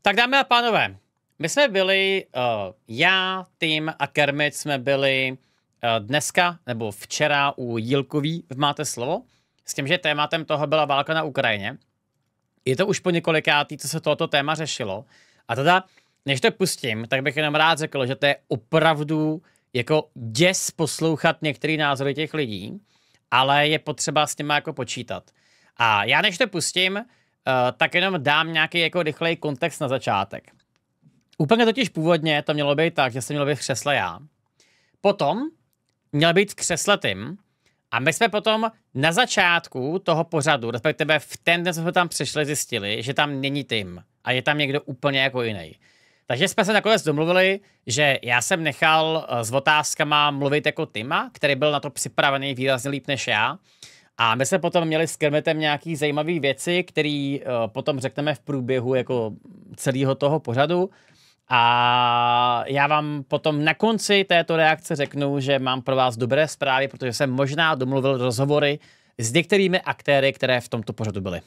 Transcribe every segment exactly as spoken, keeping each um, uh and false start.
Tak dámy a pánové, my jsme byli, uh, já, Tim a Kermit jsme byli uh, dneska, nebo včera u Jílkový v Máte slovo, s tím, že tématem toho byla válka na Ukrajině. Je to už po několikátý, co se tohoto téma řešilo. A teda, než to pustím, tak bych jenom rád řekl, že to je opravdu jako děs poslouchat některé názory těch lidí, ale je potřeba s těma jako počítat. A já než to pustím, uh, tak jenom dám nějaký jako rychlej kontext na začátek. Úplně totiž původně to mělo být tak, že jsem měl být v křesle já. Potom měl být v křesle Tim a my jsme potom na začátku toho pořadu, respektive v ten den jsme tam přišli, zjistili, že tam není Tim a je tam někdo úplně jako jiný. Takže jsme se nakonec domluvili, že já jsem nechal s otázkama mluvit jako Tima, který byl na to připravený výrazně líp než já. A my jsme potom měli s Kermitem nějaký zajímavé věci, které uh, potom řekneme v průběhu jako celého toho pořadu. A já vám potom na konci této reakce řeknu, že mám pro vás dobré zprávy, protože jsem možná domluvil rozhovory s některými aktéry, které v tomto pořadu byly.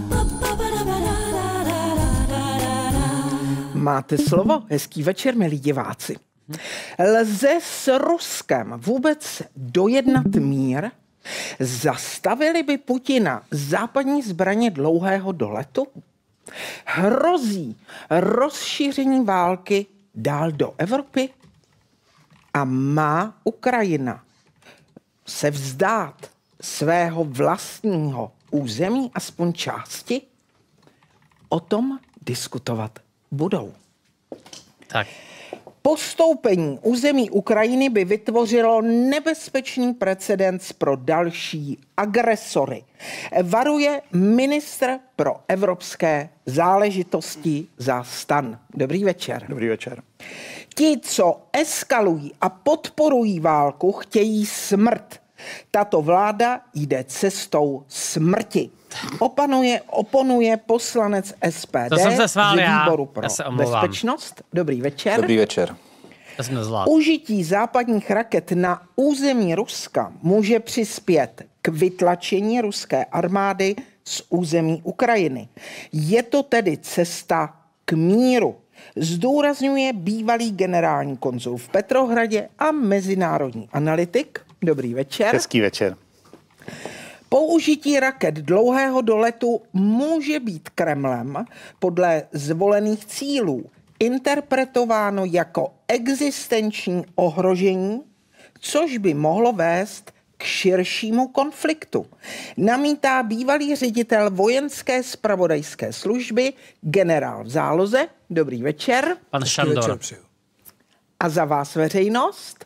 Máte slovo? Hezký večer, milí diváci. Lze s Ruskem vůbec dojednat mír? Zastavili by Putina západní zbraně dlouhého doletu? Hrozí rozšíření války dál do Evropy? A má Ukrajina se vzdát svého vlastního území, aspoň části? O tom diskutovat budou. Tak. Postoupení území Ukrajiny by vytvořilo nebezpečný precedens pro další agresory. Varuje ministr pro evropské záležitosti za STAN. Dobrý večer. Dobrý večer. Ti, co eskalují a podporují válku, chtějí smrt. Tato vláda jde cestou smrti. Opanuje, oponuje poslanec S P D z výboru pro bezpečnost. Dobrý večer. Dobrý večer. Užití západních raket na území Ruska může přispět k vytlačení ruské armády z území Ukrajiny. Je to tedy cesta k míru, zdůrazňuje bývalý generální konzul v Petrohradě a mezinárodní analytik. Dobrý večer. Hezký večer. Použití raket dlouhého doletu může být Kremlem podle zvolených cílů interpretováno jako existenční ohrožení, což by mohlo vést k širšímu konfliktu. Namítá bývalý ředitel vojenské zpravodajské služby generál v záloze. Dobrý večer. Pan Šandor. A za vás veřejnost?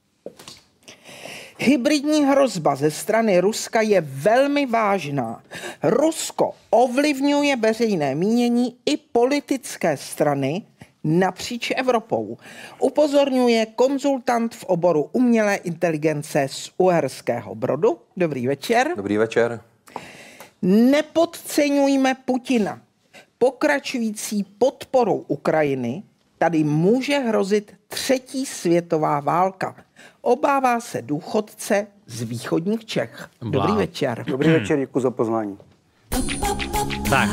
Hybridní hrozba ze strany Ruska je velmi vážná. Rusko ovlivňuje veřejné mínění i politické strany napříč Evropou. Upozorňuje konzultant v oboru umělé inteligence z Uherského Brodu. Dobrý večer. Dobrý večer. Nepodceňujme Putina. Pokračující podporou Ukrajiny tady může hrozit třetí světová válka. Obává se důchodce z východních Čech. Dobrý Blá. večer. Dobrý večer, děkuji za pozvání. Tak.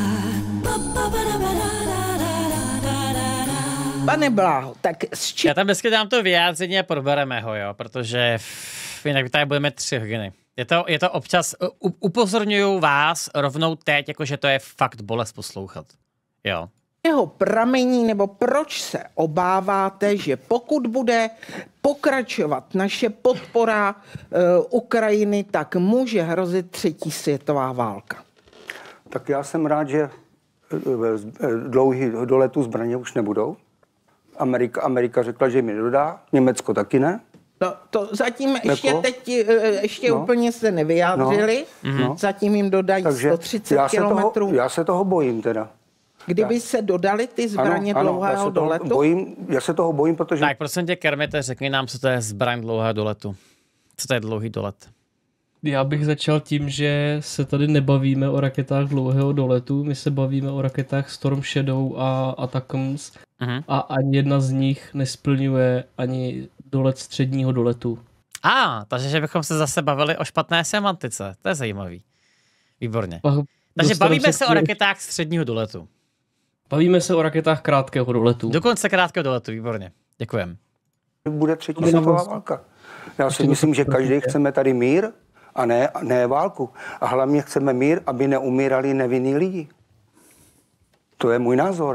Pane Bláho, tak s čím... Já tam dneska dám to vyjádření a probereme ho, jo, protože f, jinak tady budeme tři hodiny. Je to, je to občas, u, upozorňuju vás rovnou teď, jakože to je fakt bolest poslouchat. Jo. jeho pramení, nebo proč se obáváte, že pokud bude pokračovat naše podpora uh, Ukrajiny, tak může hrozit třetí světová válka? Tak já jsem rád, že dlouhý doletu zbraně už nebudou. Amerika, Amerika řekla, že mi dodá, Německo taky ne. No, to zatím Jako? ještě teď ještě no. úplně se nevyjádřili. No. Zatím jim dodají Takže sto třicet já se kilometrů. Toho, já se toho bojím teda. Kdyby já. se dodali ty zbraně ano, dlouhého ano, já doletu? Bojím, já se toho bojím, protože... Tak prosím tě, Kermite, řekni nám, co to je zbraň dlouhého doletu. Co to je dlouhý dolet? Já bych začal tím, že se tady nebavíme o raketách dlouhého doletu, my se bavíme o raketách Storm Shadow a Attackams uh-huh. a ani jedna z nich nesplňuje ani dolet středního doletu. A, ah, takže že bychom se zase bavili o špatné semantice, to je zajímavý. Výborně. A takže bavíme se, se o raketách středního doletu. Bavíme se o raketách krátkého doletu. Dokonce krátkého doletu, výborně. Děkujem. Bude třetí světová válka. Já si myslím, že každý chceme tady mír a ne, ne válku. A hlavně chceme mír, aby neumírali nevinní lidi. To je můj názor.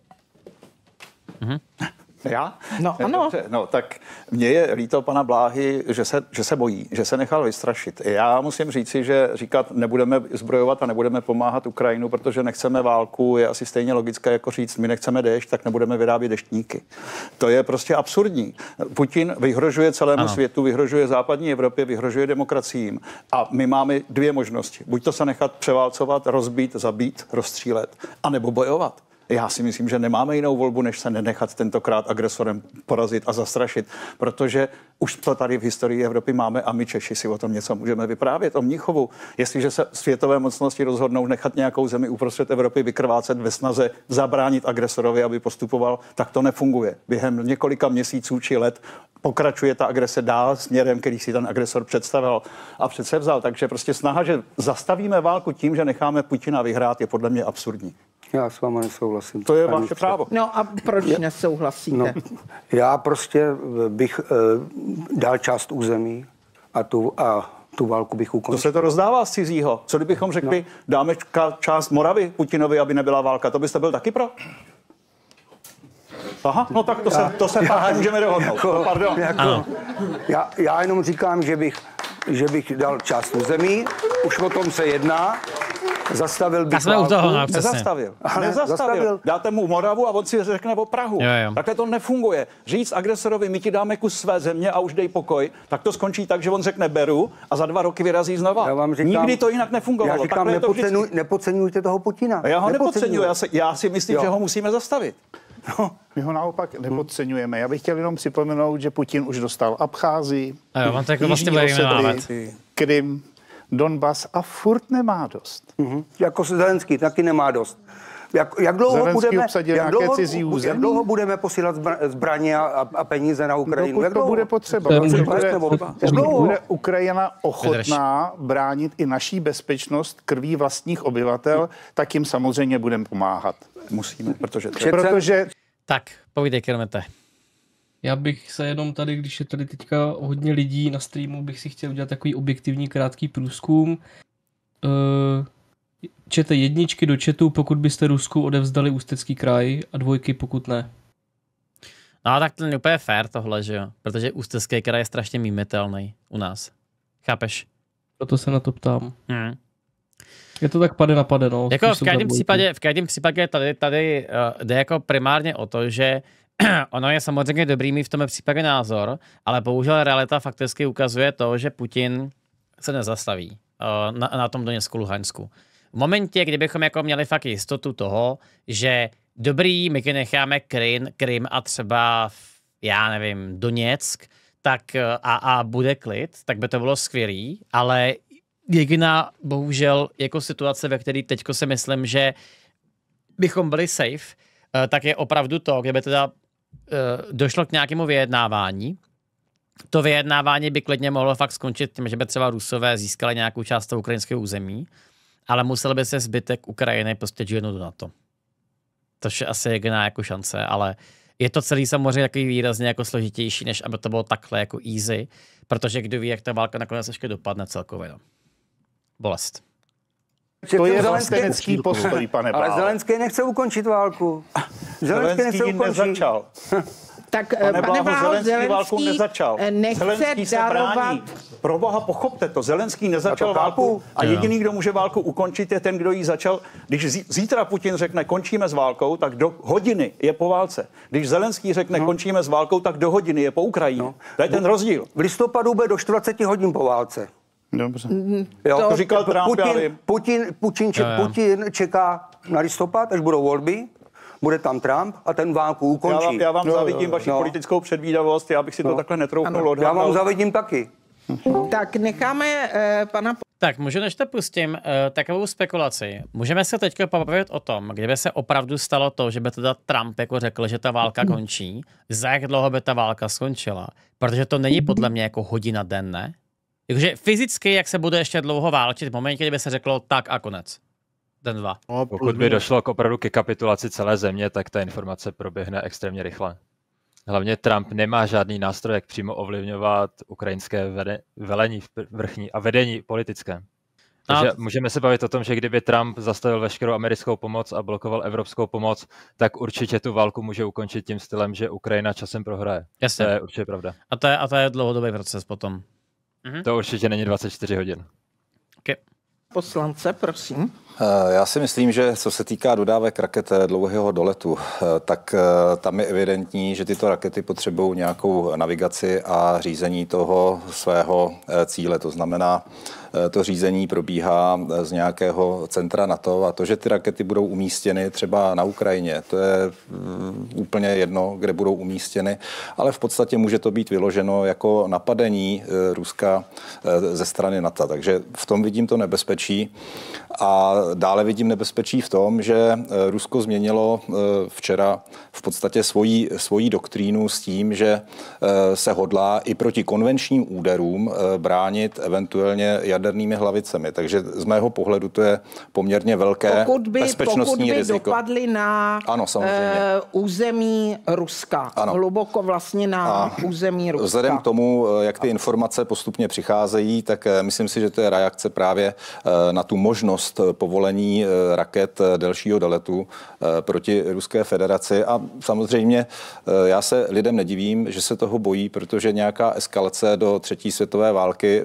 Mhm. Já? No ano. No tak mně je líto pana Bláhy, že se, že se bojí, že se nechal vystrašit. Já musím říci, že říkat nebudeme zbrojovat a nebudeme pomáhat Ukrajinu, protože nechceme válku, je asi stejně logické jako říct, my nechceme déšť, tak nebudeme vyrábět deštníky. To je prostě absurdní. Putin vyhrožuje celému ano. světu, vyhrožuje západní Evropě, vyhrožuje demokraciím a my máme dvě možnosti. Buď to se nechat převálcovat, rozbít, zabít, rozstřílet, anebo bojovat. Já si myslím, že nemáme jinou volbu, než se nenechat tentokrát agresorem porazit a zastrašit, protože už to tady v historii Evropy máme a my Češi si o tom něco můžeme vyprávět, o Mnichovu. Jestliže se světové mocnosti rozhodnou nechat nějakou zemi uprostřed Evropy vykrvácet ve snaze zabránit agresorovi, aby postupoval, tak to nefunguje. Během několika měsíců či let pokračuje ta agrese dál směrem, který si ten agresor představil a předsevzal. Takže prostě snaha, že zastavíme válku tím, že necháme Putina vyhrát, je podle mě absurdní. Já s vámi nesouhlasím. To je vaše právo. No a proč je, nesouhlasíte? No, já prostě bych uh, dal část území a tu, a tu válku bych ukončil. To se to rozdává z cizího. Co kdybychom řekli, no. dáme část Moravy Putinovi, aby nebyla válka, to byste byl taky pro? Aha, no tak to já, se, to se já, můžeme dohodnout. Jako, no, pardon. Jako, já, já jenom říkám, že bych, že bych dal část území, už o tom se jedná. Zastavil bych válku. Toho, no, nezastavil. Ale nezastavil. Dáte mu Moravu a on si řekne o Prahu. Jo, jo. Takhle to nefunguje. Říct agresorovi, my ti dáme kus své země a už dej pokoj, tak to skončí tak, že on řekne beru a za dva roky vyrazí znova. Já vám říkám, nikdy to jinak nefungovalo. Já říkám, nepodceňuj, to nepodceňujte toho Putina. Já ho nepodceňuji, já, já si myslím, jo. že ho musíme zastavit. No, my ho naopak nepodceňujeme. Já bych chtěl jenom připomenout, že Putin už dostal Abcházii, Jižní Osetii, Krym, Donbas a furt nemá dost. Mm-hmm. Jako Zelenský taky nemá dost. Jak, jak, dlouho budeme, jak, dlouho, jak dlouho budeme posílat zbraně a, a peníze na Ukrajinu? Jak to bude potřeba. Jak bude Ukrajina ochotná bránit i naší bezpečnost krví vlastních obyvatel, tak jim samozřejmě budeme pomáhat. Musíme, protože... Přece... protože... Tak, povídej, Kermete. Já bych se jenom tady, když je tady teďka hodně lidí na streamu, bych si chtěl udělat takový objektivní krátký průzkum. Uh, čete jedničky do chatu, pokud byste Rusku odevzdali Ústecký kraj a dvojky, pokud ne. No tak to není úplně fér tohle, že jo? Protože Ústecký kraj je strašně mýmitelný u nás. Chápeš? Proto se na to ptám. Hmm. Je to tak pade na pade, no. Jako v každém případě, v každém případě tady, tady uh, jde jako primárně o to, že ono je samozřejmě dobrý mít v tomhle případě názor, ale bohužel realita fakticky ukazuje to, že Putin se nezastaví uh, na, na tom Doněcku, Luhansku. V momentě, kdybychom jako měli fakt jistotu toho, že dobrý, my necháme Krym, Krym a třeba, já nevím, Doněck, tak a, a bude klid, tak by to bylo skvělý, ale jediná, bohužel, jako situace, ve které teďko si myslím, že bychom byli safe, tak je opravdu to, kdyby teda došlo k nějakému vyjednávání. To vyjednávání by klidně mohlo fakt skončit tím, že by třeba Rusové získali nějakou část toho ukrajinského území, ale musel by se zbytek Ukrajiny prostě džinout do NATO. To je asi jediná jako šance, ale je to celý samozřejmě takový výrazně jako složitější, než aby to bylo takhle jako easy, protože kdo ví, jak ta válka nakonec ještě dopadne celkově. No. Bolest. To je vlastenecký postoj, pane Bláho. Ale Zelenský nechce ukončit válku. Zelenský nechce ukončit. Nezačal. Tak, pane Bláho, Bláho, Zelenský, Zelenský válku nezačal. Nechce Zelenský se darovat... brání. Pro boha, pochopte to. Zelenský nezačal válku a jediný, kdo může válku ukončit, je ten, kdo ji začal. Když zítra Putin řekne, končíme s válkou, tak do hodiny je po válce. Když Zelenský řekne, no. končíme s válkou, tak do hodiny je po Ukrajině. No. To je ten rozdíl. V listopadu bude do čtyřicet hodin po válce. Dobře. Jo, to, to říkal Trump, Putin, Putin, Putin, ček, Putin čeká na listopad, až budou volby, bude tam Trump a ten válku ukončí. Já vám, já vám no, závidím vaši no. politickou předvídavost, já bych si no. to takhle netroufnul odhadnout. Já vám závidím taky. Tak necháme uh, pana... Tak můžu, než to pustím, uh, takovou spekulaci. Můžeme se teďka pobavit o tom, kdyby se opravdu stalo to, že by teda Trump jako řekl, že ta válka končí, za jak dlouho by ta válka skončila. Protože to není podle mě jako hodina den, ne? Takže fyzicky, jak se bude ještě dlouho válčit, v momentě, kdyby se řeklo tak a konec. den dva. No, pokud by došlo k opravdu ke kapitulaci celé země, tak ta informace proběhne extrémně rychle. Hlavně Trump nemá žádný nástroj, jak přímo ovlivňovat ukrajinské vede, velení vrchní a vedení politické. Takže no. můžeme se bavit o tom, že kdyby Trump zastavil veškerou americkou pomoc a blokoval evropskou pomoc, tak určitě tu válku může ukončit tím stylem, že Ukrajina časem prohraje. Jasně. To je určitě pravda. A to je, a to je dlouhodobý proces potom. Mhm. To určitě není dvacet čtyři hodin. Okay. Poslance, prosím. Já si myslím, že co se týká dodávek raket dlouhého doletu, tak tam je evidentní, že tyto rakety potřebují nějakou navigaci a řízení toho svého cíle. To znamená, to řízení probíhá z nějakého centra NATO a to, že ty rakety budou umístěny třeba na Ukrajině, to je úplně jedno, kde budou umístěny, ale v podstatě může to být vyloženo jako napadení Ruska ze strany NATO. Takže v tom vidím to nebezpečí. A dále vidím nebezpečí v tom, že Rusko změnilo včera v podstatě svoji, svoji doktrínu s tím, že se hodlá i proti konvenčním úderům bránit eventuálně jadernými hlavicemi. Takže z mého pohledu to je poměrně velké pokud by, bezpečnostní pokud by riziko. dopadly na ano, uh, území Ruska. Ano. Hluboko vlastně na A území Ruska. Vzhledem k tomu, jak ty informace postupně přicházejí, tak myslím si, že to je reakce právě na tu možnost povolení raket delšího doletu proti Ruské federaci. A samozřejmě já se lidem nedivím, že se toho bojí, protože nějaká eskalace do třetí světové války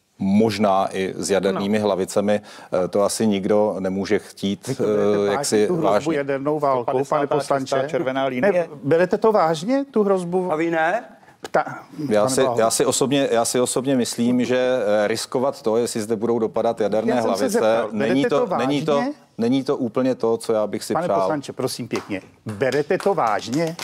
možná i s jadernými no. hlavicemi, to asi nikdo nemůže chtít jak si vážně. Jadernou válkou, pane poslanče. Červená linie. Ne, berete to vážně, tu hrozbu? A vy ne? Ta, já, si, já, si osobně, já si osobně myslím, že riskovat to, jestli zde budou dopadat jaderné hlavice, zeptal, není, to, to není, to, není to úplně to, co já bych si pane přál. Pane poslanče, prosím pěkně, berete to vážně?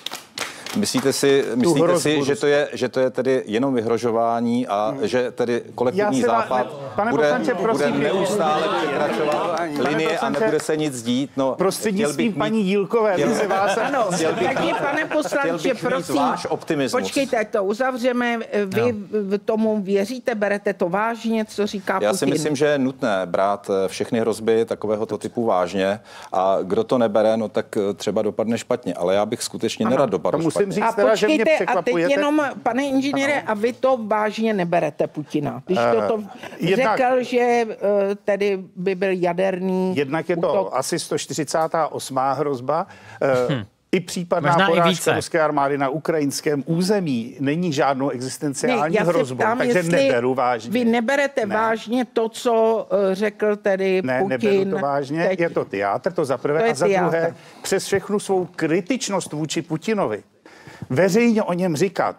Myslíte si, myslíte si že, to je, že to je tedy jenom vyhrožování a hmm. že tedy kolektivní západ ne, bude, poslanče, prosím, bude neustále překračovat linie a nebude se nic dít? No, prostřednictvím paní Jílkové, chtěl, se vás... Ano, taky pane poslanče, prosím, váš optimismus. Počkejte, to uzavřeme. Vy no. tomu věříte, berete to vážně, co říká Já Putin? si myslím, že je nutné brát všechny hrozby takovéhoto typu vážně a kdo to nebere, no tak třeba dopadne špatně, ale já bych skutečně ano, nerad dopadl špatně. Říct, a teda, počkejte, a teď jenom, pane inženýre, a vy to vážně neberete Putina. Když to, to uh, jednak, řekl, že uh, tedy by byl jaderný jednak je to útok. Asi sto čtyřicátá osmá hrozba. Uh, hmm. I případná Možná porážka ruské armády na ukrajinském území není žádnou existenciální ne, hrozbou, takže neberu vážně. Vy neberete ne. vážně to, co uh, řekl tedy ne, Putin. Neberu to vážně, teď. Je to teátr, to za prvé. To a za teátr. Druhé, přes všechnu svou kritičnost vůči Putinovi, veřejně o něm říkat,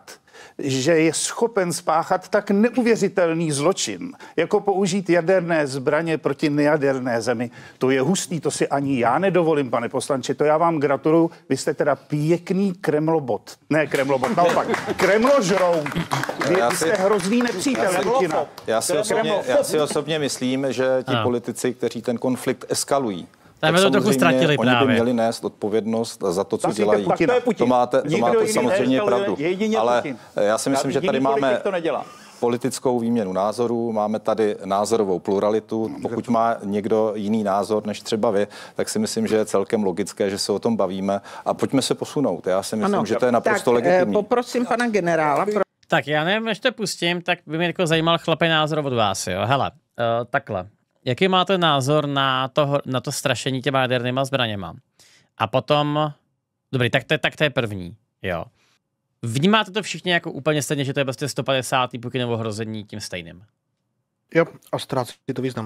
že je schopen spáchat tak neuvěřitelný zločin, jako použít jaderné zbraně proti nejaderné zemi. To je hustý, to si ani já nedovolím, pane poslanče, to já vám gratuluju. Vy jste teda pěkný kremlobot. Ne kremlobot, naopak, kremložrout. Vy, vy jste hrozný nepřítel Putina. Já si, osobně, já si osobně myslím, že ti ano. politici, kteří ten konflikt eskalují, tak to trochu ztratili oni právě. by měli nést odpovědnost za to, co tak dělají. To, to máte, to máte samozřejmě pravdu. Ale já si myslím, že tady máme politickou výměnu názorů, máme tady názorovou pluralitu. Pokud má někdo jiný názor než třeba vy, tak si myslím, že je celkem logické, že se o tom bavíme a pojďme se posunout. Já si myslím, ano, že to je naprosto tak, legitimní. Poprosím pana generála. Pro... Tak já nevím, než to pustím, tak by mě jako zajímal chlapej názor od vás. Jo. Hele, uh, takhle. Jaký máte názor na to, na to strašení těma jadernýma zbraněma? A potom, dobrý, tak to, tak to je první, jo. Vnímáte to všichni jako úplně stejně, že to je prostě sto padesátý Putinovo hrození tím stejným? Jo, a ztrácí to význam.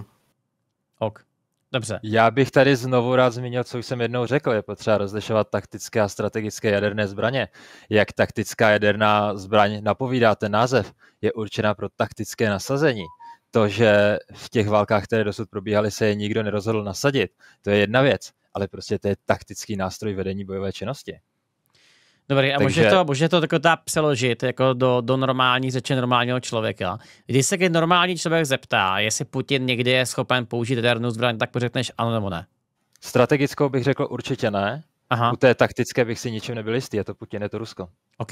Ok, dobře. Já bych tady znovu rád zmínil, co už jsem jednou řekl, je potřeba rozlišovat taktické a strategické jaderné zbraně. Jak taktická jaderná zbraň napovídá ten název, je určená pro taktické nasazení. To, že v těch válkách, které dosud probíhaly, se je nikdo nerozhodl nasadit, to je jedna věc, ale prostě to je taktický nástroj vedení bojové činnosti. Dobrý, a Takže... může to, může to tako ta přeložit jako do, do normální řeče normálního člověka. Když se normální člověk zeptá, jestli Putin někdy je schopen použít jadernou zbraň, tak pořekneš ano nebo ne? Strategickou bych řekl určitě ne. Aha. U té taktické bych si ničím nebyl jistý, je to Putin, je to Rusko. OK.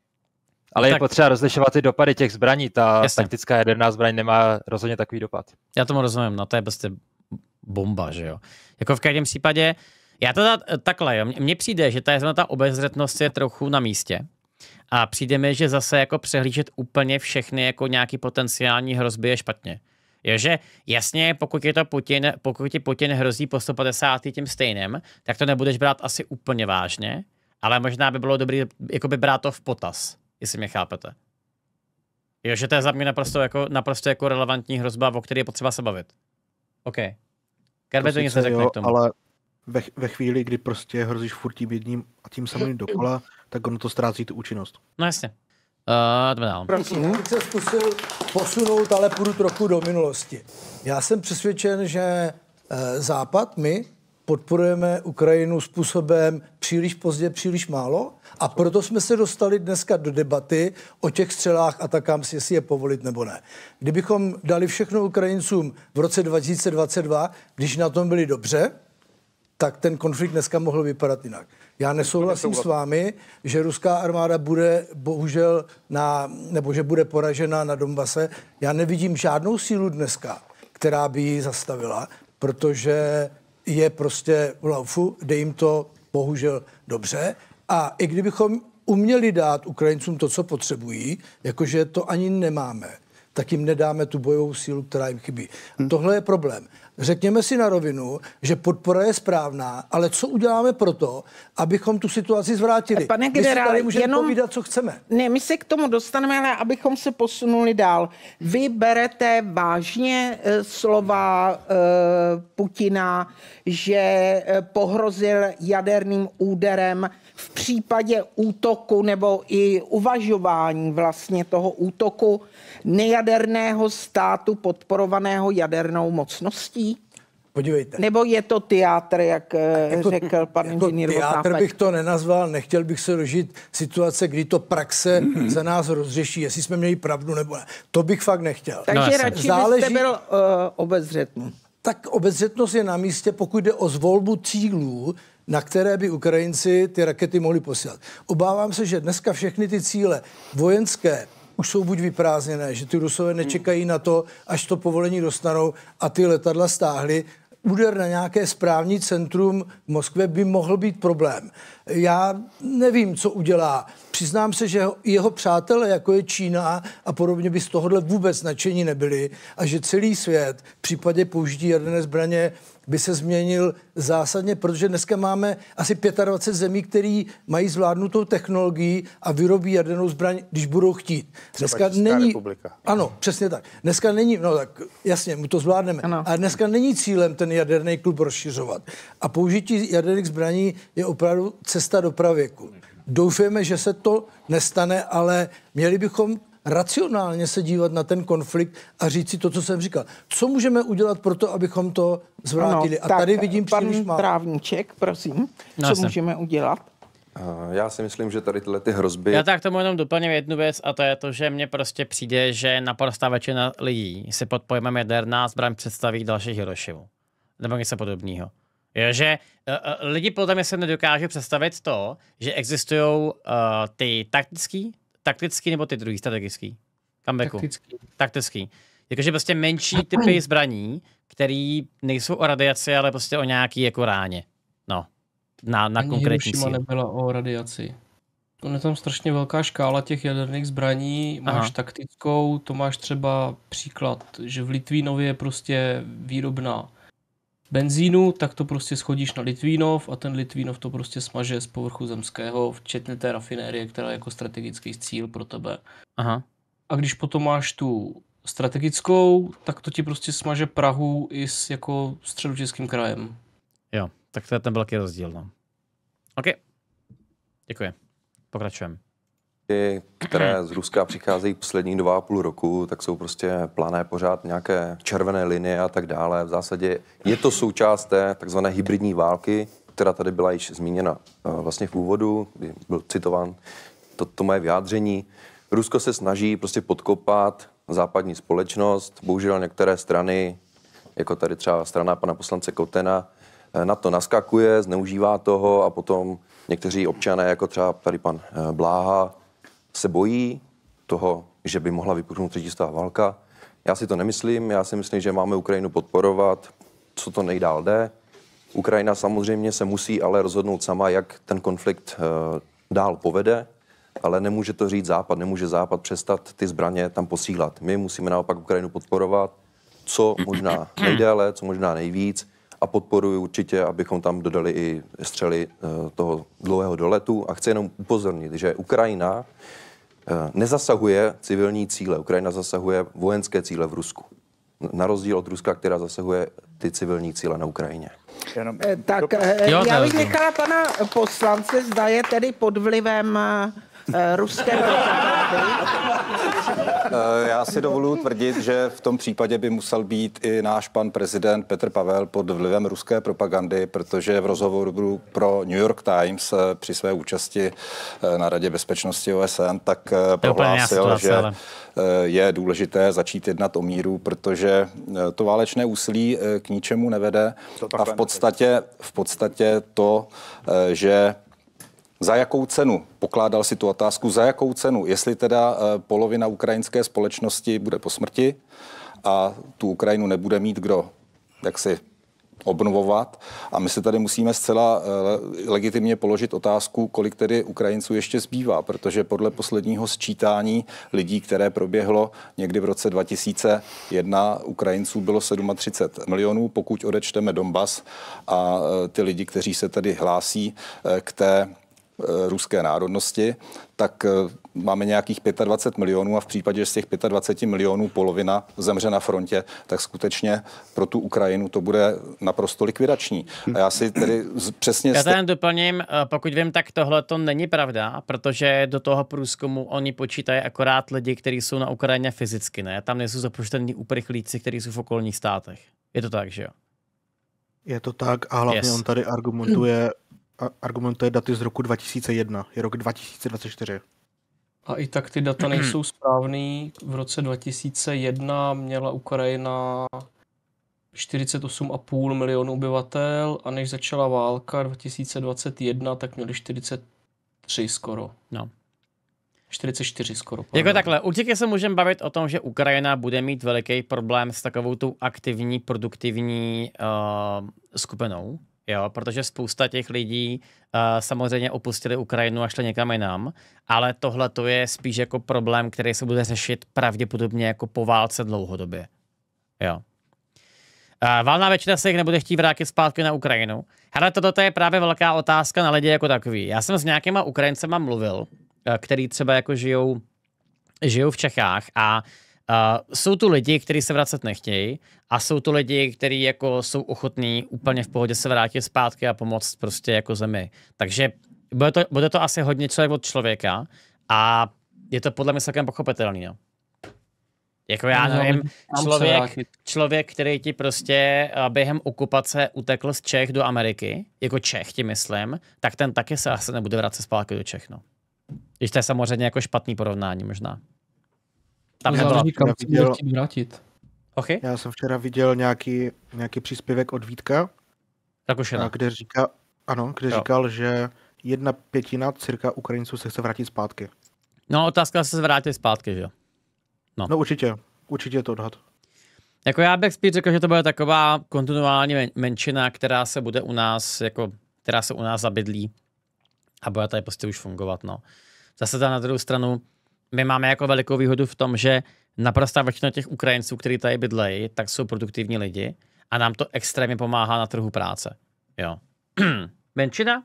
Ale tak... je potřeba rozlišovat ty dopady těch zbraní. Ta Jasně. taktická jaderná zbraň nemá rozhodně takový dopad. Já tomu rozumím, no to je prostě bomba, že jo. Jako v každém případě, já to dát takhle, jo. Mně přijde, že ta, ta obezřetnost je trochu na místě a přijde mi, že zase jako přehlížet úplně všechny jako nějaký potenciální hrozby je špatně. Jo, že jasně, pokud, je to Putin, pokud ti Putin hrozí po sto padesát tím stejným, tak to nebudeš brát asi úplně vážně, ale možná by bylo dobré jakoby brát to v potaz, jestli mě chápete. Jo, že to je za mě naprosto jako, naprosto jako relevantní hrozba, o které je potřeba se bavit. OK. Karbe to něco řekne jo, k tomu. Ale ve, ve chvíli, kdy prostě hrozíš furt tím jedním a tím samým dokola, tak ono to ztrácí tu účinnost. No jasně. Uh, jdeme dál. Já bych se zkusil posunout, ale půjdu trochu do minulosti. Já jsem přesvědčen, že Západ, my, podporujeme Ukrajinu způsobem příliš pozdě, příliš málo a proto jsme se dostali dneska do debaty o těch střelách a takám si, jestli je povolit nebo ne. Kdybychom dali všechno Ukrajincům v roce dva tisíce dvacet dva, když na tom byli dobře, tak ten konflikt dneska mohl vypadat jinak. Já nesouhlasím s vámi, že ruská armáda bude bohužel na, nebo že bude poražena na Donbase. Já nevidím žádnou sílu dneska, která by ji zastavila, protože je prostě v laufu, jde jim to bohužel dobře. A i kdybychom uměli dát Ukrajincům to, co potřebují, jakože to ani nemáme, tak jim nedáme tu bojovou sílu, která jim chybí. Hmm. Tohle je problém. Řekněme si na rovinu, že podpora je správná, ale co uděláme pro to, abychom tu situaci zvrátili? Pane generále, jenom povídat, co chceme. Ne, my se k tomu dostaneme, ale abychom se posunuli dál. Vy berete vážně e, slova e, Putina, že e, pohrozil jaderným úderem v případě útoku nebo i uvažování vlastně toho útoku nejaderného státu podporovaného jadernou mocností? Podívejte. Nebo je to teátr, jak jako, řekl pan jako inženýr teátr Votápek? Bych to nenazval, nechtěl bych se dožít situace, kdy to praxe mm-hmm. za nás rozřeší, jestli jsme měli pravdu nebo ne. To bych fakt nechtěl. Takže no, radši Záleží... byste byl uh, obezřetný. Tak obezřetnost je na místě, pokud jde o zvolbu cílů, na které by Ukrajinci ty rakety mohli posílat. Obávám se, že dneska všechny ty cíle vojenské už jsou buď vyprázdněné, že ty Rusové nečekají na to, až to povolení dostanou a ty letadla stáhly. Úder na nějaké správní centrum v Moskvě by mohl být problém. Já nevím, co udělá. Přiznám se, že jeho přátelé, jako je Čína a podobně, by z tohohle vůbec nadšení nebyli a že celý svět v případě použití jaderné zbraně by se změnil zásadně, protože dneska máme asi dvacet pět zemí, které mají zvládnutou technologii a vyrobí jadernou zbraň, když budou chtít. Dneska není... Republika. Ano, přesně tak. Dneska není, no tak jasně, my to zvládneme. Ano. A dneska není cílem ten jaderný klub rozšiřovat. A použití jaderných zbraní je opravdu cesta do pravěku. Doufujeme, že se to nestane, ale měli bychom racionálně se dívat na ten konflikt a říct si to, co jsem říkal. Co můžeme udělat pro to, abychom to zvrátili? Ano, a tady vidím pan příliš málo. Právníček, prosím, no, co jsem. můžeme udělat? Já si myslím, že tady tyhle ty hrozby... Já tak tomu jenom doplním jednu věc a to je to, že mně prostě přijde, že naprostá většina lidí si pod pojmem jaderná zbraň představí další Hirošimu. Nebo něco podobného. Je, že uh, lidi podle mě se nedokážou představit to, že existují uh, ty taktický, taktický nebo ty druhý strategický? Comebacku. Taktický. Taktický. Jakože prostě menší typy zbraní, které nejsou o radiaci, ale prostě o nějaký jako ráně. No. Na, na konkrétní cíl. Hirošima nebyla o radiaci. To je tam strašně velká škála těch jaderných zbraní. Máš Aha. taktickou, to máš třeba příklad, že v Litvínově je prostě výrobna benzínu, tak to prostě schodíš na Litvínov a ten Litvínov to prostě smaže z povrchu zemského, včetně té rafinérie, která je jako strategický cíl pro tebe. Aha. A když potom máš tu strategickou, tak to ti prostě smaže Prahu i s jako středočeským krajem. Jo, tak to je ten velký rozdíl. No. OK. Děkuji. Pokračujeme. Které z Ruska přicházejí poslední dva a půl roku, tak jsou prostě plané pořád nějaké červené linie a tak dále. V zásadě je to součást té takzvané hybridní války, která tady byla již zmíněna vlastně v úvodu, kdy byl citován to, to moje vyjádření. Rusko se snaží prostě podkopat západní společnost. Bohužel některé strany, jako tady třeba strana pana poslance Kotena, na to naskakuje, zneužívá toho a potom někteří občané, jako třeba tady pan Bláha, se bojí toho, že by mohla vypuknout třetí světová válka. Já si to nemyslím, já si myslím, že máme Ukrajinu podporovat. co to nejdál jde. Ukrajina samozřejmě se musí ale rozhodnout sama, jak ten konflikt dál povede, ale nemůže to říct Západ, nemůže Západ přestat ty zbraně tam posílat. My musíme naopak Ukrajinu podporovat, co možná nejdéle, co možná nejvíc a podporuji určitě, abychom tam dodali i střely toho dlouhého doletu a chci jenom upozornit, že Ukrajina nezasahuje civilní cíle, Ukrajina zasahuje vojenské cíle v Rusku. Na rozdíl od Ruska, která zasahuje ty civilní cíle na Ukrajině. Jenom... Tak já bych nechala pana poslance, zda je tedy pod vlivem ruské propagandy. Já si dovoluji tvrdit, že v tom případě by musel být i náš pan prezident Petr Pavel pod vlivem ruské propagandy, protože v rozhovoru pro New York Times při své účasti na Radě bezpečnosti O S N tak prohlásil, že je důležité začít jednat o míru, protože to válečné úsilí k ničemu nevede a v podstatě, v podstatě to, že za jakou cenu, pokládal si tu otázku, za jakou cenu, jestli teda polovina ukrajinské společnosti bude po smrti a tu Ukrajinu nebude mít kdo jaksi obnovovat. A my si tady musíme zcela legitimně položit otázku, kolik tedy Ukrajinců ještě zbývá, protože podle posledního sčítání lidí, které proběhlo někdy v roce dva tisíce jedna, Ukrajinců bylo třicet sedm milionů, pokud odečteme Donbas a ty lidi, kteří se tady hlásí k té ruské národnosti, tak máme nějakých dvacet pět milionů a v případě, že z těch dvacet pět milionů polovina zemře na frontě, tak skutečně pro tu Ukrajinu to bude naprosto likvidační. A já si tedy přesně... Já tady doplním, pokud vím, tak tohle to není pravda, protože do toho průzkumu oni počítají akorát lidi, kteří jsou na Ukrajině fyzicky, ne? Tam nejsou započtení uprchlíci, kteří jsou v okolních státech. Je to tak, že jo? Je to tak a hlavně yes. on tady argumentuje argumentuje daty z roku dva tisíce jedna, je rok dva tisíce dvacet čtyři. A i tak ty data nejsou správný. V roce dva tisíce jedna měla Ukrajina čtyřicet osm a půl milionů obyvatel a než začala válka dva tisíce dvacet jedna, tak měli čtyřicet tři skoro. No. čtyřicet čtyři skoro. Pardon. Jako takhle, určitě se můžeme bavit o tom, že Ukrajina bude mít veliký problém s takovou tou aktivní, produktivní uh, skupinou. Jo, protože spousta těch lidí uh, samozřejmě opustili Ukrajinu a šli někam jinam, ale tohle to je spíš jako problém, který se bude řešit pravděpodobně jako po válce dlouhodobě. Jo. Uh, valná většina se jich nebude chtít vrátit zpátky na Ukrajinu. Ale toto je právě velká otázka na lidi jako takový. Já jsem s nějakýma Ukrajincema mluvil, uh, který třeba jako žijou, žijou v Čechách a Uh, jsou tu lidi, kteří se vracet nechtějí a jsou tu lidi, kteří jako jsou ochotní úplně v pohodě se vrátit zpátky a pomoct prostě jako zemi. Takže bude to, bude to asi hodně člověk od člověka a je to podle mě celkem pochopitelný. No. Jako já nevím, člověk, člověk, který ti prostě během okupace utekl z Čech do Ameriky, jako Čech ti myslím, tak ten taky se asi nebude vracet zpátky do Čech. No. Když to je samozřejmě jako špatný porovnání možná. Tam záleží, kam se viděl... chtít vrátit. Okay. Já jsem včera viděl nějaký, nějaký příspěvek od Vítka, Rakušina. kde, říká, ano, kde říkal, že jedna pětina cirka Ukrajinců se chce vrátit zpátky. No, otázka se vrátit zpátky, že jo? No. no určitě, určitě je to odhad. Jako já bych spíš řekl, že to bude taková kontinuální menšina, která se bude u nás, jako, která se u nás zabydlí a bude tady prostě už fungovat, no. Zase na druhou stranu, my máme jako velikou výhodu v tom, že naprostá většina těch Ukrajinců, kteří tady bydlejí, tak jsou produktivní lidi a nám to extrémně pomáhá na trhu práce. Jo. Menšina?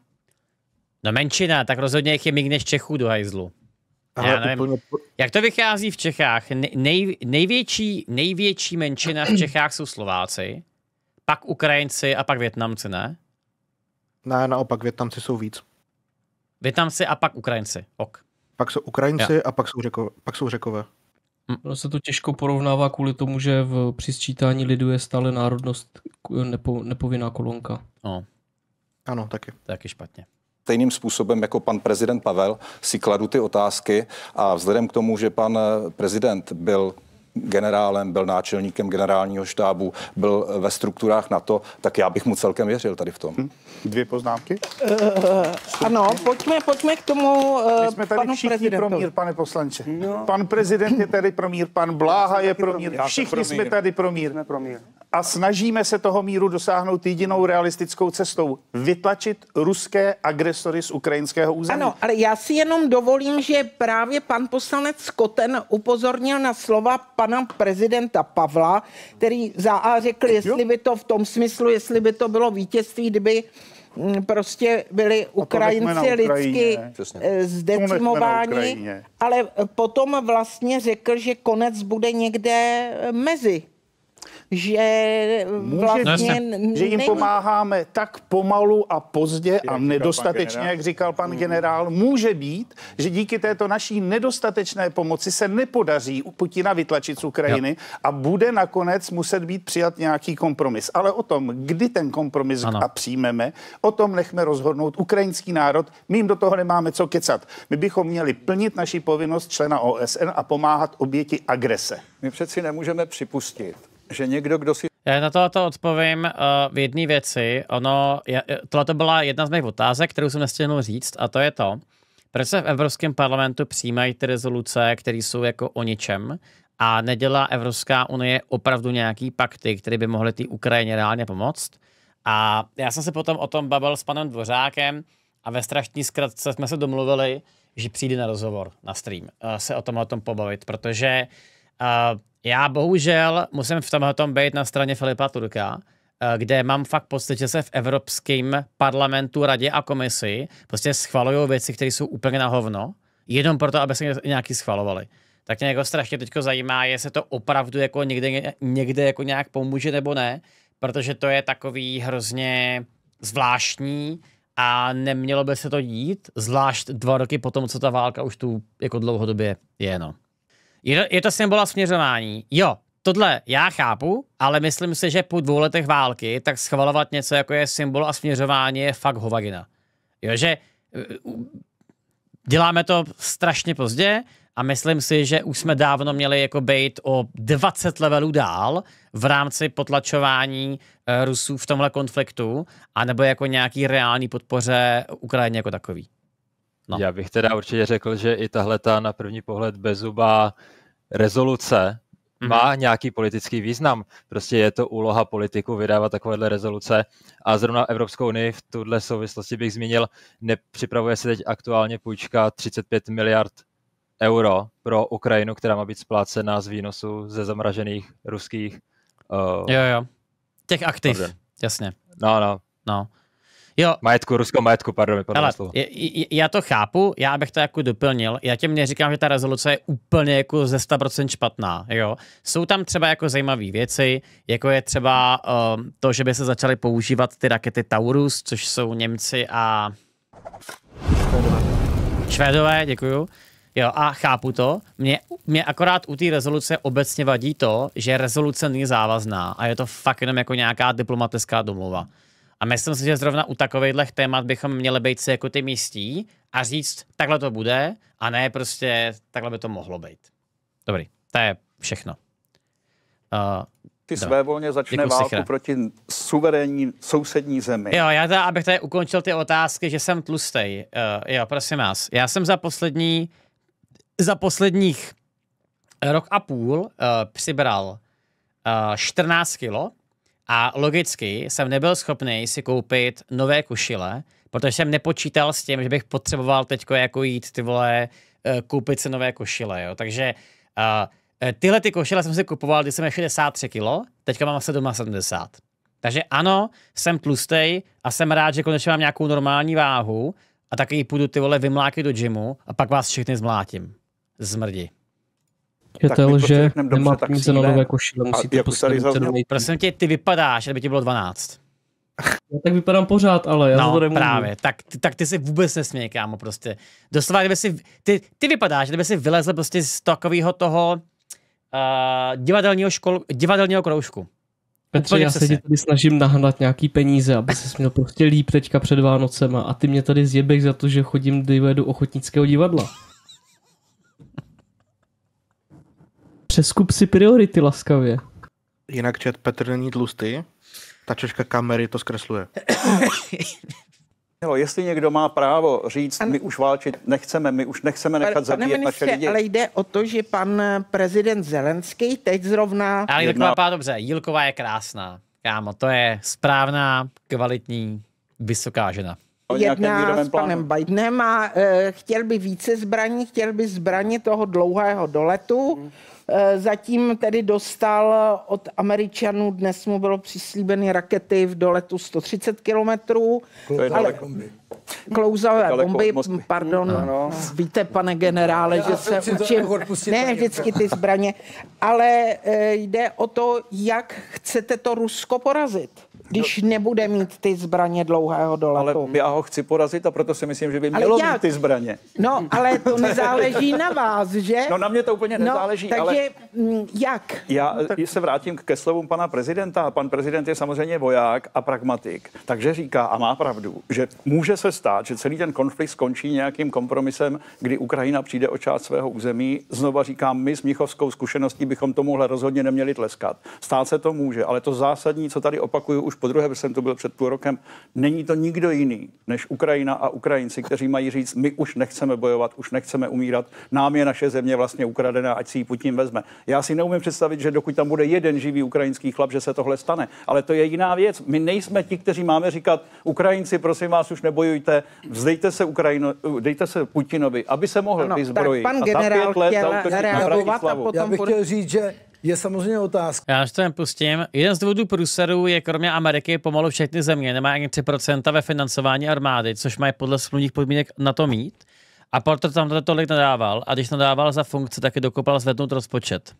No menšina, tak rozhodně jich je míň než Čechů do hajzlu. Já nevím, úplně... jak to vychází v Čechách? Nej, největší, největší menšina v Čechách jsou Slováci, pak Ukrajinci a pak Vietnamci, ne? Ne, naopak Vietnamci jsou víc. Vietnamci a pak Ukrajinci, ok. Pak jsou Ukrajinci ja. a pak jsou, řekové, pak jsou Řekové. No se to těžko porovnává kvůli tomu, že v při sčítání lidu je stále národnost nepo, nepovinná kolonka. No. Ano, taky. Taky špatně. Stejným způsobem jako pan prezident Pavel si kladu ty otázky a vzhledem k tomu, že pan prezident byl generálem, byl náčelníkem generálního štábu, byl ve strukturách NATO, tak já bych mu celkem věřil tady v tom. Hm? Dvě poznámky? Uh, ano, pojďme, pojďme k tomu uh, My jsme tady panu všichni prezidentovi. pro mír, pane poslanče. No. Pan prezident je tady pro mír, pan Bláha je pro mír, všichni jsme tady pro mír. A snažíme se toho míru dosáhnout jedinou realistickou cestou. Vytlačit ruské agresory z ukrajinského území. Ano, ale já si jenom dovolím, že právě pan poslanec Koten upozornil na slova pana prezidenta Pavla, který za A řekl, jestli by to v tom smyslu, jestli by to bylo vítězství, kdyby prostě byli Ukrajinci lidsky zdecimováni, ale potom vlastně řekl, že konec bude někde mezi. Že vlastně Může, že jim pomáháme tak pomalu a pozdě jak a nedostatečně, jak říkal pan generál. Může být, že díky této naší nedostatečné pomoci se nepodaří Putina vytlačit z Ukrajiny jo. a bude nakonec muset být přijat nějaký kompromis. Ale o tom, kdy ten kompromis ano. a přijmeme, o tom nechme rozhodnout ukrajinský národ. My jim do toho nemáme co kecat. My bychom měli plnit naši povinnost člena O S N a pomáhat oběti agrese. My přeci nemůžeme připustit, že někdo, kdo si... Já na tohle odpovím uh, v jedné věci. Ono, tohle to byla jedna z mých otázek, kterou jsem nestihnul říct, a to je to, proč se v Evropském parlamentu přijímají ty rezoluce, které jsou jako o ničem a nedělá Evropská unie opravdu nějaký pakty, které by mohly té Ukrajině reálně pomoct. A já jsem se potom o tom bavil s panem Dvořákem a ve strašný zkratce jsme se domluvili, že přijde na rozhovor, na stream, uh, se o tomhle tom pobavit, protože uh, já bohužel musím v tomhle tom být na straně Filipa Turka, kde mám fakt pocit, že se v Evropském parlamentu, radě a komisi prostě schvalují věci, které jsou úplně na hovno, jenom proto, aby se nějaký schvalovali. Tak mě jako strašně teďko zajímá, jestli to opravdu jako někde, někde jako nějak pomůže nebo ne, protože to je takový hrozně zvláštní a nemělo by se to dít, zvlášť dva roky potom, co ta válka už tu jako dlouhodobě je, no. Je to, je to symbol směřování. Jo, tohle já chápu, ale myslím si, že po dvou letech války tak schvalovat něco, jako je symbol a směřování, je fakt hovagina. Jo, že děláme to strašně pozdě a myslím si, že už jsme dávno měli jako být o dvacet levelů dál v rámci potlačování uh, Rusů v tomhle konfliktu, anebo jako nějaký reální podpoře Ukrajině jako takový. No. Já bych teda určitě řekl, že i tahle ta na první pohled bezzubá rezoluce mm-hmm. má nějaký politický význam. Prostě je to úloha politiků vydávat takovéhle rezoluce a zrovna Evropskou unii v tuhle souvislosti bych zmínil, nepřipravuje se teď aktuálně půjčka třicet pět miliard euro pro Ukrajinu, která má být splácena z výnosu ze zamražených ruských uh, jo, jo. Těch aktiv, pardon. Jasně. No, no. No. Jo. Majetku, ruskou majetku, pardon, ale já to chápu, já bych to jako doplnil, já těm neříkám, že ta rezoluce je úplně jako ze sto procent špatná, jo. Jsou tam třeba jako zajímavé věci, jako je třeba um, to, že by se začaly používat ty rakety Taurus, což jsou Němci a Švédové, děkuju. Jo, a chápu to. Mě, mě akorát u té rezoluce obecně vadí to, že rezoluce není závazná a je to fakt jenom jako nějaká diplomatická domluva. A myslím si, že zrovna u takovejhlech témat bychom měli být si jako ty místí a říct, takhle to bude, a ne prostě takhle by to mohlo být. Dobrý, to je všechno. Uh, Ty svévolně začne Děkuji válku sichra. proti suverénní sousední zemi. Jo, já teda, abych tady ukončil ty otázky, že jsem tlustej. Uh, jo, prosím vás. Já jsem za poslední, za posledních rok a půl uh, přibral uh, čtrnáct kilo, a logicky jsem nebyl schopný si koupit nové košile, protože jsem nepočítal s tím, že bych potřeboval teďko jako jít ty vole, koupit si nové košile, jo. Takže uh, tyhle ty košile jsem si kupoval, když jsem měl šedesát tři kilo, teďka mám asi doma sedmdesát. Takže ano, jsem tlustej a jsem rád, že konečně mám nějakou normální váhu a taky půjdu ty vole vymláky do gymu a pak vás všechny zmlátím. Zmrdi. Je to, že nemá peníze na nové košile, musíte postavit no, prosím tě, ty vypadáš, aby ti bylo dvanáct. Já tak vypadám pořád, ale já no, to nemůžu. právě, tak, tak ty si vůbec nesměj, kámo, prostě. Doslova, kdyby si, ty, ty vypadáš, kdyby si vylezl prostě z takového toho uh, divadelního, škol, divadelního kroužku. Petře, já se ti tady snažím nahnat nějaký peníze, aby ses měl prostě líp teďka před Vánocema a ty mě tady zjebeš za to, že chodím do ochotnického divadla. Přeskup si priority laskavě. Jinak čet Petr není tlustý, ta češka kamery to zkresluje. No, jestli někdo má právo říct, my už válčit nechceme, my už nechceme nechat zabíjet naše lidi. Ale jde o to, že pan prezident Zelenský teď zrovna... Ale Jílková jedna... dobře, Jílková je krásná. Kámo, to je správná, kvalitní, vysoká žena. Jedná s panem Bidenem a e, chtěl by více zbraní, chtěl by zbraně toho dlouhého doletu. Hmm. E, zatím tedy dostal od Američanů, dnes mu bylo přislíbeny rakety v doletu sto třicet kilometrů. Ale... Klouzové bomby, pardon, ano. Víte, pane generále, já že se učím, ne vždycky ty zbraně, ale e, jde o to, jak chcete to Rusko porazit, když no. nebude mít ty zbraně dlouhého doletu. Ale já ho chci porazit a proto si myslím, že by mělo mít ty zbraně. No, ale to nezáleží na vás, že? No na mě to úplně nezáleží, no, takže ale... jak? Já se vrátím ke slovům pana prezidenta. Pan prezident je samozřejmě voják a pragmatik, takže říká a má pravdu, že může se stát, že celý ten konflikt skončí nějakým kompromisem, kdy Ukrajina přijde o část svého území. Znova říkám, my s mnichovskou zkušeností bychom tomuhle rozhodně neměli tleskat. Stát se to může, ale to zásadní, co tady opakuju už po druhé, protože jsem to byl před půl rokem, není to nikdo jiný než Ukrajina a Ukrajinci, kteří mají říct, my už nechceme bojovat, už nechceme umírat, nám je naše země vlastně ukradená, ať si ji Putin vezme. Já si neumím představit, že dokud tam bude jeden živý ukrajinský chlap, že se tohle stane, ale to je jiná věc. My nejsme ti, kteří máme říkat, Ukrajinci, prosím vás, už nebojujte, vzdejte se Ukrajino, dejte se Putinovi, aby se mohl ano, vyzbrojit. Pan generál chtěl reagovat a potom... Já bych chtěl říct, že je samozřejmě otázka. Já než to jen pustím. Jeden z důvodů průseru je kromě Ameriky pomalu všechny země. Nemá ani tři procenta ve financování armády, což mají podle smluvních podmínek na to mít. A proto tam to tolik nadával. A když nadával za funkci, taky dokopal zvednout rozpočet.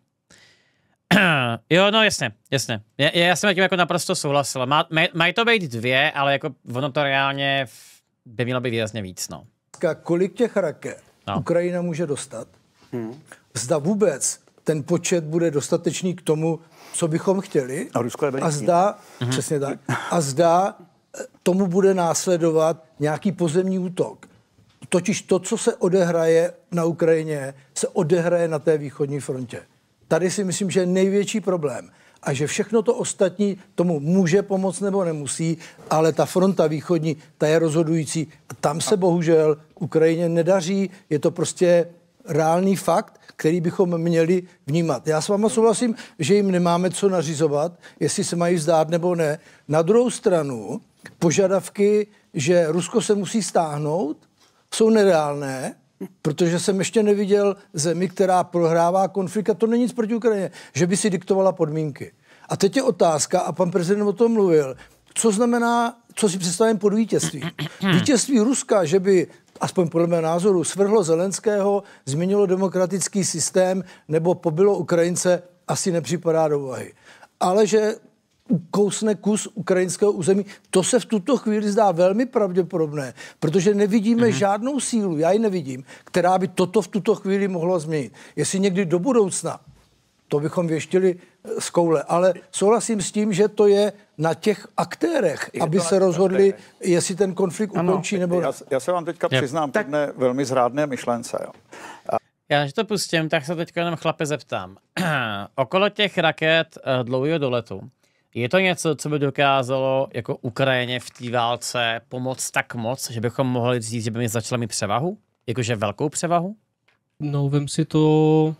Jo, no jasně, jasně. Já, já jsem tím jako naprosto souhlasil. Má, maj, mají to být dvě, ale jako ono to reálně by mělo být výrazně víc, no. Kolik těch raket no. Ukrajina může dostat? Hmm. Zda vůbec ten počet bude dostatečný k tomu, co bychom chtěli. A, Rusko je a zda, hmm. přesně tak, a zda tomu bude následovat nějaký pozemní útok. Totiž to, co se odehraje na Ukrajině, se odehraje na té východní frontě. Tady si myslím, že je největší problém. A že všechno to ostatní tomu může pomoct nebo nemusí, ale ta fronta východní, ta je rozhodující. Tam se bohužel Ukrajině nedaří, je to prostě reálný fakt, který bychom měli vnímat. Já s váma souhlasím, že jim nemáme co nařizovat, jestli se mají vzdát nebo ne. Na druhou stranu požadavky, že Rusko se musí stáhnout, jsou nereálné, protože jsem ještě neviděl zemi, která prohrává konflikt, a to není nic proti Ukrajině, že by si diktovala podmínky. A teď je otázka, a pan prezident o tom mluvil, co znamená, co si představím pod vítězství. Vítězství Ruska, že by, aspoň podle mého názoru, svrhlo Zelenského, změnilo demokratický systém nebo pobilo Ukrajince, asi nepřipadá do úvahy. Ale že kousne kus ukrajinského území, to se v tuto chvíli zdá velmi pravděpodobné, protože nevidíme mm-hmm. žádnou sílu, já ji nevidím, která by toto v tuto chvíli mohla změnit. Jestli někdy do budoucna, to bychom věštili z koule, ale souhlasím s tím, že to je na těch aktérech, je aby se rozhodli, aktérech. Jestli ten konflikt ano. ukončí nebo... Já, já se vám teďka je. přiznám tak... jedné velmi zrádné myšlence. Jo. A... Já než to pustím, tak se teďka jenom chlape zeptám. Okolo těch raket uh, dlouhého doletu, je to něco, co by dokázalo jako Ukrajině v té válce pomoct tak moc, že bychom mohli říct, že by mi začala mít převahu? Jakože velkou převahu? No, vem si to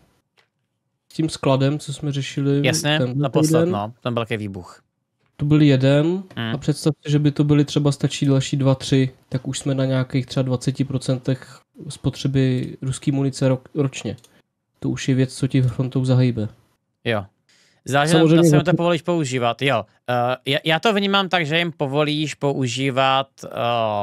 s tím skladem, co jsme řešili. Jasně, naposled, no, tam byl velký výbuch. To byl jeden hmm. a představte, že by to byly třeba stačí další dva, tři, tak už jsme na nějakých třeba dvacet procent spotřeby ruský munice ro- ročně. To už je věc, co ti frontou zahýbe. Jo. Záleží na se to povolíš používat, jo. Uh, já, já to vnímám tak, že jim povolíš používat uh,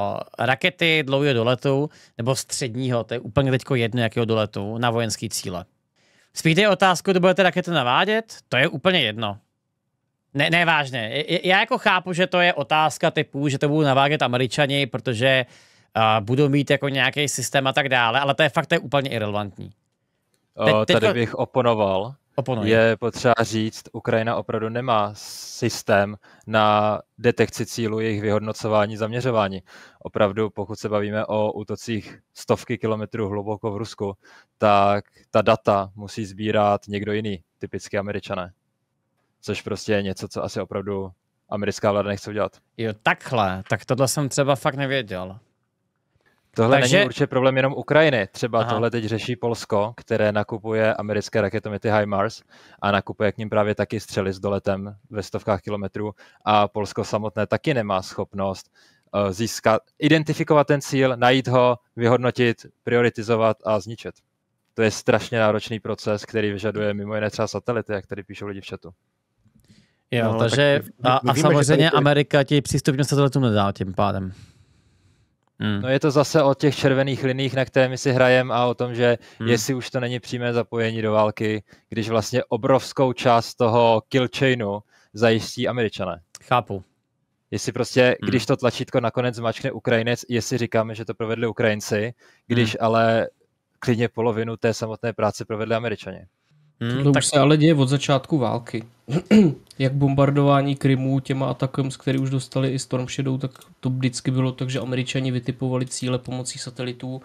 rakety dlouhého doletu nebo středního, to je úplně teďko jedno jakého doletu, na vojenský cíle. Spíš je otázku, kdo budete rakety navádět, to je úplně jedno. Ne, ne vážně. Já jako chápu, že to je otázka typu, že to budou navádět Američani, protože uh, budou mít jako nějaký systém a tak dále, ale to je fakt to je úplně irrelevantní. Te, uh, tady bych oponoval. Oponuji. Je potřeba říct, Ukrajina opravdu nemá systém na detekci cílu, jejich vyhodnocování, zaměřování. Opravdu, pokud se bavíme o útocích stovky kilometrů hluboko v Rusku, tak ta data musí sbírat někdo jiný, typicky Američané. Což prostě je něco, co asi opravdu americká vláda nechce udělat. Jo, takhle. Tak tohle jsem třeba fakt nevěděl. Tohle Takže... není určitě problém jenom Ukrajiny. Třeba Aha. tohle teď řeší Polsko, které nakupuje americké raketomety HIMARS a nakupuje k nim právě taky střely s doletem ve stovkách kilometrů. A Polsko samotné taky nemá schopnost uh, získat, identifikovat ten cíl, najít ho, vyhodnotit, prioritizovat a zničit. To je strašně náročný proces, který vyžaduje mimo jiné třeba satelity, jak tady píšou lidi v chatu. Jo, no, takže my, a, my a víme, samozřejmě tady... Amerika ti přístupně satelitům nedá tím pádem. Hmm. No je to zase o těch červených liních, na které my si hrajeme a o tom, že hmm. jestli už to není přímé zapojení do války, když vlastně obrovskou část toho kill chainu zajistí Američané. Chápu. Jestli prostě, hmm. když to tlačítko nakonec zmačkne Ukrajinec, jestli říkáme, že to provedli Ukrajinci, když hmm. ale klidně polovinu té samotné práce provedli Američani. Hmm, to tak... už se ale děje od začátku války. Jak bombardování Krymu těma atakem, z který už dostali i Storm Shadow, tak to vždycky bylo tak, že Američani vytipovali cíle pomocí satelitů.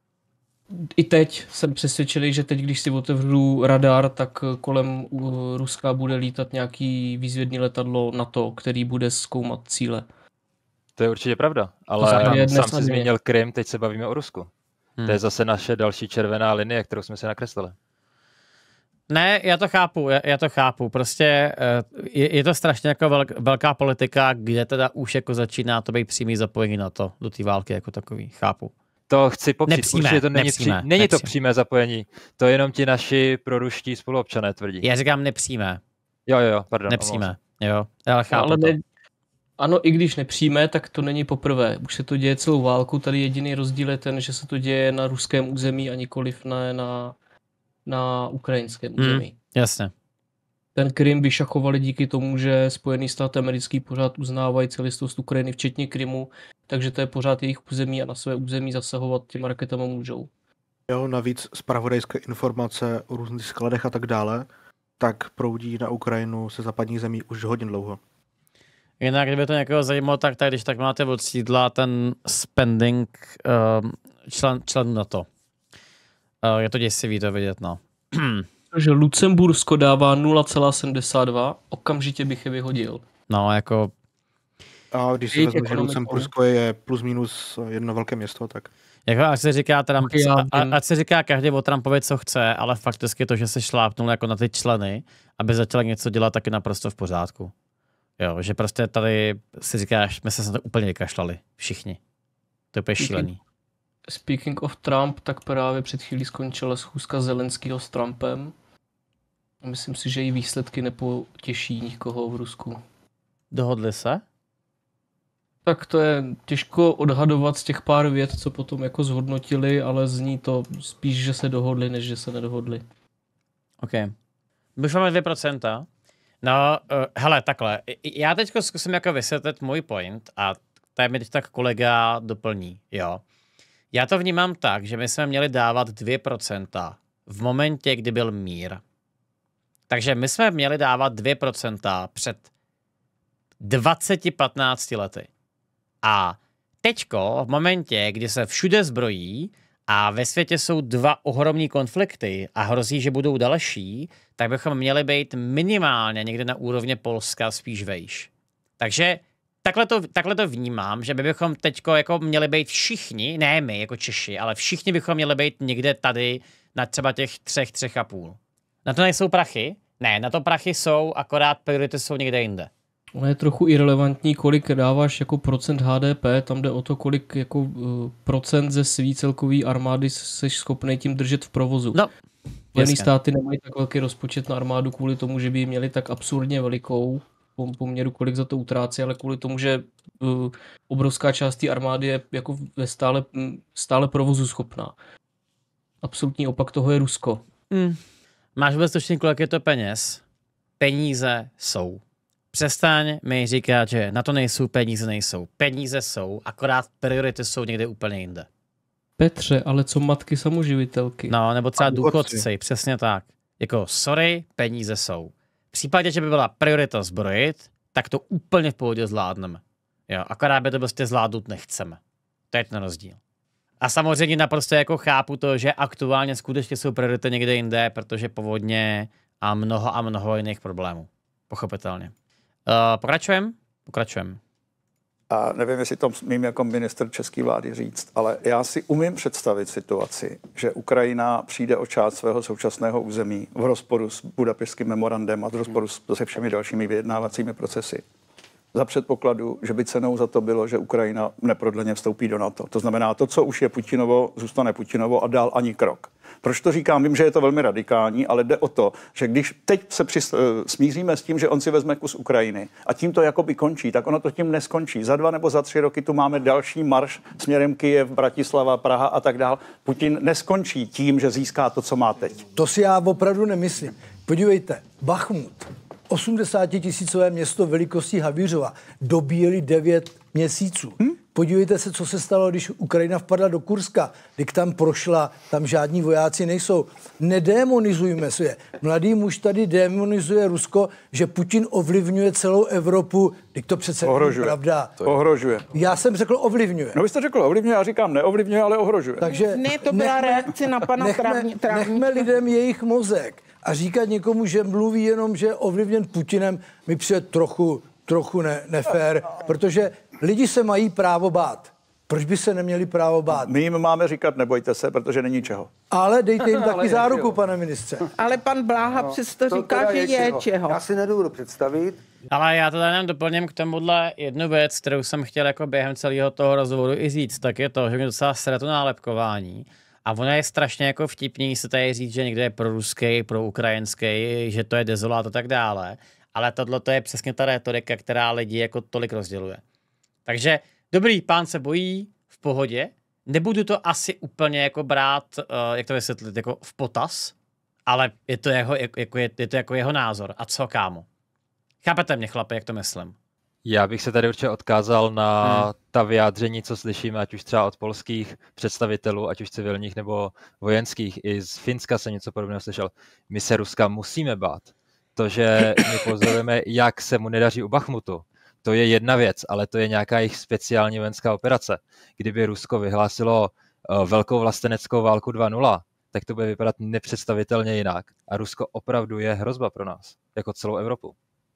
I teď jsem přesvědčený, že teď, když si otevřu radar, tak kolem Ruska bude lítat nějaký výzvědní letadlo NATO, který bude zkoumat cíle. To je určitě pravda, ale sám si zmínil Krym, teď se bavíme o Rusku. Hmm. To je zase naše další červená linie, kterou jsme si nakreslili. Ne, já to chápu, já, já to chápu. Prostě je, je to strašně jako velk, velká politika, kde teda už jako začíná to být přímý zapojení na to, do té války jako takový. Chápu. To chci popřít, nepřímé, určitě to není, nepřímé, pří, není nepřímé. to přímé zapojení. To jenom ti naši proruští spoluobčané tvrdí. Já říkám nepřímé. Jo, jo, jo, pardon. Nepřímé, jo, ale chápu ale to. Ne, ano, i když nepřímé, tak to není poprvé. Už se to děje celou válku, tady jediný rozdíl je ten, že se to děje na ruském území a nikoliv na, na, na ukrajinském území. Hmm, jasně. Ten Krym vyšachovali díky tomu, že Spojený stát americký pořád uznávají celistvost Ukrajiny, včetně Krymu, takže to je pořád jejich území a na své území zasahovat těma raketama můžou. Jo, navíc zpravodajské informace o různých skladech a tak dále, tak proudí na Ukrajinu se západních zemí už hodně dlouho. Jinak, kdyby to někoho zajímalo, tak tady, když tak máte od sídla ten spending uh, člen, člen NATO. Uh, je to děsivý to vidět, no. že Lucembursko dává nula celá sedmdesát dva, okamžitě bych je vyhodil. No, jako... A když si vezme, že Lucembursko je plus minus jedno velké město, tak... Jako, ať se říká, Trump, a, ať se říká každý o Trumpovi, co chce, ale fakticky to, že se šlápnul jako na ty členy, aby začal něco dělat, tak je naprosto v pořádku. Jo, že prostě tady si říkáš, my se na to úplně vykašlali, všichni. To je úplně šílený. Speaking of Trump, tak právě před chvílí skončila schůzka Zelenského s Trumpem. Myslím si, že její výsledky nepotěší nikoho v Rusku. Dohodli se? Tak to je těžko odhadovat z těch pár vět, co potom jako zhodnotili, ale zní to spíš, že se dohodli, než že se nedohodli. OK. Bychom dvě procenta. No, uh, hele, takhle. Já teď zkusím jako vysvětlit můj point a tady mi teď tak kolega doplní, jo. Já to vnímám tak, že my jsme měli dávat dvě procenta v momentě, kdy byl mír. Takže my jsme měli dávat dvě procenta před dvaceti patnácti lety. A teďko, v momentě, kdy se všude zbrojí a ve světě jsou dva ohromní konflikty a hrozí, že budou další, tak bychom měli být minimálně někde na úrovně Polska, spíš vejš. Takže takhle to, takhle to vnímám, že by bychom teďko jako měli být všichni, ne my jako Češi, ale všichni bychom měli být někde tady na třeba těch třech, třech a půl. Na to nejsou prachy? Ne, na to prachy jsou, akorát priority jsou někde jinde. Ono je trochu irelevantní, kolik dáváš jako procent H D P, tam jde o to, kolik jako uh, procent ze svý celkový armády jsi schopný tím držet v provozu. No, Spojené státy nemají tak velký rozpočet na armádu kvůli tomu, že by ji měli tak absurdně velikou po poměru, kolik za to utrácí, ale kvůli tomu, že uh, obrovská část té armády je jako ve stále, stále provozu schopná. Absolutní opak toho je Rusko. Mm. Máš vůbec točný, kolik je to peněz? Peníze jsou. Přestaň mi říkat, že na to nejsou peníze, nejsou. Peníze jsou, akorát priority jsou někde úplně jinde. Petře, ale co matky samoživitelky? No, nebo třeba důchodci, přesně tak. Jako sorry, peníze jsou. V případě, že by byla priorita zbrojit, tak to úplně v pohodě zvládneme. Jo, akorát by to prostě zvládnout nechceme. To je ten rozdíl. A samozřejmě naprosto jako chápu to, že aktuálně skutečně jsou priority někde jinde, protože povodně a mnoho a mnoho jiných problémů. Pochopitelně. Uh, pokračujeme? Pokračujeme. A nevím, jestli to mím jako ministr české vlády říct, ale já si umím představit situaci, že Ukrajina přijde o část svého současného území v rozporu s Budapešským memorandem a v rozporu se všemi dalšími vyjednávacími procesy. Za předpokladu, že by cenou za to bylo, že Ukrajina neprodleně vstoupí do NATO. To znamená, to, co už je Putinovo, zůstane Putinovo a dál ani krok. Proč to říkám? Vím, že je to velmi radikální, ale jde o to, že když teď se přis, smíříme s tím, že on si vezme kus Ukrajiny a tím to jakoby končí, tak ono to tím neskončí. Za dva nebo za tři roky tu máme další marš směrem Kyjev, Bratislava, Praha a tak dál. Putin neskončí tím, že získá to, co má teď. To si já opravdu nemyslím. Podívejte, Bachmut, osmdesátitisícové město velikosti Havířova, dobíjeli devět měsíců. Hm? Podívejte se, co se stalo, když Ukrajina vpadla do Kurska. Když tam prošla, tam žádní vojáci nejsou. Nedémonizujme se je. Mladý muž tady démonizuje Rusko, že Putin ovlivňuje celou Evropu. Když to přece ohrožuje. Je pravda. To ohrožuje. Já jsem řekl ovlivňuje. No vy jste řekl ovlivňuje, já říkám neovlivňuje, ale ohrožuje. Takže ne, to byla nechme, reakce na pana nechme, trávní, trávní. Nechme lidem jejich mozek. A říkat někomu, že mluví jenom, že je ovlivněn Putinem, mi přijde trochu, trochu ne, nefér, protože lidi se mají právo bát. Proč by se neměli právo bát? My jim máme říkat, nebojte se, protože není čeho. Ale dejte jim taky záruku, pane ministře. Ale pan Bláha no, přesto říká, že je čeho. čeho. Já si nedovedu představit. Ale já to jenom doplním k tomuhle jednu věc, kterou jsem chtěl jako během celého toho rozhovoru i říct, tak je to, že mě docela sere to nálepkování. A ono je strašně jako vtipný se tady říct, že někde je pro ruský, pro ukrajinský, že to je dezolát a tak dále. Ale tohle to je přesně ta retorika, která lidi jako tolik rozděluje. Takže dobrý, pán se bojí, v pohodě. Nebudu to asi úplně jako brát, uh, jak to vysvětlit, jako v potaz, ale je to, jeho, jako je, je to jako jeho názor. A co, kámo? Chápete mě, chlapi, jak to myslím? Já bych se tady určitě odkázal na hmm. ta vyjádření, co slyšíme, ať už třeba od polských představitelů, ať už civilních nebo vojenských. I z Finska se něco podobného slyšel. My se Ruska musíme bát. To, že my pozorujeme, jak se mu nedaří u Bachmutu, to je jedna věc, ale to je nějaká jejich speciální vojenská operace. Kdyby Rusko vyhlásilo uh, velkou vlasteneckou válku dva nula, tak to bude vypadat nepředstavitelně jinak. A Rusko opravdu je hrozba pro nás, jako celou Evropu.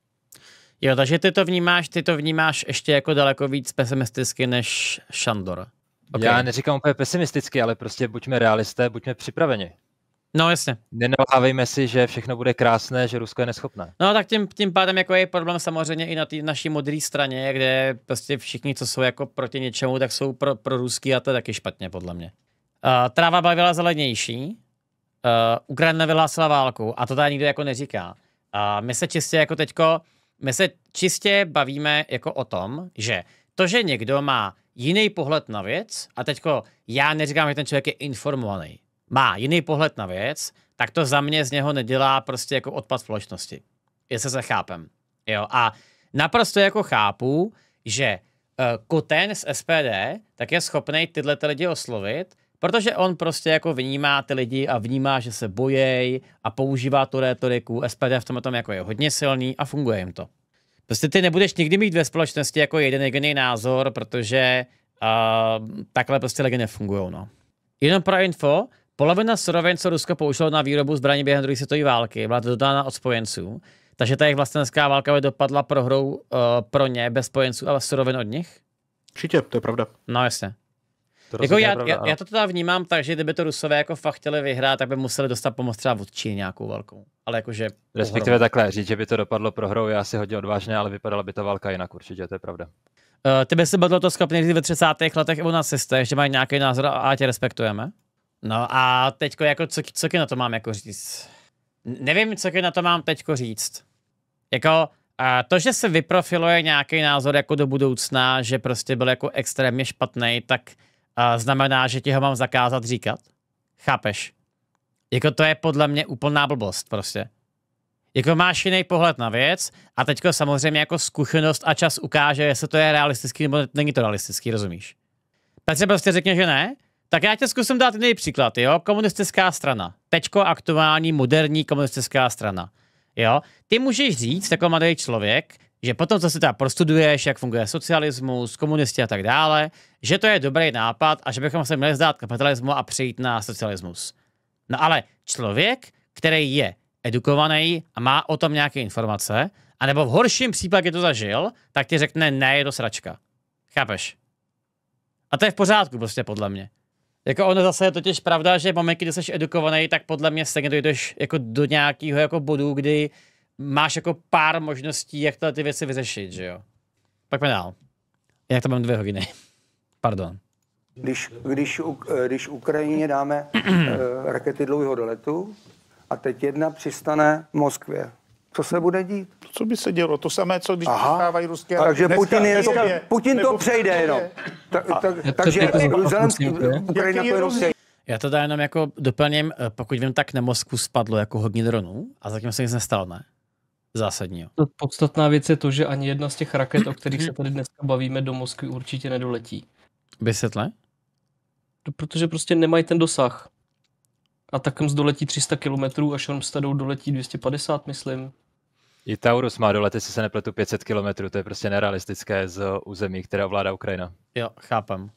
Jo, takže ty to vnímáš, ty to vnímáš ještě jako daleko víc pesimisticky než Šandor. Okay. Já neříkám úplně pesimisticky, ale prostě buďme realisté, buďme připraveni. No jasně. Nenalhávejme si, že všechno bude krásné, že Rusko je neschopné. No tak tím, tím pádem jako je problém samozřejmě i na té naší modré straně, kde prostě všichni, co jsou jako proti něčemu, tak jsou pro, pro ruský a to je taky špatně, podle mě. Uh, tráva byla zelenější, uh, Ukrajina vyhlásila válku a to tady nikdo jako neříká. Uh, my se čistě jako teďko, my se čistě bavíme jako o tom, že to, že někdo má jiný pohled na věc a teďko já neříkám, že ten člověk je informovaný, má jiný pohled na věc, tak to za mě z něho nedělá prostě jako odpad společnosti. Jestli se chápem. Jo? A naprosto jako chápu, že uh, Koten z S P D tak je schopný tyhle ty lidi oslovit, protože on prostě jako vnímá ty lidi a vnímá, že se bojejí a používá tu rétoriku. S P D v tom tom jako je hodně silný a funguje jim to. Prostě ty nebudeš nikdy mít ve společnosti jako jeden jediný názor, protože uh, takhle prostě lidi nefungujou. No. Jenom pro info, polovina surovin, co Rusko použilo na výrobu zbraní během druhé světové války, byla dodána od spojenců, takže ta jejich vlastenská válka by dopadla prohrou uh, pro ně bez spojenců a surovin od nich? Určitě, to je pravda. No jasně. Jako já, pravda, já, já to teda vnímám tak, že kdyby to Rusové jako fakt chtěli vyhrát, tak by museli dostat pomoc třeba od Číny nějakou velkou. Ale jakože... Respektive takhle, říct, že by to dopadlo prohrou, je asi hodně odvážné, ale vypadala by ta válka jinak určitě, to je pravda. Uh, ty by si bylo to schopný říct ve třicátých letech i u nacistech, že mají nějaký názor a tě respektujeme. No a teďko jako, co, co na to mám jako říct? Nevím, co na to mám teďko říct. Jako... A to, že se vyprofiluje nějaký názor jako do budoucna, že prostě byl jako extrémně špatný, tak uh, znamená, že ti ho mám zakázat říkat. Chápeš? Jako to je podle mě úplná blbost prostě. Jako máš jiný pohled na věc a teďko samozřejmě jako zkušenost a čas ukáže, jestli to je realistický nebo není to realistický, rozumíš? Petře prostě řekne, že ne, Tak já tě zkusím dát jiný příklad, jo? Komunistická strana. Teďko aktuální, moderní komunistická strana. Jo? Ty můžeš říct, jako mladý člověk, že potom, co si teda prostuduješ, jak funguje socialismus, komunisti a tak dále, že to je dobrý nápad a že bychom se měli zdát kapitalismu a přejít na socialismus. No ale člověk, který je edukovaný a má o tom nějaké informace, anebo v horším případě to zažil, tak ti řekne, ne, je to sračka. Chápeš? A to je v pořádku prostě podle mě. Jako ono zase je totiž pravda, že v momentě, kdy jsi edukovaný, tak podle mě stejně dojdeš jako do nějakého jako bodu, kdy máš jako pár možností, jak ty věci vyřešit, že jo. Pojďme dál. Jak to mám dvě hodiny. Pardon. Když, když, když Ukrajině dáme rakety dlouhého doletu a teď jedna přistane v Moskvě, co se bude dít? Co by se dělo? To samé, co když přistávají ruské... Takže Putin, je, to, Putin to přejde jenom. Ta, ta, takže Zelenský, Ukrajina to jenom přejde. Já to dá jenom jako doplním, pokud vím, tak na Moskvu spadlo jako hodně dronů a zatím se nic nestalo, ne? Zásadního. Podstatná věc je to, že ani jedna z těch raket, o kterých se tady dneska bavíme, do Moskvy určitě nedoletí. Vysvětle? Protože prostě nemají ten dosah. A takhle doletí tři sta kilometrů a Šormstadou doletí dvě stě padesát, myslím. I Taurus má dolet, jestli se nepletu, pět set kilometrů, to je prostě nerealistické z území, které ovládá Ukrajina. Jo, chápem.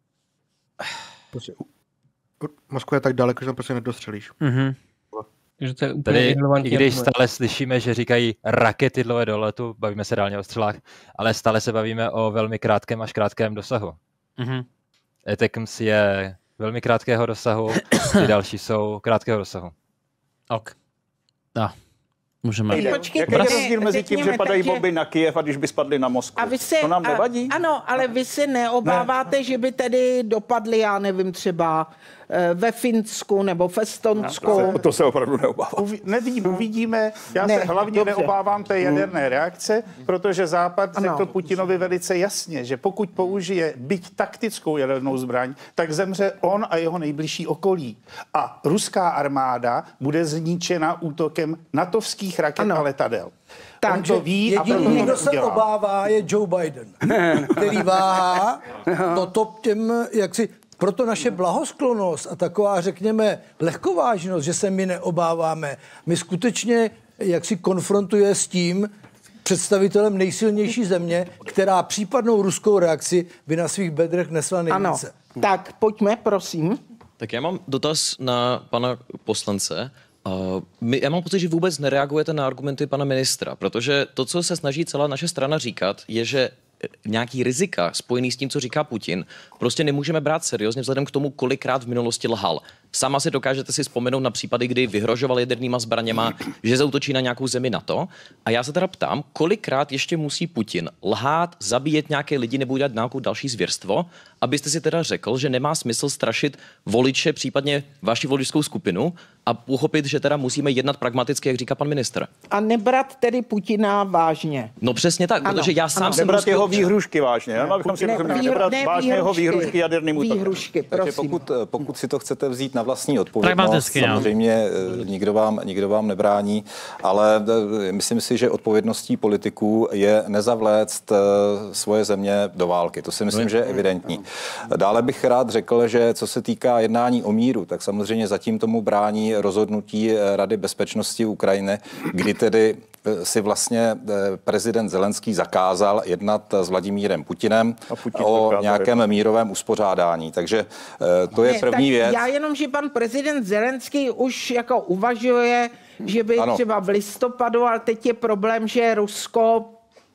Prostě, Moskva je tak daleko, že tam prostě nedostřelíš. Mhm. Takže to je úplně Tady, irrelevantní. i když stále slyšíme, že říkají rakety dlouhé doletu, bavíme se dálně o střelách, ale stále se bavíme o velmi krátkém až krátkém dosahu. Mhm. ATACMS je velmi krátkého dosahu, ty další jsou krátkého dosahu. Ok. No. Můžeme. Jaký je rozdíl mezi tím, že padají bomby na Kyjev a když by spadly na Moskvu? A vy se, to nám nevadí? A, ano, ale vy se neobáváte, ne. že by tedy dopadly, já nevím, třeba ve Finsku nebo v Estonsku. No, to, se, to se opravdu neobávám. Uvi, nevím, uvidíme. Já ne, se hlavně dobře. neobávám té jaderné reakce, protože Západ ano. řekl Putinovi velice jasně, že pokud použije byť taktickou jadernou zbraň, tak zemře on a jeho nejbližší okolí. A ruská armáda bude zničena útokem natovských raket ano. a letadel. Takže to ví jediný, kdo se obává, je Joe Biden, který váhá toto těm, jak si, proto naše blahosklonost a taková, řekněme, lehkovážnost, že se my neobáváme, my skutečně, jak si konfrontuje s tím představitelem nejsilnější země, která případnou ruskou reakci by na svých bedrech nesla nejvíce. Ano, tak pojďme, prosím. Tak já mám dotaz na pana poslance. Uh, my, já mám pocit, že vůbec nereagujete na argumenty pana ministra, protože to, co se snaží celá naše strana říkat, je, že nějaký rizika spojený s tím, co říká Putin, prostě nemůžeme brát seriózně vzhledem k tomu, kolikrát v minulosti lhal. Sama si dokážete si vzpomenout na případy, kdy vyhrožoval jadernýma zbraněma, že zaútočí na nějakou zemi NATO. A já se teda ptám, kolikrát ještě musí Putin lhát, zabíjet nějaké lidi nebo udělat nějakou další zvěrstvo, abyste si teda řekl, že nemá smysl strašit voliče, případně vaši voličskou skupinu a pochopit, že teda musíme jednat pragmaticky, jak říká pan ministr. A nebrat tedy Putina vážně. No přesně tak, ano, protože já sám ano. jsem nebrat jeho výhrušky vážně, ne, abychom si ne, rozuměli, výhru, nebrat ne, vážně jeho výhrušky jaderným útokem. Výhrušky, prosím. Pokud, pokud si to chcete vzít na vlastní odpovědnost, samozřejmě nikdo vám, nikdo vám nebrání, ale myslím si, že odpovědností politiků je nezavléct svoje země do války. To si myslím, že je evidentní. Dále bych rád řekl, že co se týká jednání o míru, tak samozřejmě zatím tomu brání rozhodnutí Rady bezpečnosti Ukrajiny, kdy tedy si vlastně prezident Zelenský zakázal jednat s Vladimírem Putinem Putin o nějakém mírovém uspořádání. Takže to je ne, první věc. Já jenom, že pan prezident Zelenský už jako uvažuje, že by ano. třeba v listopadu, ale teď je problém, že Rusko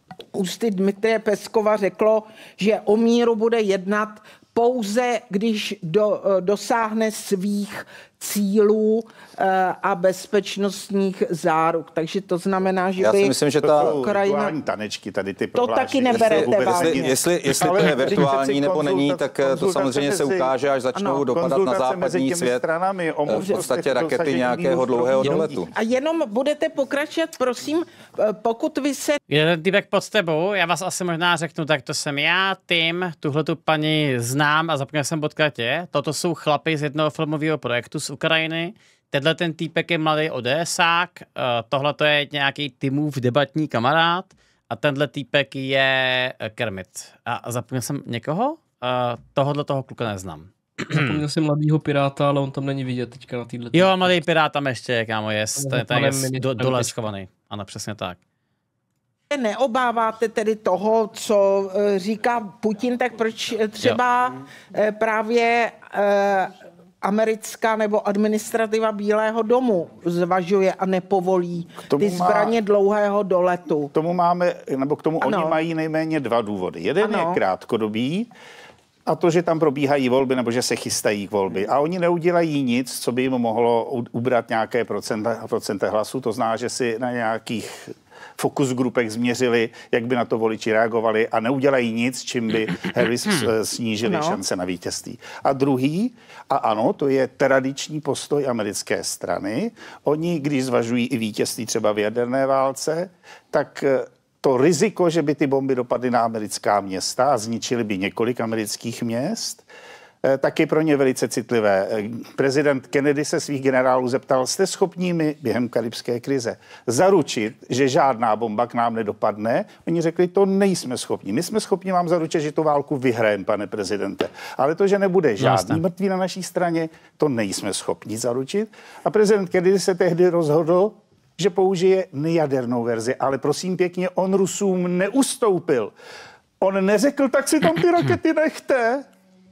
ústy Dmitrije Peskova řeklo, že o míru bude jednat pouze, když do, dosáhne svých cílů a bezpečnostních záruk. Takže to znamená, že Já by si myslím, že ta Ukrajina... tanečky, tady ty to taky neberete vážně. Jestli, jestli, jestli to je virtuální nebo není, tak to samozřejmě se ukáže, až začnou ano, dopadat na západní svět stranami, v podstatě rakety nějakého dlouhého doletu. A jenom budete pokračovat, prosím, pokud vy se... Jeden týpek pod tebou, já vás asi možná řeknu, tak to jsem já, Tim, tuhletu paní znám a zapomněl jsem potkat je. Toto jsou chlapy z jednoho filmového projektu z Ukrajiny. Tenhle ten týpek je mladý ODSák, tohle to je nějaký Timův debatní kamarád a tenhle týpek je Kermit. A zapomněl jsem někoho? Tohodle toho kluka neznám. Zapomněl jsem mladýho piráta, ale on tam není vidět teďka na týhle. Jo, mladý pirát tam ještě, kámo, je, ten, ten je do, dole schovaný. Ano, přesně tak. Neobáváte tedy toho, co říká Putin, tak proč třeba jo. právě eh, americká nebo administrativa Bílého domu zvažuje a nepovolí ty zbraně má, dlouhého doletu? K tomu máme, nebo k tomu ano. Oni mají nejméně dva důvody. Jeden ano. je krátkodobý, a to, že tam probíhají volby, nebo že se chystají k volby. A oni neudělají nic, co by jim mohlo ubrat nějaké procenta, procenta hlasů. To znamená, že si na nějakých fokus grupech změřili, jak by na to voliči reagovali a neudělají nic, čím by Harris snížili no. šance na vítězství. A druhý, a ano, to je tradiční postoj americké strany. Oni, když zvažují i vítězství třeba v jaderné válce, tak to riziko, že by ty bomby dopadly na americká města a zničily by několik amerických měst, tak je pro ně velice citlivé. Prezident Kennedy se svých generálů zeptal, jste schopní mi během karibské krize zaručit, že žádná bomba k nám nedopadne? Oni řekli, to nejsme schopni. My jsme schopni vám zaručit, že tu válku vyhrajeme, pane prezidente. Ale to, že nebude žádný mrtvý na naší straně, to nejsme schopni zaručit. A prezident Kennedy se tehdy rozhodl, že použije nejadernou verzi, ale prosím pěkně, on Rusům neustoupil. On neřekl, tak si tam ty rakety nechte.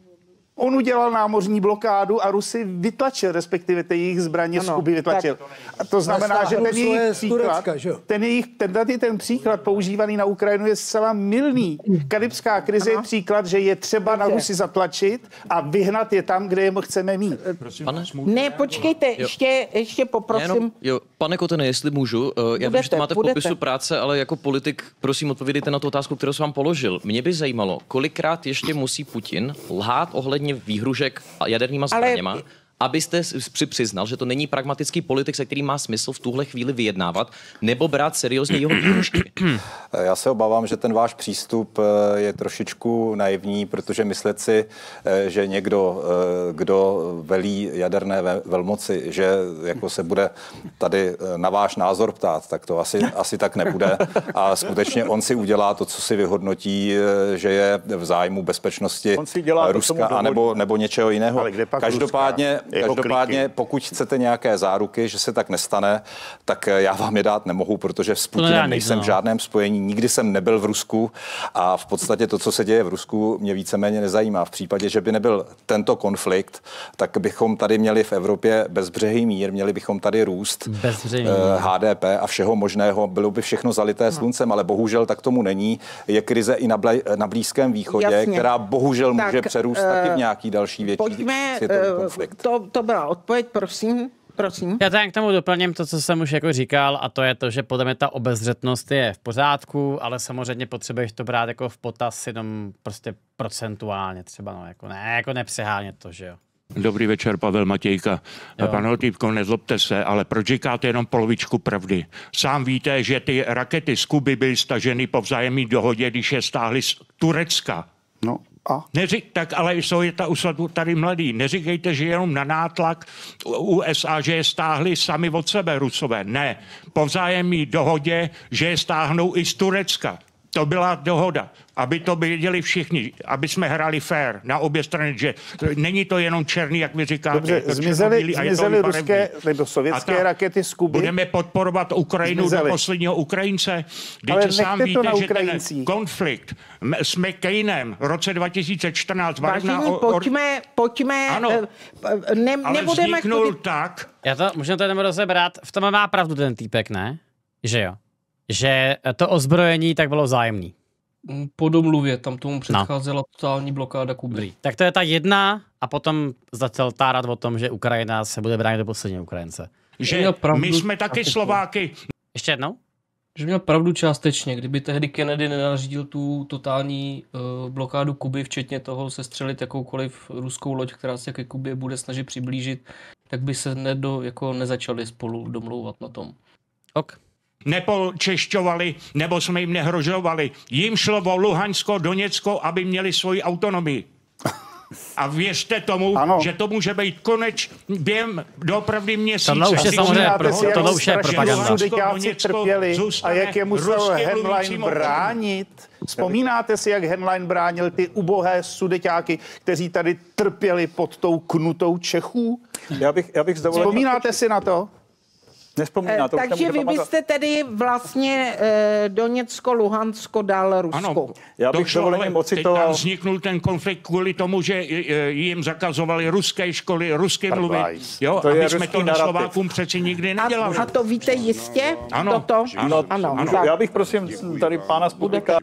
On udělal námořní blokádu a Rusy vytlačil, respektive ty jejich zbraně z Kuby vytlačil. A to znamená, že ten jejich příklad, ten, jejich, ten, tady ten příklad používaný na Ukrajinu je zcela mylný. Karibská krize je příklad, že je třeba na Rusy zatlačit a vyhnat je tam, kde je chceme mít. Pane? Ne, počkejte, ještě, ještě poprosím. Jenom, jo, pane Kotene, jestli můžu, já vím, že to máte v popisu práce, ale jako politik, prosím, odpovědejte na tu otázku, kterou jsem vám položil. Mě by zajímalo, kolikrát ještě musí Putin lhát ohledně výhružek jadernýma zbraněma, ale... abyste si přiznal, že to není pragmatický politik, se kterým má smysl v tuhle chvíli vyjednávat, nebo brát seriózně jeho výhrušky? Já se obávám, že ten váš přístup je trošičku naivní, protože myslet si, že někdo, kdo velí jaderné velmoci, že jako se bude tady na váš názor ptát, tak to asi, asi tak nebude. A skutečně on si udělá to, co si vyhodnotí, že je v zájmu bezpečnosti Ruska a nebo, nebo něčeho jiného. Každopádně Každopádně, pokud chcete nějaké záruky, že se tak nestane, tak já vám je dát nemohu, protože s Putinem nejsem v žádném spojení, nikdy jsem nebyl v Rusku a v podstatě to, co se děje v Rusku, mě víceméně nezajímá. V případě, že by nebyl tento konflikt, tak bychom tady měli v Evropě bezbřehý mír, měli bychom tady růst H D P a všeho možného, bylo by všechno zalité sluncem, ale bohužel tak tomu není. Je krize i na, blí, na Blízkém východě, Jasně. která bohužel tak, může přerůst uh, taky v nějaký další větší pojďme, světový konflikt. To, to byla odpověď, prosím. Prosím. Já tady k tomu doplním to, co jsem už jako říkal, a to je to, že podle mě ta obezřetnost je v pořádku, ale samozřejmě potřebuješ to brát jako v potaz jenom prostě procentuálně třeba, no, jako ne, jako nepřehánět to, že jo. Dobrý večer, Pavel Matějka. Pane Lotýpko, nezlobte se, ale proč říkáte jenom polovičku pravdy? Sám víte, že ty rakety z Kuby byly staženy po vzájemné dohodě, když je stáhly z Turecka. No. A? Neřík, tak ale jsou je ta, tady mladí. Neříkejte, že jenom na nátlak U S A, že je stáhli sami od sebe Rusové. Ne. Po vzájemné dohodě, že je stáhnou i z Turecka. To byla dohoda, aby to věděli všichni, aby jsme hráli fair na obě strany, že není to jenom černý, jak vy říkáte. Dobře, zmizely, zmizely ruské nebo sovětské ta, rakety z Kuby. Budeme podporovat Ukrajinu zmizely. Do posledního Ukrajince. Když sám víte, že ten konflikt s McCainem v roce dva tisíce čtrnáct... Vážení, pojďme, pojďme, ano, ne, ale nebudeme... vzniknul chodit... tak... Já to, můžeme to jenom rozebrat, v tom má pravdu ten týpek, ne? Že jo. Že to ozbrojení tak bylo vzájemný. Po domluvě, tam tomu předcházela no. totální blokáda Kuby. Tak to je ta jedna a potom začal tárat o tom, že Ukrajina se bude bránit do posledního Ukrajince. Že my jsme taky Slováky. Ještě jednou? Že měl pravdu částečně. Kdyby tehdy Kennedy nenařídil tu totální uh, blokádu Kuby, včetně toho sestřelit jakoukoliv ruskou loď, která se ke Kubě bude snažit přiblížit, tak by se nedo, jako nezačali spolu domlouvat na tom. Ok. Nepolčešťovali, nebo jsme jim nehrožovali. Jim šlo o Luhansko, Doněcko, aby měli svoji autonomii. A věřte tomu, ano. že to může být konec během doopravdy měsíce. Tohle už je samozřejmě pro, tohle už je propaganda. Sudeťáci trpěli a jak je musel Henlein bránit. Vzpomínáte si, jak Henlein bránil ty ubohé Sudeťáky, kteří tady trpěli pod tou knutou Čechů? Já bych, já bych Vzpomínáte si na to? Nespomíná, to takže vy byste tedy vlastně e, Doněcko, Luhansko dal Rusko. Ano, já bych došlo, ale teď tam vzniknul ten konflikt kvůli tomu, že jim zakazovali ruské školy, rusky mluvit. Jo, to a my je jsme to na Slovákům přeci nikdy nedělali. A, a to víte jistě? Ano, Toto? ano, ano, ano. Já bych prosím tady pána Sputnika.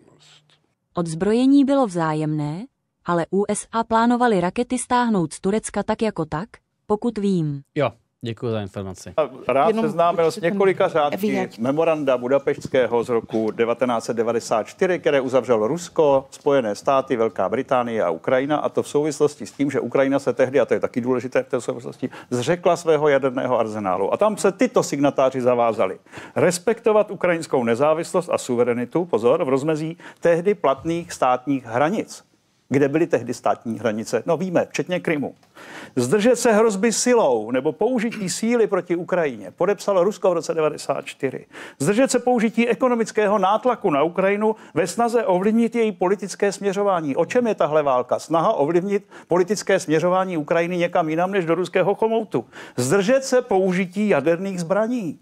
Odzbrojení bylo vzájemné, ale U S A plánovali rakety stáhnout z Turecka tak jako tak, pokud vím. Jo. Děkuji za informaci. Rád Jenom seznámil s několika řádky memoranda Budapeštského z roku devatenáct set devadesát čtyři, které uzavřelo Rusko, Spojené státy, Velká Británie a Ukrajina, a to v souvislosti s tím, že Ukrajina se tehdy, a to je taky důležité v té souvislosti, zřekla svého jaderného arzenálu. A tam se tyto signatáři zavázali respektovat ukrajinskou nezávislost a suverenitu, pozor, v rozmezí tehdy platných státních hranic. Kde byly tehdy státní hranice? No víme, včetně Krymu. Zdržet se hrozby silou nebo použití síly proti Ukrajině. Podepsalo Rusko v roce devadesát čtyři. Zdržet se použití ekonomického nátlaku na Ukrajinu ve snaze ovlivnit její politické směřování. O čem je tahle válka? Snaha ovlivnit politické směřování Ukrajiny někam jinam než do ruského chomoutu. Zdržet se použití jaderných zbraní.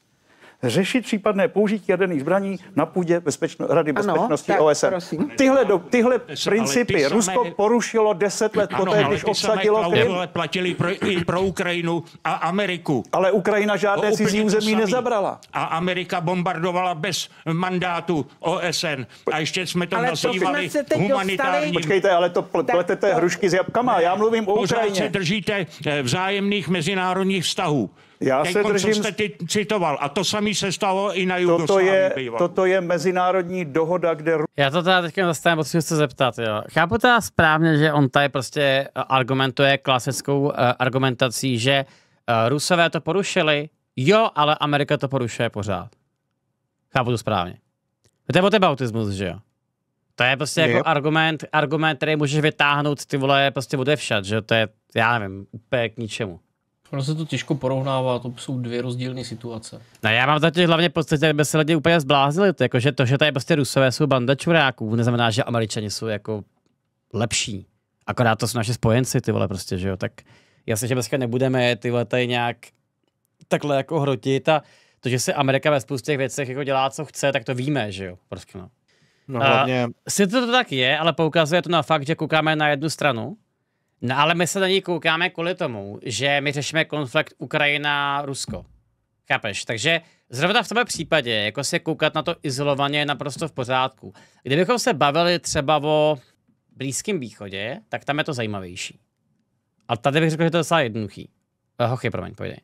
Řešit případné použití jaderných zbraní na půdě bezpečno, Rady ano, bezpečnosti tak, O S N. Tyhle, do, tyhle principy Rusko samé... porušilo deset let ano, poté, když obsadilo Krym. Ale platili pro, i pro Ukrajinu a Ameriku. Ale Ukrajina žádné cizí území nezabrala. A Amerika bombardovala bez mandátu O S N. A ještě jsme to ale nazývali to humanitární. Počkejte, ale to pletete hrušky s jabkama. Já mluvím o Ukrajině. Pořád se držíte vzájemných mezinárodních vztahů. Já Teď se držím... co jste ty citoval. A to samé se stalo i na Jugoslávii. Toto je, toto je mezinárodní dohoda, kde... Já to teda teďka zastavím, potřebuji se zeptat. Jo. Chápu teda správně, že on tady prostě argumentuje klasickou uh, argumentací, že uh, Rusové to porušili, jo, ale Amerika to porušuje pořád. Chápu to správně. To je whataboutismus, že jo? To je prostě je. jako argument, argument, který můžeš vytáhnout ty vole prostě odevšat, že to je, já nevím, úplně k ničemu. Ono se to těžko porovnává, to jsou dvě rozdílné situace. No já mám zatím hlavně pocit, že by se lidi úplně zbláznili, to, jako, že to, že tady prostě Rusové jsou banda čuráků, neznamená, že Američani jsou jako lepší. Akorát to jsou naše spojenci, ty vole prostě, že jo, tak jasně, že dneska nebudeme ty vole tady nějak takhle jako hrotit a to, že se Amerika ve spoustě těch věcech jako dělá, co chce, tak to víme, že jo, prostě no. No hlavně... Sice to tak je, ale poukazuje to na fakt, že koukáme na jednu stranu. No ale my se na ní koukáme kvůli tomu, že my řešíme konflikt Ukrajina-Rusko. Chápeš? Takže zrovna v tomhle případě, jako se koukat na to izolovaně, je naprosto v pořádku. Kdybychom se bavili třeba o Blízkém východě, tak tam je to zajímavější. A tady bych řekl, že to je docela jednoduchý. Hochy, promiň, pojdej.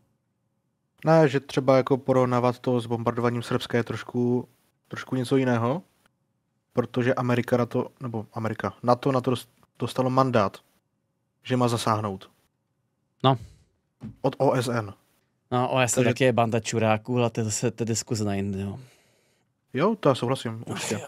Ne, že třeba jako porovnávat to s bombardováním Srbska je trošku, trošku něco jiného, protože Amerika na to, nebo Amerika, NATO na to dostalo mandát, že má zasáhnout. No. Od O S N. No, O S N Takže... taky je banda čuráků, ale to je zase ty diskuze na jindy, jo. Jo, to já souhlasím, určitě.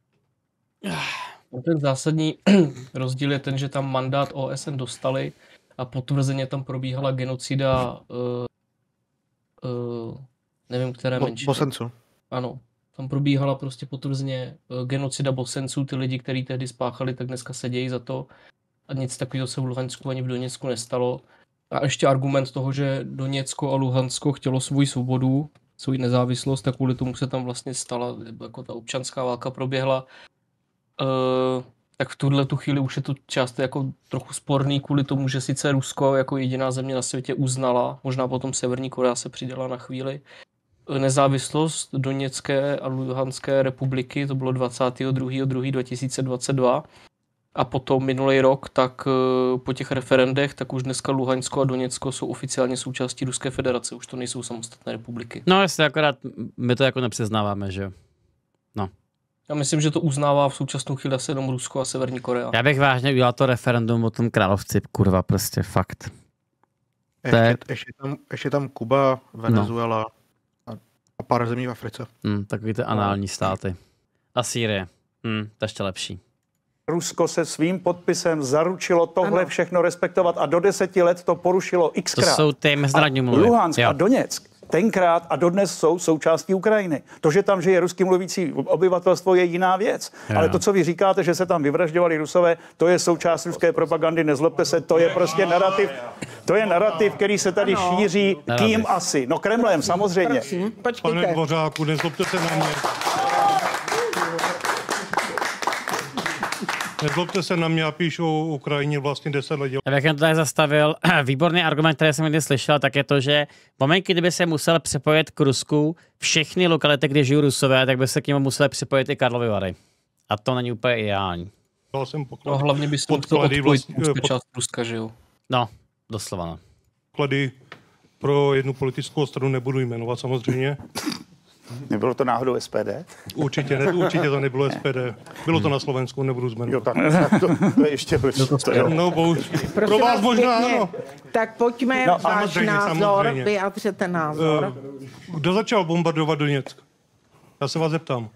Ten zásadní rozdíl je ten, že tam mandát O S N dostali a potvrzeně tam probíhala genocida uh, uh, nevím, které Bo- menšiny. Bosenců. Ano. Tam probíhala prostě potvrzeně uh, genocida Bosenců, ty lidi, kteří tehdy spáchali, tak dneska sedějí za to. A nic takového se v Luhansku ani v Doněcku nestalo. A ještě argument toho, že Doněcko a Luhansko chtělo svou svobodu, svou nezávislost, tak kvůli tomu se tam vlastně stala, jako ta občanská válka proběhla. Uh, tak v tuhle tu chvíli už je to část jako trochu sporný kvůli tomu, že sice Rusko jako jediná země na světě uznala, možná potom Severní Korea se přidala na chvíli, nezávislost Doněcké a Luhanské republiky, to bylo dvacátého druhého druhého dva tisíce dvacet dva. A potom minulý rok, tak po těch referendech, tak už dneska Luhansko a Doněcko jsou oficiálně součástí Ruské federace, už to nejsou samostatné republiky. No jestli akorát my to jako nepřiznáváme, že jo. No. Já myslím, že to uznává v současnou chvíli asi jenom Rusko a Severní Korea. Já bych vážně udělal to referendum o tom královci, kurva, prostě fakt. Ještě, je... ještě, tam, ještě tam Kuba, Venezuela no. a pár zemí v Africe. Hmm, takový ty anální státy. A Sýrie. Hmm, to ještě lepší. Rusko se svým podpisem zaručilo tohle ano. všechno respektovat a do deseti let to porušilo xkrát. To jsou ty mezinárodní mluvy. Luhansk a Doněck tenkrát a dodnes jsou součástí Ukrajiny. To, že tam žije rusky mluvící obyvatelstvo, je jiná věc. Jo. Ale to, co vy říkáte, že se tam vyvražďovali Rusové, to je součást ruské propagandy, nezlobte se, to je prostě narrativ, to je narrativ, který se tady ano. šíří. Narrativ. Kým asi? No Kremlem, samozřejmě. Prosím, Pane Dvořáku, nezlobte se na mě. Nezlobte se na mě, já píšu o Ukrajině vlastně deset let. Jak jsem to tady zastavil, výborný argument, který jsem někdy slyšel, tak je to, že v momentě, kdyby se musel připojit k Rusku všechny lokality, kde žijí Rusové, tak by se k němu museli připojit i Karlovy Vary. A to není úplně ideální. No hlavně by se musel odpojit vlastně, pod... část Ruska, že jo? No, doslova no. Poklady pro jednu politickou stranu nebudu jmenovat samozřejmě. Nebylo to náhodou S P D? Určitě, ne, určitě to nebylo S P D. Bylo to na Slovensku, nebudu zmenovat. Tak, to, to je ještě horší. No, bohuž. Pro vás možná ano. Tak pojďme, no, váš samozřejmě, názor, samozřejmě. Vyjádřete názor. Kdo začal bombardovat Doněck? Já se vás zeptám.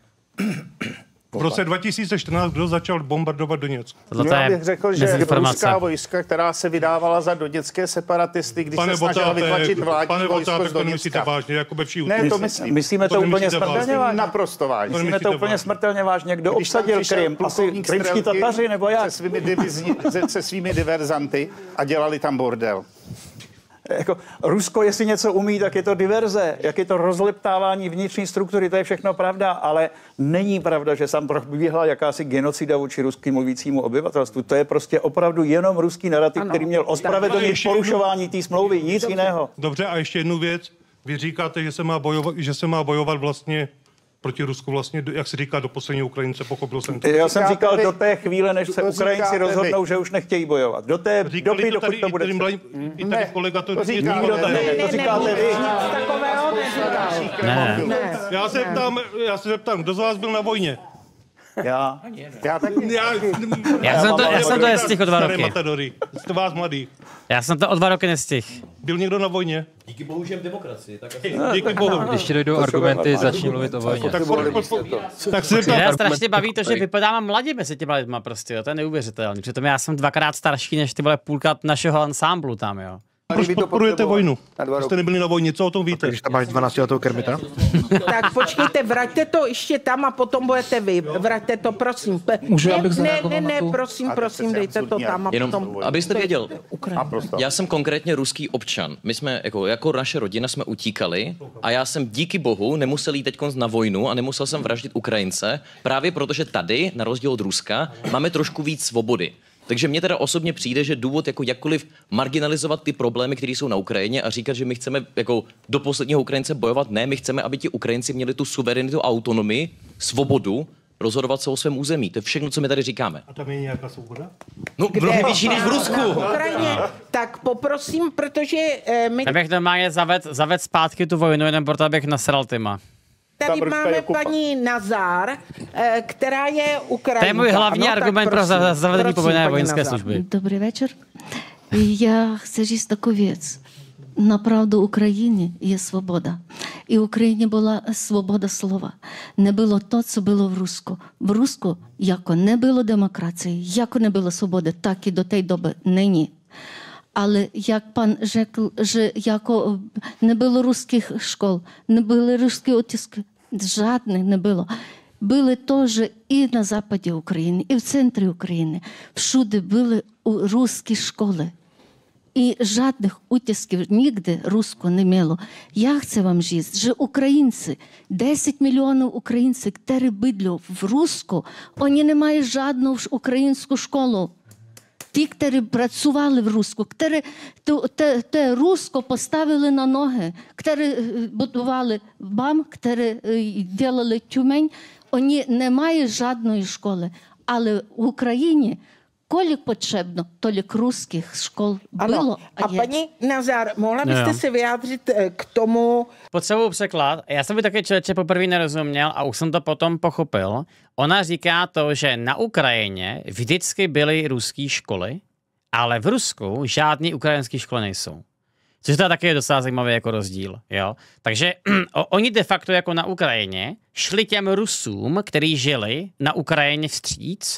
V roce dva tisíce čtrnáct kdo začal bombardovat Doněck? No, já bych řekl, že ruská vojska, která se vydávala za doněcké separatisty, když pane se snažila vytlačit vládní pane vojsko Botáte, z Doněcka. Myslíte vážně, jako ve vší Ne, to myslím. Myslíme to, to úplně smrtelně vážně? Naprosto vážně. Myslíme to úplně smrtelně vážně. Kdo obsadil Krym? Asi krymští Tataři nebo jak? Se svými, divizní, se svými diverzanty a dělali tam bordel. Jako Rusko, jestli něco umí, tak je to diverze, jak je to rozleptávání vnitřní struktury, to je všechno pravda, ale není pravda, že tam probíhala jakási genocida vůči ruským mluvícímu obyvatelstvu. To je prostě opravdu jenom ruský narrativ, ano, který měl ospravedlnit porušování té smlouvy, nic Dobře. jiného. Dobře, a ještě jednu věc. Vy říkáte, že se má bojovat, že se má bojovat vlastně proti Rusku vlastně, jak se říká, do posledního Ukrajince, pochopil jsem to. Já jsem říkal do té chvíle, než se Ukrajinci rozhodnou, že už nechtějí bojovat. Do té doby, dokud to bude. I tady kolega to říkáte. To říkáte vy. Takového neříkal. Já se ptám, já se zeptám, kdo z vás byl na vojně? Já. Já taky. Já, já jsem to, já jsem to nestihl o dva roky. Matadory, jste vás mladý. Já jsem to o dva roky nestihl. Byl někdo na vojně? Díky bohu, že v demokracii. Tak asi... no, díky bohu. Ještě dojdou argumenty, začni mluvit o vojně. Tak, tak se mě strašně baví to, že vypadám mladě mezi těma lidma prostě, jo. To je neuvěřitelný. Přitom já jsem dvakrát starší než ty vole půlka našeho ansámblu tam, jo. Proč podporujete vojnu? Jste nebyli na vojně, co o tom víte? Když tam máš dvanáctiletého Kermita? Tak počkejte, vraťte to ještě tam a potom budete vy. Vraťte to, prosím. Můžu, abych ne, ne, ne, prosím, prosím, dejte to tam a Jenom, potom... abyste věděl, já jsem konkrétně ruský občan. My jsme, jako, jako naše rodina jsme utíkali a já jsem díky bohu nemusel jít teď na vojnu a nemusel jsem vraždit Ukrajince, právě protože tady, na rozdíl od Ruska, máme trošku víc svobody. Takže mně teda osobně přijde, že důvod jako jakkoliv marginalizovat ty problémy, které jsou na Ukrajině a říkat, že my chceme jako do posledního Ukrajince bojovat, ne, my chceme, aby ti Ukrajinci měli tu suverenitu, autonomii, svobodu, rozhodovat se o svém území. To je všechno, co my tady říkáme. A tam je nějaká svoboda? No, mnohem větší než v Rusku. Ukrajině, tak poprosím, protože eh, my... Já bych normálně zaved, zaved zpátky tu vojnu, jenom proto, abych nasral tyma. Tady máme paní Nazar, která je Ukrajinka. To je můj hlavní no, argument pro zavedení povinné vojenské služby. Dobrý večer. Já chci říct takovou věc. Направду в Україні є свобода. І в Україні була свобода слова. Не було то, що було в Руску. В Руску, яко не було демократії, яко не було свободи, так і до тієї доби нині. Але як пан řekl, že jako не було русських школ, не були русські утиски, жодних не було. Byly to, že i na západě Ukrajiny, i v centru Ukrajiny, všude byly ruské školy. I žádných utisků nikdy Rusko nemělo. Já chci vám říct, že Ukrajinci, deset milionů Ukrajinci, kteří bydlí v Rusku, oni nemají žádnou ukrajinskou školu. Ті, які працювали в Руску, які те, те Русько поставили на ноги, які будували БАМ, які робили Тюмень, вони не мають жодної школи. Але в Україні kolik potřebno, tolik ruských škol bylo ano. a, a paní Nazar, mohla byste no, se vyjádřit k tomu? Potřebuji překlad. Já jsem by taky člověče poprvé nerozuměl a už jsem to potom pochopil. Ona říká to, že na Ukrajině vždycky byly ruské školy, ale v Rusku žádný ukrajinské školy nejsou. Což to je taky docela zajímavý jako rozdíl. Jo? Takže oni de facto jako na Ukrajině šli těm Rusům, kteří žili na Ukrajině vstříc,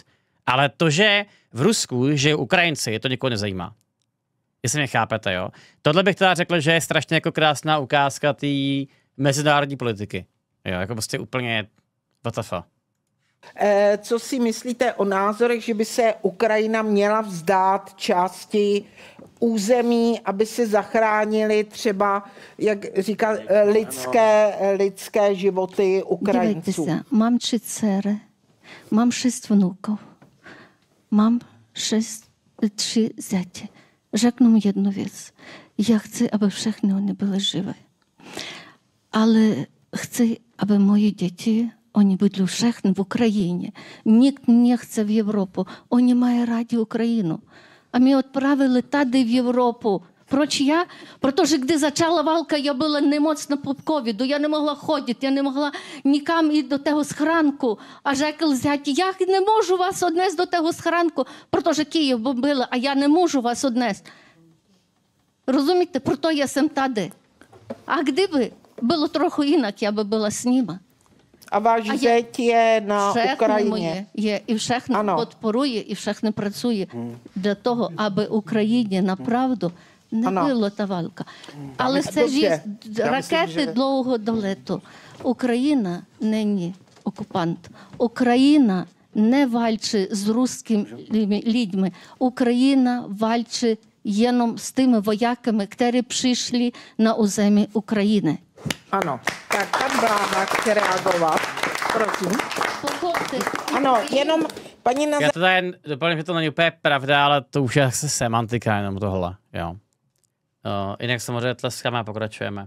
Ale to, že v Rusku, že Ukrajinci, to nikoho nezajímá. Jestli mě chápete, jo. Tohle bych teda řekl, že je strašně jako krásná ukázka té mezinárodní politiky. Jo, jako prostě úplně W T F. E, co si myslíte o názorech, že by se Ukrajina měla vzdát části území, aby se zachránili třeba, jak říká, lidské, lidské životy Ukrajinců? Дивіться, мам tři dcery, mám šest vnuků, mám šest, tři zятě. Řeknu jednu věc. Já chci, aby všechny oni byly živé. Ale chci, aby moje děti, oni byli všechny v Ukrajině. Nikdo nechce v Європу. Oni mají rádi Ukrajinu. A mě odpravili tady v Європу. Proč já? Protože když začala válka, já byla nemocná po covidu, já nemohla chodit, já nemohla nikam jít do toho schránku. A řekl zятě, já nemůžu vás odnést do toho schránku, protože Kyjev bombili, a já nemůžu vás odnést. Rozumíte? Proto já jsem tady. A kdyby bylo trochu jinak, já by byla s nimi. A váš a zeď je na Ukrajině. Moje je, i všechno ano. podporuje, i všechno pracuje hmm. для toho, aby Ukrajině napravdu nebyla ta válka. Ale se říct, rakety že... dlouho do letu. Ukrajina není okupant. Ukrajina neválčí s ruskými lidmi. Ukrajina válčí jenom s těmi vojákami, kteří přišli na území Ukrajiny. Ano, tak pan Bláha chce reagovat. Prosím. Ano, jenom paní Nazar... Já to jen doplním, že to není úplně pravda, ale to už je asi semantika jenom tohle. Jo. Uh, jinak samozřejmě tleskáme a pokračujeme. Uh,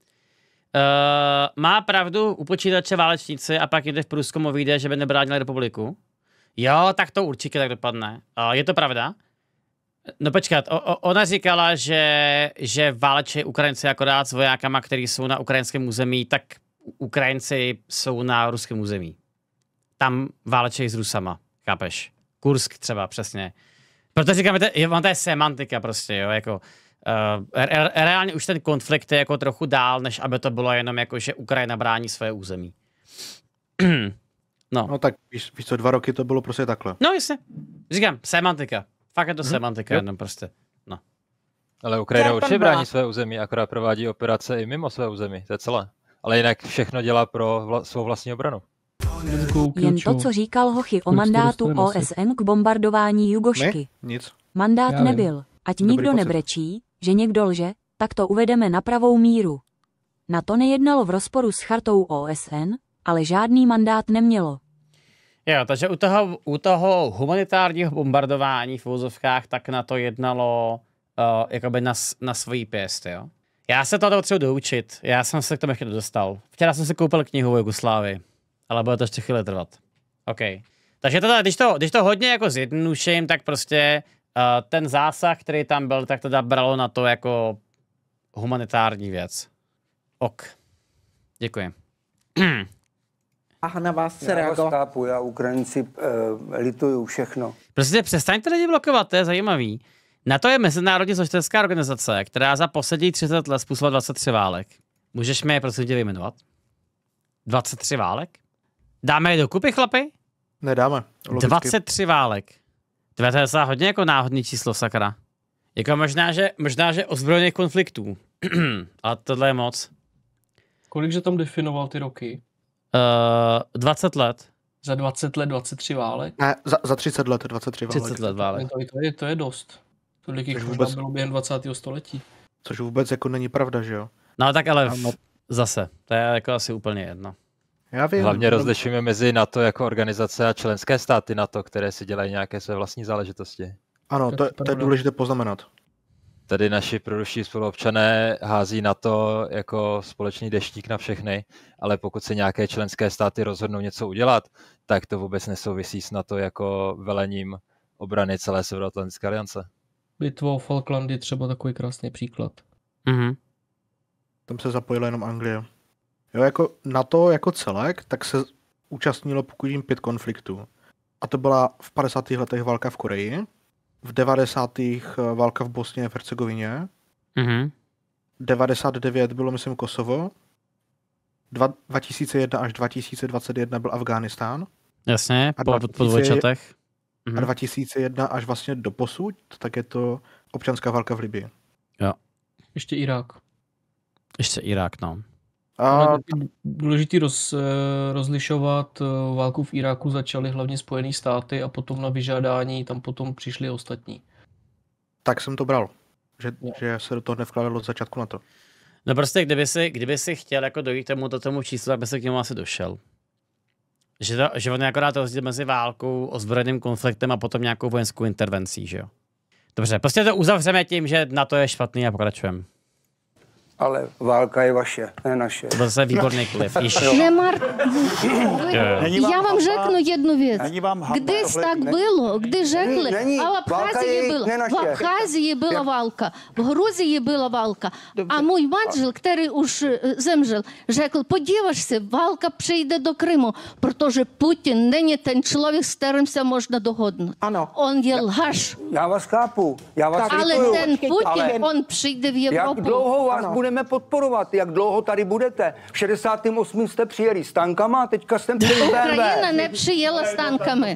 má pravdu u počítače válečníci a pak jde v průzkumu vyjde, že by nebránili republiku? Jo, tak to určitě tak dopadne. Uh, je to pravda? No počkat, o, o, ona říkala, že, že válečí Ukrajinci akorát s vojákama, kteří jsou na ukrajinském území, tak Ukrajinci jsou na ruském území. Tam válečí s Rusama, chápeš? Kursk třeba, přesně. Proto říkáme, to je, to je semantika prostě, jo, jako... Uh, re, reálně už ten konflikt je jako trochu dál, než aby to bylo jenom jako, že Ukrajina brání své území. no. no tak víš, víš co, dva roky to bylo prostě takhle. No jasně, říkám, semantika. Fakt je to hmm. semantika, jenom prostě, no. Ale Ukrajina určitě brání své území, akorát provádí operace i mimo své území, to je celé. Ale jinak všechno dělá pro vla, svou vlastní obranu. Jen to, co říkal Hochy o mandátu O S N k bombardování Jugošky. Nic. Mandát nebyl. Ať nikdo nebrečí, že někdo lže, tak to uvedeme na pravou míru. Na to nejednalo v rozporu s chartou O S N, ale žádný mandát nemělo. Jo, takže u toho, u toho humanitárního bombardování v vozovkách tak na to jednalo uh, jakoby na, na svojí pěst, jo. Já se to potřebuji doučit, já jsem se k tomu ještě dostal. Včera jsem si koupil knihu o Jugoslávii, ale bude to ještě chvíli trvat. OK. Takže teda, když to, když to hodně jako zjednoduším, tak prostě uh, ten zásah, který tam byl, tak teda bralo na to jako humanitární věc. Ok. Děkuji. A na vás se reagovat. Já chápu, já Ukrajinci uh, lituju všechno. Prostě přestaňte lidi blokovat, to je zajímavý. NATO je mezinárodní zločinecká organizace, která za poslední třicet let způsobila dvacet tři válek. Můžeš mi je prosím tě vyjmenovat? dvacet tři válek? Dáme je dokupy, chlapi? Nedáme. Logicky. dvacet tři válek. To je docela hodně jako náhodný číslo, sakra. Jako možná, že, možná, že ozbrojených konfliktů. Ale tohle je moc. Kolik že tam definoval ty roky? Uh, dvacet let. Za dvacet let dvacet tři válek? Ne, za, za třicet let dvacet tři válek. třicet let válek. To, to, je, to je dost. Tolik jich vůbec bylo během dvacátého století. Což vůbec jako není pravda, že jo? No tak ale v, zase, to je jako asi úplně jedno. Já vím. Hlavně rozlišujeme mezi NATO jako organizace a členské státy NATO, které si dělají nějaké své vlastní záležitosti. Ano, to, to je důležité poznamenat. Tady naši proruští spoluobčané hází na to jako společný deštník na všechny, ale pokud se nějaké členské státy rozhodnou něco udělat, tak to vůbec nesouvisí s NATO jako velením obrany celé Severoatlantické aliance. Bitva o Falklandy třeba takový krásný příklad. Mhm. Tam se zapojila jenom Anglie. Jo, jako NATO jako celek, tak se účastnilo pokud jim pět konfliktů. A to byla v padesátých letech válka v Koreji, v devadesátých válka v Bosně a v Hercegovině, mhm. devadesát devět bylo, myslím, Kosovo, Dva, dva tisíce jedna až dva tisíce dvacet jedna byl Afghánistán. Jasně, po, po dvojčatech. a dva tisíce jedna až vlastně do posud, tak je to občanská válka v Libii. Jo. Ještě Irák. Ještě Irák, no. A důležitý roz, rozlišovat, válku v Iráku začaly hlavně Spojené státy a potom na vyžádání tam potom přišli ostatní. Tak jsem to bral, že, že se do toho nevkládalo od začátku na to. No prostě, kdyby si, kdyby si chtěl jako dojít k tomu, do tomu číslu, tak by se k němu asi došel. Že, to, že on je akorát rozdíl mezi válkou, ozbrojeným konfliktem a potom nějakou vojenskou intervencí, že jo. Dobře, prostě to uzavřeme tím, že na to je špatný a pokračujeme. Ale válka je vaše, ne naše. To zase výborný klip. Немар... Я вам řeknu jednu věc. Když tak bylo, když řekli, a v Abcházii byla, v Abcházii byla válka, v Gruzii byla válka. A můj manžel, který už zemřel, řekl, podíváš se, válka přijde do Krymu, protože Putin není ten člověk, s kterým se možná dohodnout. Ano. On je lhaš. Já vás chápu, já vás Ale lituju. ten Putin, Ale on přijde v Evropu. jak dlouho vás budeme podporovat, jak dlouho tady budete? V šedesátém osmém jste přijeli s tankama, teďka jsem přijeli B M W. Ukrajina nepřijela s tankami.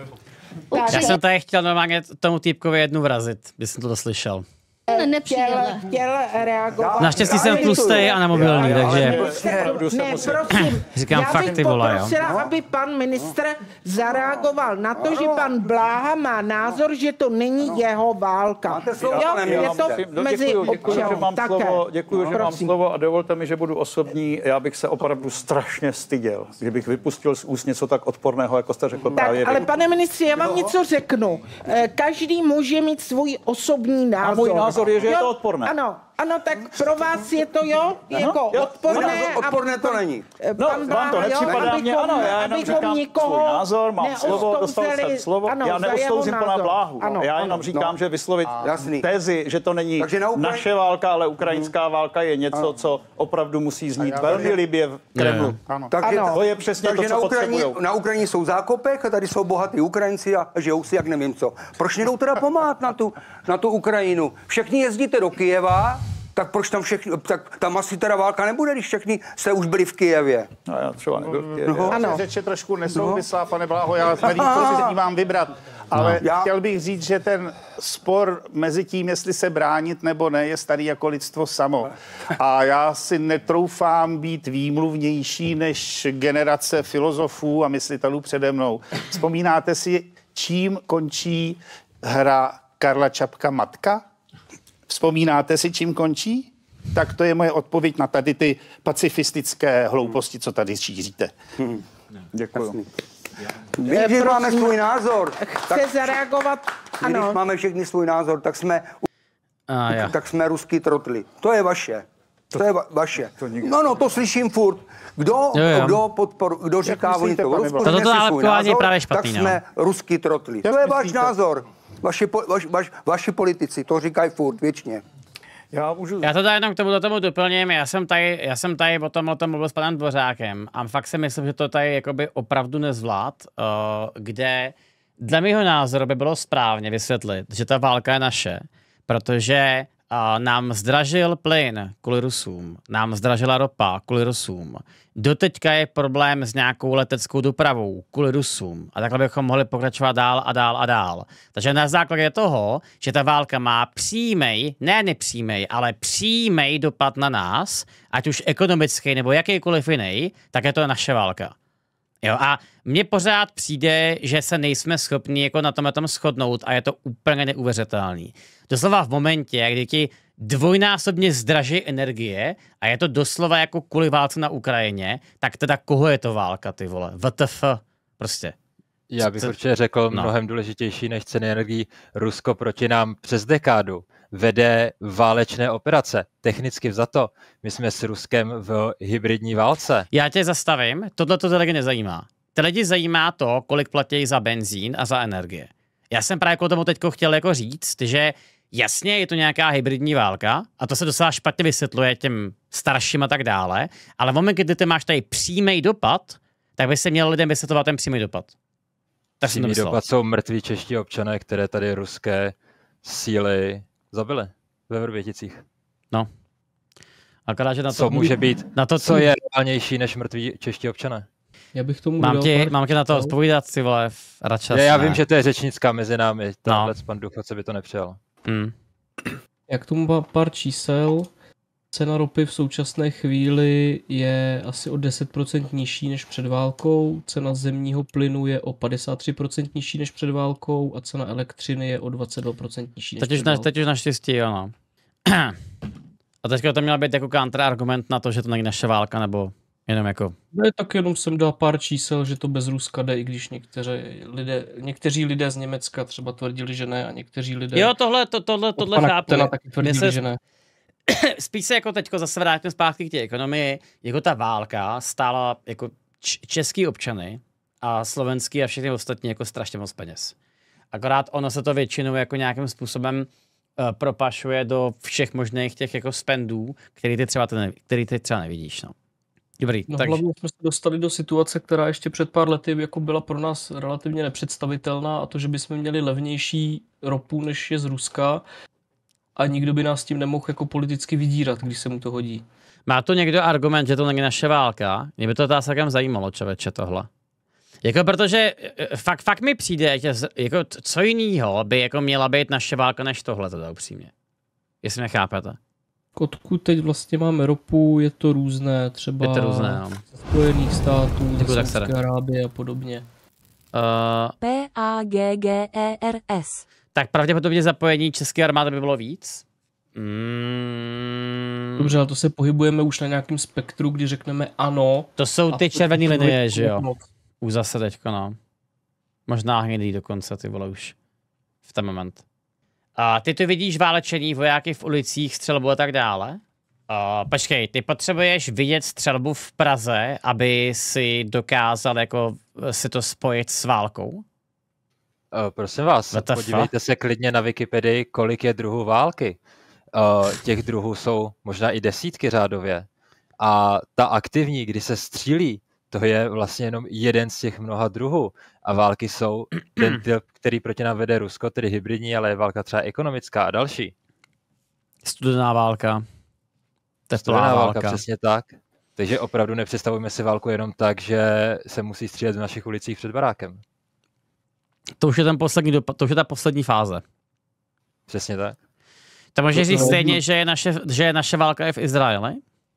Já jsem tady chtěl normálně tomu týpkovi jednu vrazit, když jsem to doslyšel. Chtěl, chtěl reagovat. Naštěstí jsem tlustej a nemobilní, takže ne, prosím, říkám já fakt bych ty vole, jo. poprosila, aby pan ministr zareagoval na to, že pan Bláha má názor, že to není jeho válka. Jo, je to mezi Děkuji, že mám také. slovo, děkuji, že mám Prosím. slovo a dovolte mi, že budu osobní. Já bych se opravdu strašně styděl, kdybych vypustil z úst něco tak odporného, jako jste řekl právě Tak, ale vy. pane ministře, já vám něco řeknu. Eh, Každý může mít svůj osobní názor. A můj názor je, že je Jo, to odporné. Ano, ano, tak pro vás je to jo, jako jo. odporné. Můj názor odporné to není. No, vám to nepřipadá mě, ano, já jenom říkám svůj názor, mám slovo, dostal jsem slovo, ano, já neostouzím pana Bláhu, ano, já ano. jenom říkám, No. že vyslovit Jasný. tézi, že to není na Ukra... naše válka, ale ukrajinská válka je něco, co opravdu musí znít velmi libě v Kremlu. Takže to je přesně to, takže co na Ukrajině, potřebujou. na Ukrajině jsou zákopech a tady jsou bohatí Ukrajinci a žijou si jak nevím co. Proč nejdou teda pomáhat na tu, na tu Ukrajinu? Všichni jezdíte do Kyjeva, tak proč tam všechny, tak tam asi teda válka nebude, když všichni jste už byli v Kyjevě. No já třeba nebyl v Kyjevě. No, ano. Řeč je trošku nesouvislá, pane Bláho, já nevím, co si z ní mám vybrat. Ale no. chtěl bych říct, že ten spor mezi tím, jestli se bránit nebo ne, je starý jako lidstvo samo. A já si netroufám být výmluvnější než generace filozofů a myslitelů přede mnou. Vzpomínáte si, čím končí hra Karla Čapka Matka? Vzpomínáte si, čím končí? Tak to je moje odpověď na tady ty pacifistické hlouposti, co tady šíříte. Hmm. Děkuji. Vím, že máme svůj názor. Chce zareagovat? Ano. Když máme všichni svůj názor, tak jsme, A, ja. tak jsme ruský trotli. To je vaše. To, to je va- vaše. To no, no, to slyším furt. Kdo, Jo, jo. kdo, podpor, kdo říká, oni to v Rusku, Toto znese svůj nálepkování je názor, právě špatný, tak no. jsme ruský trotli. To je váš názor. Vaši, po, vaš, vaš, vaši politici to říkají furt věčně. Já, můžu... já to tady jenom k tomu, do tomu doplním. Já jsem tady, já jsem tady o tom, o tom mluvil s panem Dvořákem a fakt si myslím, že to tady jakoby opravdu nezvlád, uh, kde dle mého názoru by bylo správně vysvětlit, že ta válka je naše, protože uh, nám zdražil plyn kvůli Rusům, nám zdražila ropa kvůli Rusům. Doteďka je problém s nějakou leteckou dopravou kvůli Rusům. A takhle bychom mohli pokračovat dál a dál a dál. Takže na základě toho, že ta válka má přímej, ne nepřímej, ale přímej dopad na nás, ať už ekonomický nebo jakýkoliv jiný, tak je to naše válka. Jo, a mně pořád přijde, že se nejsme schopni jako na tomhle tom shodnout a je to úplně neuvěřitelný. Doslova v momentě, kdy ti dvojnásobně zdraží energie a je to doslova jako kvůli válce na Ukrajině, tak teda koho je to válka, ty vole? W T F, prostě. Já bych určitě řekl no. mnohem důležitější než ceny energií. Rusko proti nám přes dekádu vede válečné operace. Technicky vzato. My jsme s Ruskem v hybridní válce. Já tě zastavím, tohle to lidi nezajímá. Ty lidi zajímá to, kolik platí za benzín a za energie. Já jsem právě k tomu teďko chtěl jako říct, že jasně je to nějaká hybridní válka a to se docela špatně vysvětluje těm starším a tak dále, ale v momentě, kdy ty máš tady přímý dopad, tak by se měl lidem vysvětlovat ten přímý dopad. Tak Přímý dopad jsou mrtví čeští občané, které tady ruské síly zabily ve Vrběticích. No. Akorát, že na to... Co může být, na to, co je reálnější než mrtví čeští občané? Já bych tomu mám ti, pár... mám tě na to odpovídat, si vole, radši. Já vím, že to je řečnická mezi námi, tenhle no. pan důchodce by to nepřijal. Hmm. Jak tomu mám pár čísel, cena ropy v současné chvíli je asi o deset procent nižší než před válkou, cena zemního plynu je o padesát tři procent nižší než před válkou a cena elektřiny je o dvacet dva procent nižší než teď před už na, válkou. teď už naštěstí, ano. A teďka to měla být jako kontrargument na to, že to není naše válka, nebo jenom jako... Ne, tak jenom jsem dal pár čísel, že to bez Ruska jde, i když někteří lidé, někteří lidé z Německa třeba tvrdili, že ne, a někteří lidé... Jo, tohle, to, tohle, tohle chápu. Taky tvrdili, se... že ne. Spíš se jako teďko zase vrátím zpátky k té ekonomii, jako ta válka stála jako český občany a slovenský a všechny ostatní jako strašně moc peněz. Akorát ono se to většinou jako nějakým způsobem uh, propašuje do všech možných těch jako spendů, který ty třeba, ty který ty třeba nevidíš. No. Dobrý, no takže... hlavně jsme se dostali do situace, která ještě před pár lety jako byla pro nás relativně nepředstavitelná, a to, že bychom měli levnější ropu, než je z Ruska, a nikdo by nás tím nemohl jako politicky vydírat, když se mu to hodí. Má to někdo argument, že to není naše válka? Mě by to teda celkem zajímalo, člověče, tohle. Jako protože fakt, fakt mi přijde, že jako co jinýho by jako měla být naše válka než tohle, teda upřímně. Jestli nechápete. Odkud teď vlastně máme ropu, je to různé, třeba je to různé, no. ze Spojených států, ze Saúdské Arábie a podobně. Uh, P A G G E R S. Tak pravděpodobně zapojení české armády by bylo víc. Mm. Dobře, ale to se pohybujeme už na nějakém spektru, kdy řekneme ano. To jsou ty červené linie, že jo? Už zase teďko, no. Možná hnědý dokonce, ty vole, už. V ten moment. A ty tu vidíš válečení vojáky v ulicích, střelbu a tak dále. A počkej, ty potřebuješ vidět střelbu v Praze, aby si dokázal jako si to spojit s válkou? Uh, prosím vás, podívejte se klidně na Wikipedii, kolik je druhů války. Uh, těch druhů jsou možná i desítky řádově. A ta aktivní, kdy se střílí, to je vlastně jenom jeden z těch mnoha druhů. A války jsou ten typ, který proti nám vede Rusko, tedy hybridní, ale je válka třeba ekonomická a další. Studená válka. Studená válka, válka, přesně tak. Takže opravdu nepředstavujeme si válku jenom tak, že se musí střílet v našich ulicích před barákem. To už je ten poslední dopad, to už je ta poslední fáze. Přesně tak. To můžeš říct stejně, že je naše, že je naše válka je v Izraeli?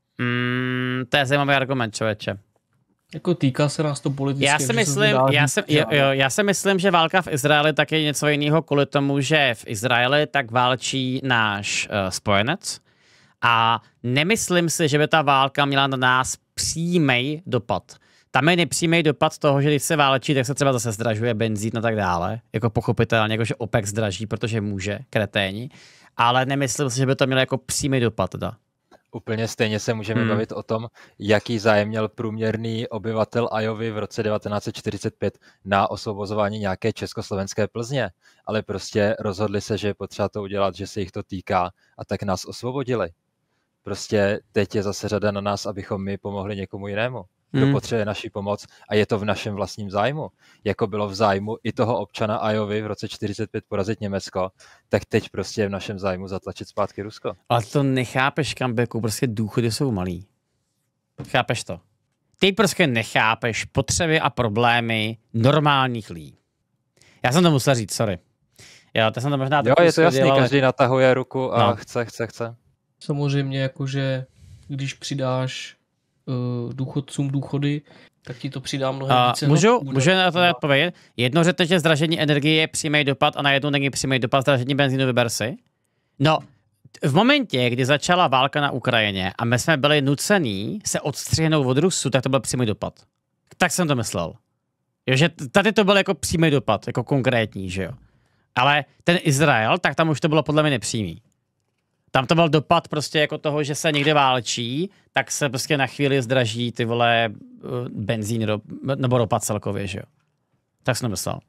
Mm, to je zajímavý argument, člověče. Jako týká se nás to politicky. Já si myslím, já si, jo, jo, já si myslím, že válka v Izraeli tak je něco jiného kvůli tomu, že v Izraeli tak válčí náš uh, spojenec a nemyslím si, že by ta válka měla na nás přímý dopad. Tam je nepřímý dopad toho, že když se válčí, tak se třeba zase zdražuje benzín a tak dále. Jako pochopitelně, jako že OPEC zdraží, protože může, kreténi. Ale nemyslím si, že by to mělo jako přímý dopad. Teda. Úplně stejně se můžeme hmm. bavit o tom, jaký zájem měl průměrný obyvatel Iovy v roce devatenáct set čtyřicet pět na osvobozování nějaké československé Plzně. Ale prostě rozhodli se, že je potřeba to udělat, že se jich to týká, a tak nás osvobodili. Prostě teď je zase řada na nás, abychom my pomohli někomu jinému, kdo hmm. potřebuje naši pomoc, a je to v našem vlastním zájmu. Jako bylo v zájmu i toho občana Iovy v roce čtyřicet pět porazit Německo, tak teď prostě je v našem zájmu zatlačit zpátky Rusko. Ale to nechápeš, Kambeku, prostě důchody jsou malý. Chápeš to? Ty prostě nechápeš potřeby a problémy normálních lidí. Já jsem to musel říct, sorry. Jo, to jsem to možná... Jo, je to jasný, ale... každý natahuje ruku a no. chce, chce, chce. Samozřejmě, jakože když přidáš uh, důchodcům důchody, tak ti to přidá mnohem uh, více. Můžu, můžu na to odpovědět? Jedno řekne, že zdražení energie je přímý dopad a najednou není přímý dopad zdražení benzínu, vyber si. No, v momentě, kdy začala válka na Ukrajině a my jsme byli nucení se odstřihnout od Rusu, tak to byl přímý dopad. Tak jsem to myslel. Jo, že tady to byl jako přímý dopad, jako konkrétní, že jo. Ale ten Izrael, tak tam už to bylo podle mě nepřímý. Tam to byl dopad prostě jako toho, že se někde válčí, tak se prostě na chvíli zdraží ty vole benzín nebo ropa celkově, že jo. Tak jsem myslel.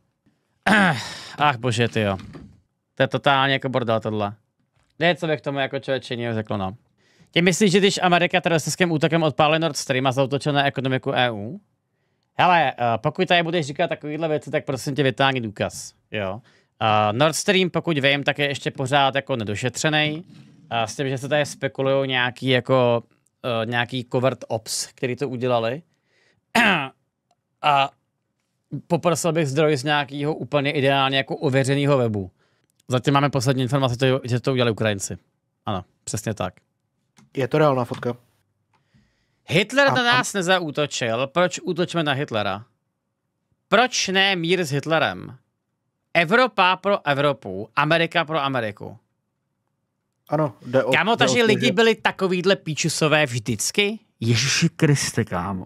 Ach bože, ty jo. To je totálně jako bordel tohle. Ne, co bych k tomu jako člověče jiného řekl, no. Ty myslíš, že když Amerika teroristickým útokem odpálila Nord Stream a zautočila na ekonomiku E U? Hele, pokud tady budeš říkat takovýhle věci, tak prosím tě vytáhni důkaz, jo. Uh, Nord Stream, pokud vím, tak je ještě pořád jako nedošetřený. Uh, s tím, že se tady spekulují nějaký jako uh, nějaký covert ops, který to udělali. A poprosil bych zdroj z nějakého úplně ideálně jako ověřeného webu. Zatím máme poslední informace, že to udělali Ukrajinci. Ano, přesně tak. Je to reálná fotka? Hitler a, na nás a... nezaútočil. Proč útočíme na Hitlera? Proč ne mír s Hitlerem? Evropa pro Evropu, Amerika pro Ameriku. Ano, jde o... Kámo, takže to, lidi že... byli takovýhle píčusové vždycky? Ježiši Kriste, kámo.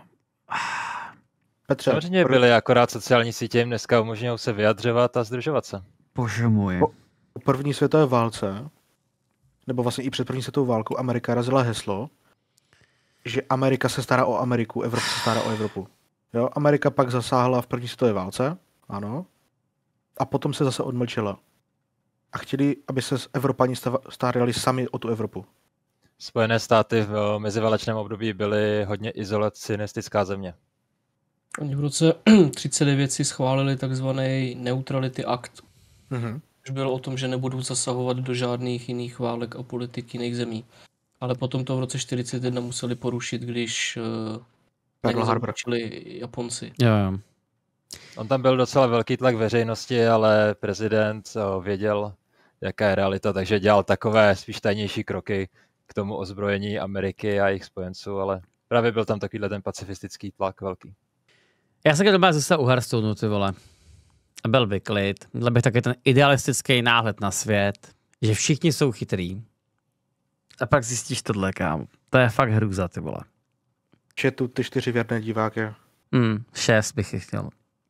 Petře, samozřejmě byli, akorát sociální sítě jim dneska umožňují se vyjadřovat a združovat se. Bože můj. Po, po první světové válce, nebo vlastně i před první světovou válkou, Amerika razila heslo, že Amerika se stará o Ameriku, Evropa se stará o Evropu. Jo? Amerika pak zasáhla v první světové válce, ano, a potom se zase odmlčela. A chtěli, aby se Evropani starali sami o tu Evropu. Spojené státy v meziválečném období byly hodně izolacionistická země. Oni v roce třicet devět si schválili takzvaný Neutrality Act. Mm-hmm. Už bylo o tom, že nebudou zasahovat do žádných jiných válek a politik jiných zemí. Ale potom to v roce čtyřicet jedna museli porušit, když uh, zautočili Japonci. Jo, jo. On tam byl docela velký tlak veřejnosti, ale prezident věděl, jaká je realita, takže dělal takové spíš tajnější kroky k tomu ozbrojení Ameriky a jejich spojenců, ale právě byl tam takovýhle ten pacifistický tlak velký. Já se doma zase u Hearthstoneu, ty vole. Byl by klid. Byl bych taky ten idealistický náhled na svět, že všichni jsou chytrý. A pak zjistíš tohle, kámo. To je fakt hrůza, ty vole. Četu ty čtyři věrné diváky. Hmm, šest bych je chtěl.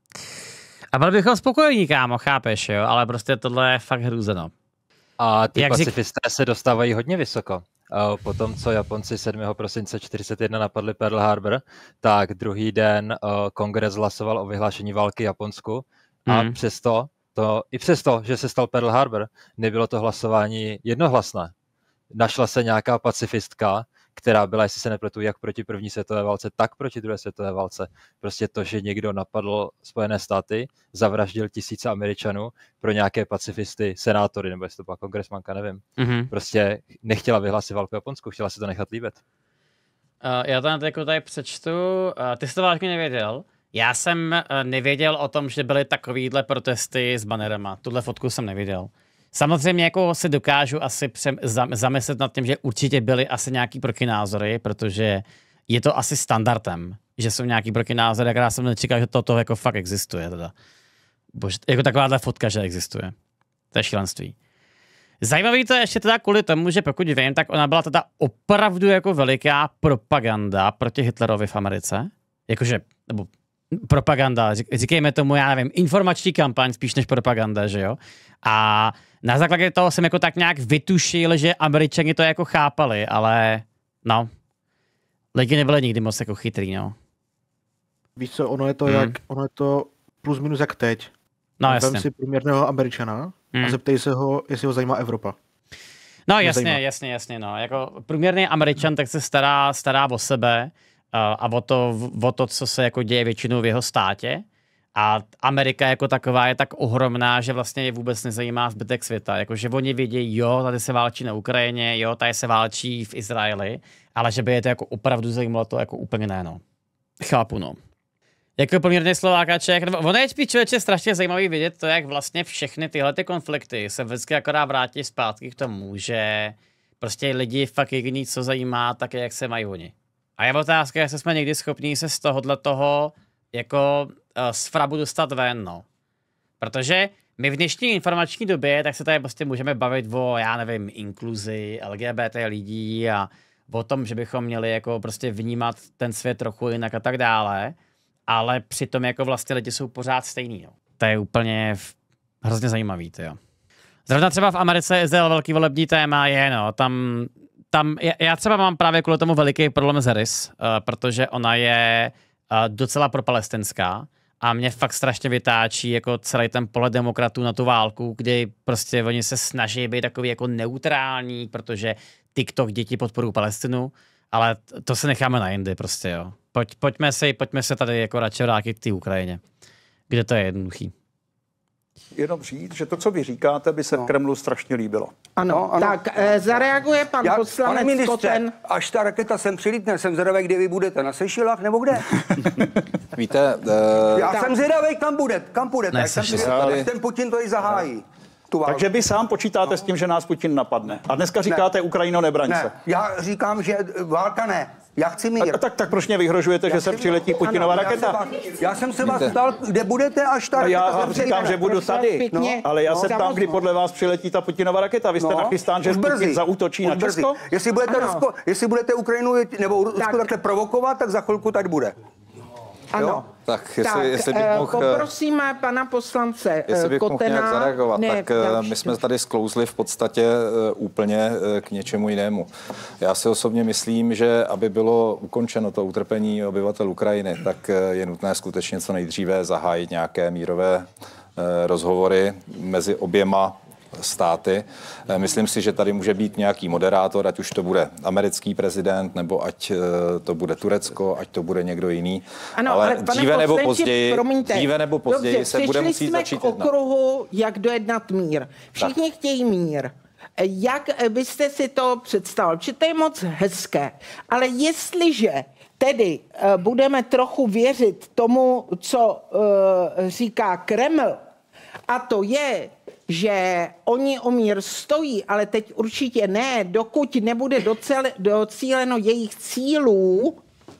A byl bychom spokojení, kámo, chápeš, jo? Ale prostě tohle je fakt hrůza, no. A ty Jak pacifisté řík... se dostávají hodně vysoko. A potom, co Japonci sedmého prosince čtyřicet jedna napadli Pearl Harbor, tak druhý den uh, kongres hlasoval o vyhlášení války Japonsku a hmm. přesto, to, i přesto, že se stal Pearl Harbor, nebylo to hlasování jednohlasné. Našla se nějaká pacifistka, která byla, jestli se nepletu, jak proti první světové válce, tak proti druhé světové válce. Prostě to, že někdo napadl Spojené státy, zavraždil tisíce Američanů pro nějaké pacifisty, senátory, nebo jestli to byla kongresmanka, nevím. Mm-hmm. Prostě nechtěla vyhlásit válku Japonsku, chtěla si to nechat líbit. Uh, já to jako tady přečtu. Uh, ty jsi to vážně nevěděl. Já jsem uh, nevěděl o tom, že byly takovýhle protesty s banerama. Tuhle fotku jsem neviděl. Samozřejmě jako si dokážu asi přem, zamyslet nad tím, že určitě byly asi nějaký protinázory, protože je to asi standardem, že jsou nějaký protinázory, jak já jsem nečekal, že toto jako fakt existuje. Teda. Bože, jako takováhle fotka, že existuje. To je šílenství. Zajímavý to je ještě teda kvůli tomu, že pokud vím, tak ona byla teda opravdu jako veliká propaganda proti Hitlerovi v Americe. Jakože, nebo propaganda, říkejme tomu, já nevím, informační kampaň spíš než propaganda, že jo? A na základě toho jsem jako tak nějak vytušil, že Američani to jako chápali, ale no, lidi nebyli nikdy moc jako chytrý, no. Víš co, ono je to, hmm. jak, ono je to plus minus jak teď. No jasně. Vem si průměrného Američana hmm. a zeptej se ho, jestli ho zajímá Evropa. No jasně, Nezajímá. jasně, jasně, no. Jako průměrný Američan tak se stará, stará o sebe uh, a o to, o to, co se jako děje většinou v jeho státě. A Amerika jako taková je tak ohromná, že vlastně je vůbec nezajímá zbytek světa. Jakože oni vědí, jo, tady se válčí na Ukrajině, jo, tady se válčí v Izraeli, ale že by je to jako opravdu zajímalo, to jako úplně ne, no. Chápu, no. Jako poměrně Slováka Čech, nebo ono je spíš člověče strašně zajímavý vidět to, jak vlastně všechny tyhle ty konflikty se vždycky akorát vrátí zpátky k tomu, že prostě lidi fakt jediný, co zajímá, tak je, jak se mají oni. A je otázka, jestli jsme někdy schopní se z tohohle toho jako uh, z frabu dostat ven, no. Protože my v dnešní informační době, tak se tady prostě můžeme bavit o, já nevím, inkluzi, L G B T lidí a o tom, že bychom měli jako prostě vnímat ten svět trochu jinak a tak dále, ale přitom jako vlastně lidi jsou pořád stejný, no. To je úplně v... hrozně zajímavý, to jo. Zrovna třeba v Americe je zde velký volební téma, je no, tam, tam já třeba mám právě kvůli tomu veliký problém s Harris, uh, protože ona je docela propalestinská a mě fakt strašně vytáčí jako celý ten pohled demokratů na tu válku, kdy prostě oni se snaží být takový jako neutrální, protože TikTok děti podporují Palestinu, ale to se necháme na jindy prostě, jo. Pojď, pojďme, si, pojďme se tady jako radši vrátit k té Ukrajině, kde to je jednoduchý. jenom říct, že to, co vy říkáte, by se no. Kremlu strašně líbilo. Ano, no, ano. tak e, zareaguje pan Já, poslanec pane ministře, Koten. až ta raketa sem přilítne, jsem zvědavý, kde vy budete, na Seychelách nebo kde? Víte... Uh... Já tak. jsem zvědavý, kam bude, kam budete, až ten Putin to i zahájí. Takže vy sám počítáte s tím, že nás Putin napadne. A dneska říkáte, ne. Ukrajino, nebraň se. Ne. Já říkám, že válka ne. Já chci mír. A, tak, tak proč mě vyhrožujete, já že se přiletí Putinova ano, raketa? Já, se vás, já jsem se vás ptal, kde budete, až ta no, raketa... Já vám říkám, že budu tady, no, ale já no, se ptám, kdy podle vás přiletí ta Putinova raketa. Vy jste no, nachystán, že Putin zaútočí na Česko? Jestli budete, Rusko, jestli budete Ukrajinu nebo Rusko tak. takhle provokovat, tak za chvilku tady bude. Ano. Jo? Tak, jestli, tak jestli bych mohl, poprosíme pana poslance jestli bych Kotena. mohl nějak zareagovat, ne, tak další. My jsme tady sklouzli v podstatě úplně k něčemu jinému. Já si osobně myslím, že aby bylo ukončeno to utrpení obyvatel Ukrajiny, tak je nutné skutečně co nejdříve zahájit nějaké mírové rozhovory mezi oběma státy. Myslím si, že tady může být nějaký moderátor, ať už to bude americký prezident, nebo ať to bude Turecko, ať to bude někdo jiný. Ano, ale, ale dříve nebo později, promiňte, dříve nebo později dobře, se bude muset jsme začít k okruhu, jednat. Jak dojednat mír. Všichni tak. chtějí mír. Jak byste si to představili? Protože to je moc hezké. Ale jestliže tedy uh, budeme trochu věřit tomu, co uh, říká Kreml, a to je, že oni o mír stojí, ale teď určitě ne, dokud nebude docel, docíleno jejich cílů,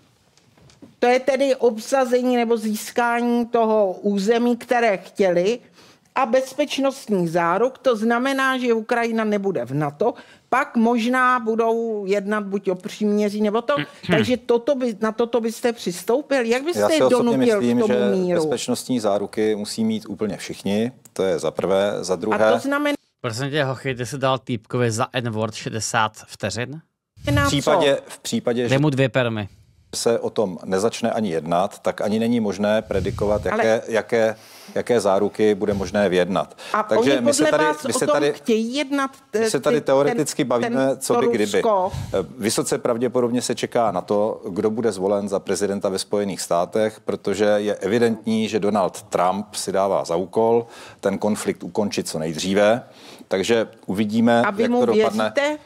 to je tedy obsazení nebo získání toho území, které chtěli, a bezpečnostních záruk, to znamená, že Ukrajina nebude v NATO, pak možná budou jednat buď o příměří nebo to. Takže toto by, na toto byste přistoupil. Jak byste je donutil myslím, k tomu že míru? Bezpečnostní záruky musí mít úplně všichni. To je za prvé. Za druhé... A to znamená... Prosím tě, Hochy, ty jsi dal týpkovi za N-word šedesát vteřin? V případě, v případě že... mu dvě permy. se o tom nezačne ani jednat, tak ani není možné predikovat, jaké, Ale... jaké, jaké záruky bude možné vyjednat. A takže oni my se tady, vás my o se tom tady, chtějí jednat? My se tady teoreticky ten, bavíme, ten, co by kdyby. Rusko. Vysoce pravděpodobně se čeká na to, kdo bude zvolen za prezidenta ve Spojených státech, protože je evidentní, že Donald Trump si dává za úkol ten konflikt ukončit co nejdříve. Takže uvidíme, A vy jak mu to dopadne. Věříte?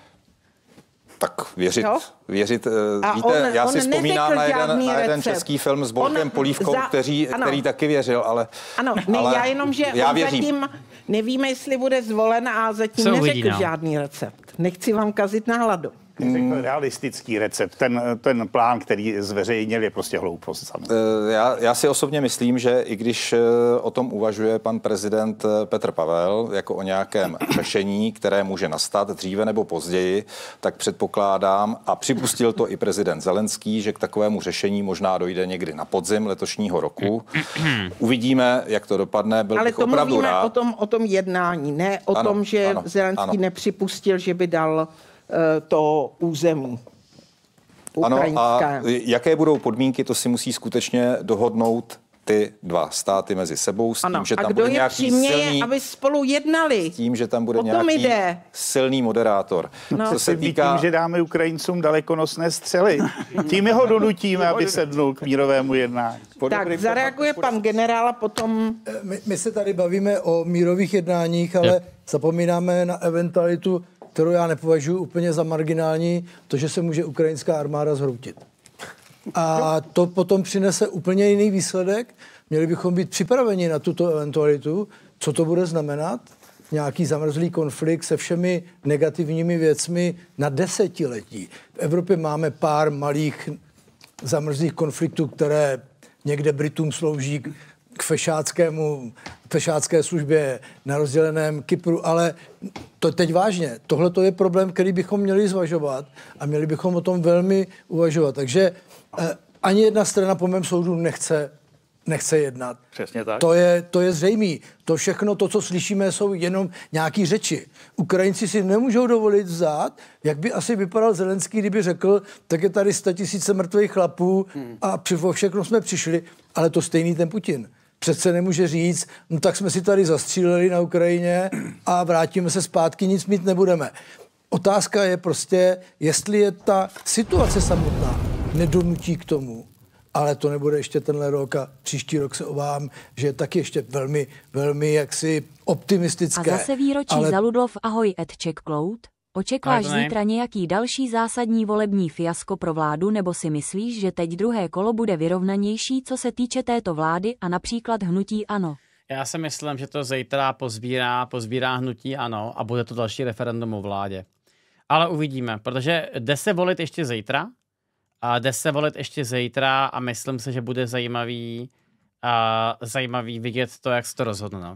Tak věřit, jo? věřit, a víte, on, já on si vzpomínám na jeden, na jeden český film s Borkem on Polívkou, za, který, který taky věřil, ale... Ano, ne, ale já jenom, že já on věřím. zatím nevíme, jestli bude zvolen a zatím Co neřekl uvidí, no. žádný recept. Nechci vám kazit na hladu. Řekl realistický recept. Ten, ten plán, který zveřejnil, je prostě hloupost. Já, já si osobně myslím, že i když o tom uvažuje pan prezident Petr Pavel jako o nějakém řešení, které může nastat dříve nebo později, tak předpokládám, a připustil to i prezident Zelenský, že k takovému řešení možná dojde někdy na podzim letošního roku. Uvidíme, jak to dopadne. Byl Ale bych to opravdu mluvíme rád. o tom, o tom jednání, ne o ano, tom, že ano, Zelenský ano. nepřipustil, že by dal to území ukrajinské. Ano, a jaké budou podmínky, to si musí skutečně dohodnout ty dva státy mezi sebou s tím, ano. že tam a kdo bude je nějaký přiměje, silný, aby spolu jednali. s tím, že tam bude o tom nějaký jde. silný moderátor. No. Co se týká... Tím, že dáme Ukrajincům dalekonosné střely. Tím jeho donutíme, aby sednul k mírovému jednání. Tak zareaguje pan generál a potom... My, my se tady bavíme o mírových jednáních, ale je. zapomínáme na eventualitu, kterou já nepovažuji úplně za marginální, to, že se může ukrajinská armáda zhroutit. A to potom přinese úplně jiný výsledek. Měli bychom být připraveni na tuto eventualitu, co to bude znamenat. Nějaký zamrzlý konflikt se všemi negativními věcmi na desetiletí. V Evropě máme pár malých zamrzlých konfliktů, které někde Britům slouží k fešáckému, fešácké službě na rozděleném Kypru, ale to teď vážně. Tohle to je problém, který bychom měli zvažovat a měli bychom o tom velmi uvažovat. Takže eh, ani jedna strana po mém soudu nechce, nechce jednat. Přesně tak. To je, to je zřejmý. To všechno, to, co slyšíme, jsou jenom nějaký řeči. Ukrajinci si nemůžou dovolit vzát, jak by asi vypadal Zelenský, kdyby řekl, tak je tady sta tisíce mrtvých chlapů a při všechno jsme přišli, ale to stejný ten Putin. Přece nemůže říct, no tak jsme si tady zastříleli na Ukrajině a vrátíme se zpátky, nic mít nebudeme. Otázka je prostě, jestli je ta situace samotná nedonutí k tomu, ale to nebude ještě tenhle rok a příští rok se obávám, že je taky ještě velmi, velmi jaksi optimistické. A zase výročí ale... za Ludlov ahoj Ed Checkcloud. Očekáš zítra nějaký další zásadní volební fiasko pro vládu, nebo si myslíš, že teď druhé kolo bude vyrovnanější, co se týče této vlády a například hnutí ANO? Já si myslím, že to zítra pozbírá, pozbírá hnutí ANO a bude to další referendum o vládě. Ale uvidíme, protože jde se volit ještě zítra a jde se volit ještě zítra a myslím si, že bude zajímavý, a zajímavý vidět to, jak se to rozhodne.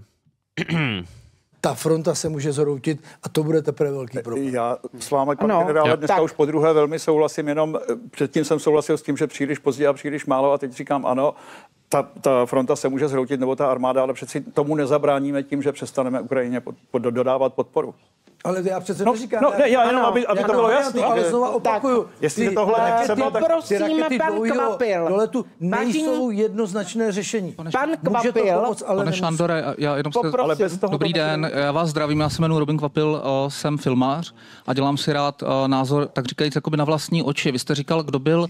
Ta fronta se může zhroutit a to bude teprve velký problém. Já s vámi, pan generále, dneska tak. už po druhé velmi souhlasím, jenom předtím jsem souhlasil s tím, že příliš pozdě a příliš málo a teď říkám ano, ta, ta fronta se může zhroutit nebo ta armáda, ale přeci tomu nezabráníme tím, že přestaneme Ukrajině pod, pod, dodávat podporu. Ale já přece no, neříkám. No, ne, já jenom, ano, aby, aby ano, to bylo jasné. Ale znova opakuju. Jestli ty, tohle nechceme, tak... Prosím, pan Kvapil. Doletu nejsou jednoznačné řešení. Pan Kvapil. Pane Šandore, já jenom se... Ale bez toho Dobrý den, já vás zdravím, já se jmenuji Robin Kvapil, jsem filmář a dělám si rád názor, tak říkajíc, jakoby na vlastní oči. Vy jste říkal, kdo byl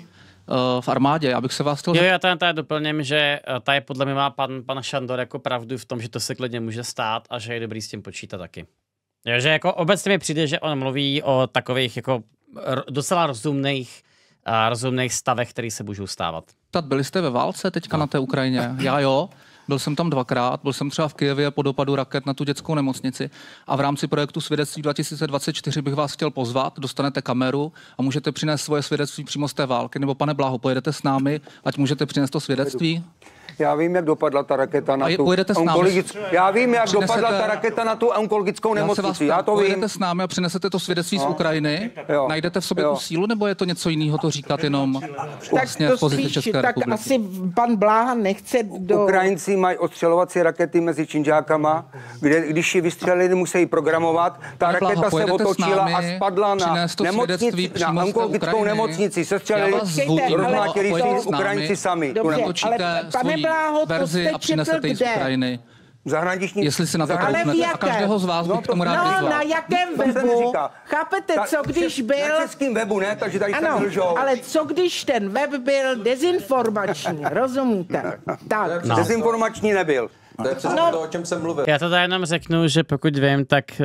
v armádě, já bych se vás chtěl... Jo, já tady, tady doplním, že tady podle mě má pan, pan Šandor jako pravdu v tom, že to se klidně může stát a že je dobrý s tím počítat taky. Jo, že jako obecně mi přijde, že on mluví o takových jako docela rozumných, uh, rozumných stavech, které se můžou stávat. Byli jste ve válce teďka no. na té Ukrajině? Já jo. Byl jsem tam dvakrát, byl jsem třeba v Kyjevě po dopadu raket na tu dětskou nemocnici a v rámci projektu Svědectví dva tisíce dvacet čtyři bych vás chtěl pozvat, dostanete kameru a můžete přinést svoje svědectví přímo z té války, nebo pane Bláho, pojedete s námi, ať můžete přinést to svědectví? Já vím, jak dopadla ta raketa na tu onkologickou. Já vím, jak přinesete... dopadla ta raketa na tu onkologickou nemocnici. Já, já to pojedete vím. s námi a přinesete to svědectví no. z Ukrajiny. Jo. Najdete v sobě jo. tu sílu, nebo je to něco jiného to říkat jenom vlastně v pozici České tak republiky? Asi pan Bláha nechce do... Ukrajinci mají odstřelovací rakety mezi činžákama, kde když ji vystřelili, musí programovat. Ta Pane raketa Bláho, se otočila a spadla na nemocnici, na onkologickou nemocnici. Se střelili rozmátěli Ukrajinci sami. Dobře, ale pane Bláho, to jste a přinesete ji z Ukrajiny. Zahraniční... Jestli si na to troufnete. A každého z vás bych k tomu rád vyzval. No, na jakém webu? Chápete, co když byl... Na českým webu, ne? Takže tady ano, se lžou. ale co když ten web byl dezinformační, rozumíte? Tak. No. Dezinformační nebyl. To je přesně no. to, o čem jsem mluvil. Já to jenom řeknu, že pokud vím, tak uh,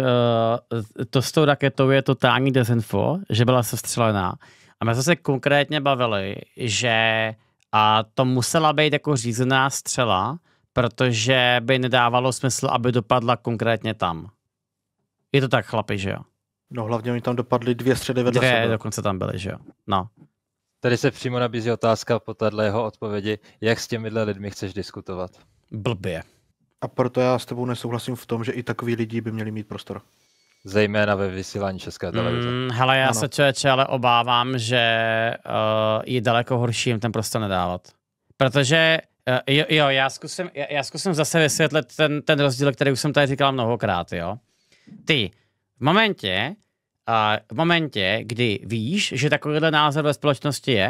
to s tou raketou je totální dezinfo, že byla sestřelená. A my jsme se konkrétně bavili, že a to musela být jako řízená střela, protože by nedávalo smysl, aby dopadla konkrétně tam. Je to tak, chlapi, že jo? No hlavně oni tam dopadly dvě střely vedle dvě sebe. dokonce tam byly, že jo? No. Tady se přímo nabízí otázka po téhle jeho odpovědi, jak s těmihle lidmi chceš diskutovat? Blbě. A proto já s tebou nesouhlasím v tom, že i takový lidi by měli mít prostor. Zejména ve vysílání České televize. Mm, hele, já ano. se člověče ale obávám, že uh, je daleko horší jim ten prostor nedávat. Protože, uh, jo, jo já, zkusím, já, já zkusím zase vysvětlit ten, ten rozdíl, který už jsem tady říkal mnohokrát, jo. Ty, v momentě, uh, v momentě, kdy víš, že takovýhle názor ve společnosti je,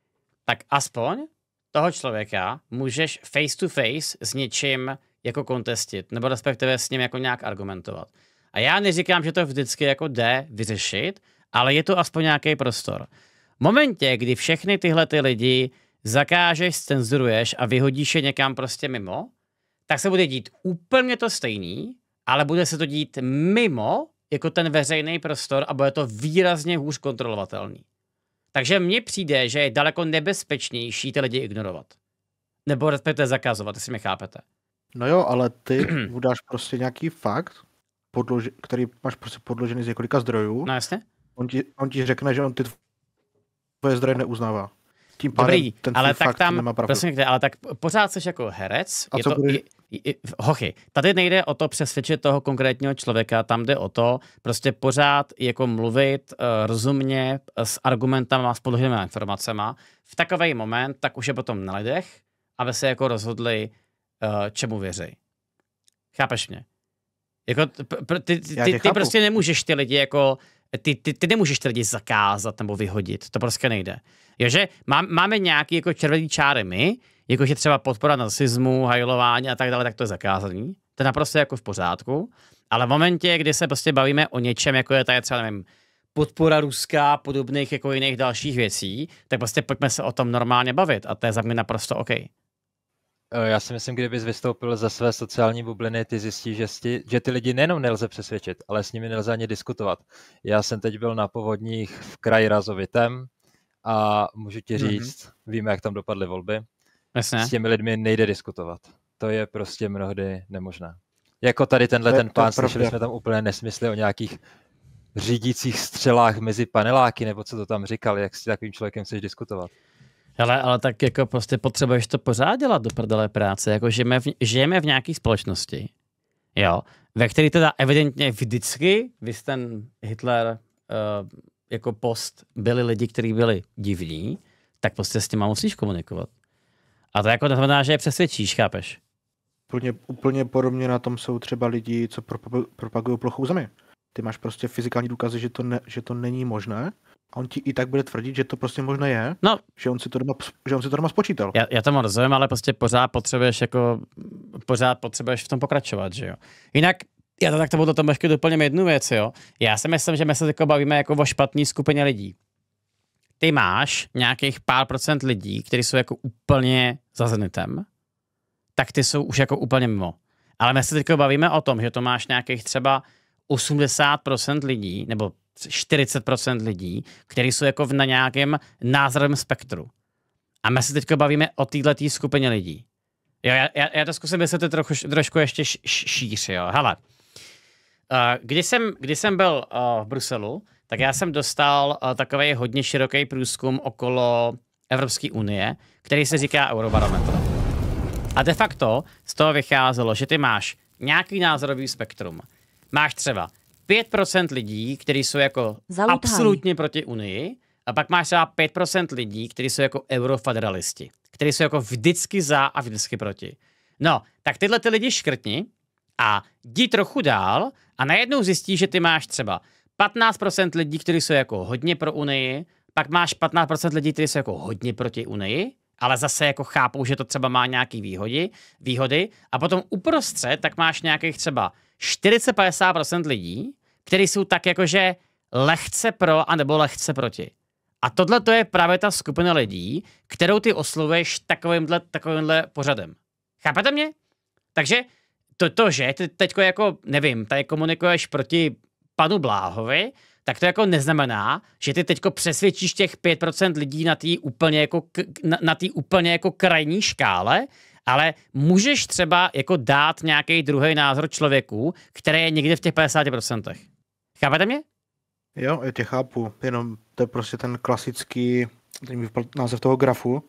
tak aspoň toho člověka můžeš face to face s něčím jako kontestit, nebo respektive s ním jako nějak argumentovat. A já neříkám, že to vždycky jako jde vyřešit, ale je to aspoň nějaký prostor. V momentě, kdy všechny tyhle ty lidi zakážeš, cenzuruješ a vyhodíš je někam prostě mimo, tak se bude dít úplně to stejný, ale bude se to dít mimo jako ten veřejný prostor a bude to výrazně hůř kontrolovatelný. Takže mně přijde, že je daleko nebezpečnější ty lidi ignorovat. Nebo respektive zakazovat, jestli mě chápete. No jo, ale ty udáš prostě nějaký fakt, podloži, který máš prostě podložený z několika zdrojů. No jasně. On ti, on ti řekne, že on ty tvoje zdroje neuznává. Tím pádem Dobrý, ten ale tak fakt tam, nemá pravdu. prosím, ale tak pořád jsi jako herec. A je co to, bude? je, je, hochy, tady nejde o to přesvědčit toho konkrétního člověka, tam jde o to prostě pořád jako mluvit uh, rozumně s argumentama, s podloženými informacemi. V takový moment, tak už je potom na lidech, aby se jako rozhodli, uh, čemu věří. Chápeš mě? Jako, ty, ty, ty, ty prostě nemůžeš ty lidi jako, ty, ty, ty nemůžeš ty lidi zakázat nebo vyhodit, to prostě nejde. Jo, že má, máme nějaký jako červený čáry my, jakože třeba podpora nacismu, hajlování a tak dále, tak to je zakázaný. To je naprosto jako v pořádku, ale v momentě, kdy se prostě bavíme o něčem, jako je tady třeba, nevím, podpora ruská, podobných jako jiných dalších věcí, tak prostě pojďme se o tom normálně bavit a to je za mě naprosto OK. Já si myslím, kdybys vystoupil ze své sociální bubliny, ty zjistíš, že, sti, že ty lidi nejenom nelze přesvědčit, ale s nimi nelze ani diskutovat. Já jsem teď byl na povodních v kraji Razovitém a můžu ti říct, mm-hmm. víme, jak tam dopadly volby. Jasně. S těmi lidmi nejde diskutovat. To je prostě mnohdy nemožné. Jako tady tenhle ten pán, slyšeli jsme tam úplně nesmysly o nějakých řídících střelách mezi paneláky, nebo co to tam říkal, jak s takovým člověkem chceš diskutovat. Hele, ale tak jako prostě potřebuješ to pořád dělat do prdele práce, jako žijeme v, žijeme v nějaké společnosti, jo, ve které teda evidentně vždycky, vy ten Hitler uh, jako post byli lidi, kteří byli divní, tak prostě s těma musíš komunikovat. A to jako neznamená, že je přesvědčíš, chápeš? Úplně, úplně podobně na tom jsou třeba lidi, co propagují plochou zemi. Ty máš prostě fyzikální důkazy, že to, ne, že to není možné, a on ti i tak bude tvrdit, že to prostě možné je, no, že, on si to doma, že on si to doma spočítal. Já, já tomu rozumím, ale prostě pořád potřebuješ jako, pořád potřebuješ v tom pokračovat, že jo. Jinak, já to tak tomu do tomu ještě doplním jednu věc, jo. Já si myslím, že my se jako bavíme jako o špatný skupině lidí. Ty máš nějakých pár procent lidí, kteří jsou jako úplně za zenitem, tak ty jsou už jako úplně mimo. Ale my se teď bavíme o tom, že to máš nějakých třeba osmdesát procent lidí, nebo čtyřicet procent lidí, kteří jsou jako na nějakém názorovém spektru. A my se teď bavíme o této skupině lidí. Jo, já, já, já to zkusím vysvětlit trochu, trošku ještě š, šíř, jo. Hele, uh, když, jsem, když jsem byl uh, v Bruselu, tak já jsem dostal uh, takový hodně široký průzkum okolo Evropské unie, který se říká Eurobarometr. A de facto z toho vycházelo, že ty máš nějaký názorový spektrum. Máš třeba pět procent lidí, kteří jsou jako Zaluthaj. absolutně proti Unii, a pak máš třeba pět procent lidí, kteří jsou jako eurofederalisti, kteří jsou jako vždycky za a vždycky proti. No, tak tyhle ty lidi škrtni a jdi trochu dál a najednou zjistíš, že ty máš třeba patnáct procent lidí, kteří jsou jako hodně pro Unii, pak máš patnáct procent lidí, kteří jsou jako hodně proti Unii, ale zase jako chápou, že to třeba má nějaký výhody, výhody a potom uprostřed tak máš nějakých třeba čtyřicet až padesát procent lidí, kteří jsou tak jakože lehce pro a nebo lehce proti. A tohle to je právě ta skupina lidí, kterou ty oslovuješ takovýmhle, takovýmhle pořadem. Chápete mě? Takže to, to že ty teďko jako, nevím, tady komunikuješ proti panu Bláhovi, tak to jako neznamená, že ty teďko přesvědčíš těch pět procent lidí na té úplně jako, na, na té úplně jako krajní škále, ale můžeš třeba jako dát nějaký druhý názor člověku, který je někde v těch padesáti procentech. Chápete mě? Jo, já tě chápu, jenom to je prostě ten klasický, ten mi vypadl název toho grafu.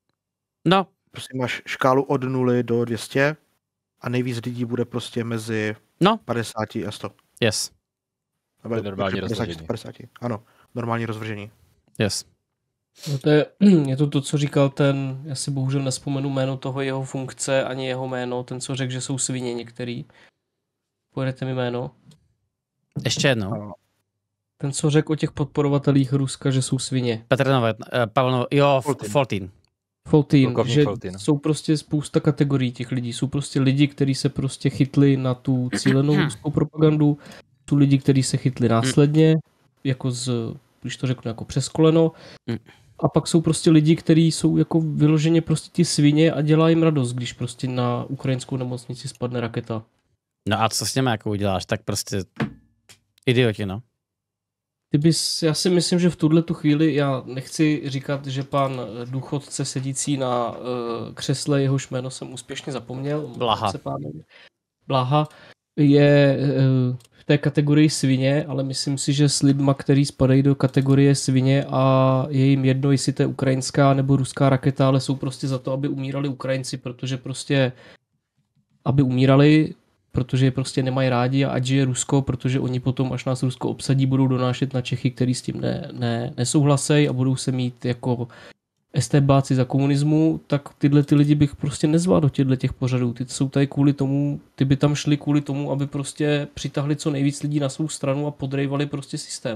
No. Prostě máš škálu od nuly do dvě stě a nejvíc lidí bude prostě mezi no. padesáti a sto. Yes. To je normální rozvržení. padesát, ano, normální rozvržení. Yes. No to je, je to to, co říkal ten, já si bohužel nespomenu jméno toho jeho funkce, ani jeho jméno, ten, co řekl, že jsou svině některý. Pojedete mi jméno? Ještě jednou. Ten, co řekl o těch podporovatelích Ruska, že jsou svině. Petr Novot, uh, Pavel Novot, jo, Foltín. Foltín, že Foltín. Jsou prostě spousta kategorií těch lidí. Jsou prostě lidi, kteří se prostě chytli na tu cílenou ruskou propagandu. Jsou lidi, kteří se chytli následně, jako z, když to řeknu, jako přes koleno. A pak jsou prostě lidi, kteří jsou jako vyloženě prostě ti svině a dělá jim radost, když prostě na ukrajinskou nemocnici spadne raketa. No a co s těmi jako uděláš? Tak prostě idioti, no. Ty bys, já si myslím, že v tuhle tu chvíli, já nechci říkat, že pan důchodce sedící na uh, křesle, jehož jméno jsem úspěšně zapomněl. Blaha. Blaha je uh, v té kategorii svině, ale myslím si, že s lidma, který spadají do kategorie svině a je jim jedno, jestli to je ukrajinská nebo ruská raketa, ale jsou prostě za to, aby umírali Ukrajinci, protože prostě aby umírali, protože je prostě nemají rádi a ať žije Rusko, protože oni potom, až nás Rusko obsadí, budou donášet na Čechy, který s tím ne, ne, nesouhlasejí a budou se mít jako estébáci za komunismu, tak tyhle ty lidi bych prostě nezval do těchto těch pořadů. Ty jsou tady kvůli tomu, ty by tam šli kvůli tomu, aby prostě přitahli co nejvíc lidí na svou stranu a podrejvali prostě systém.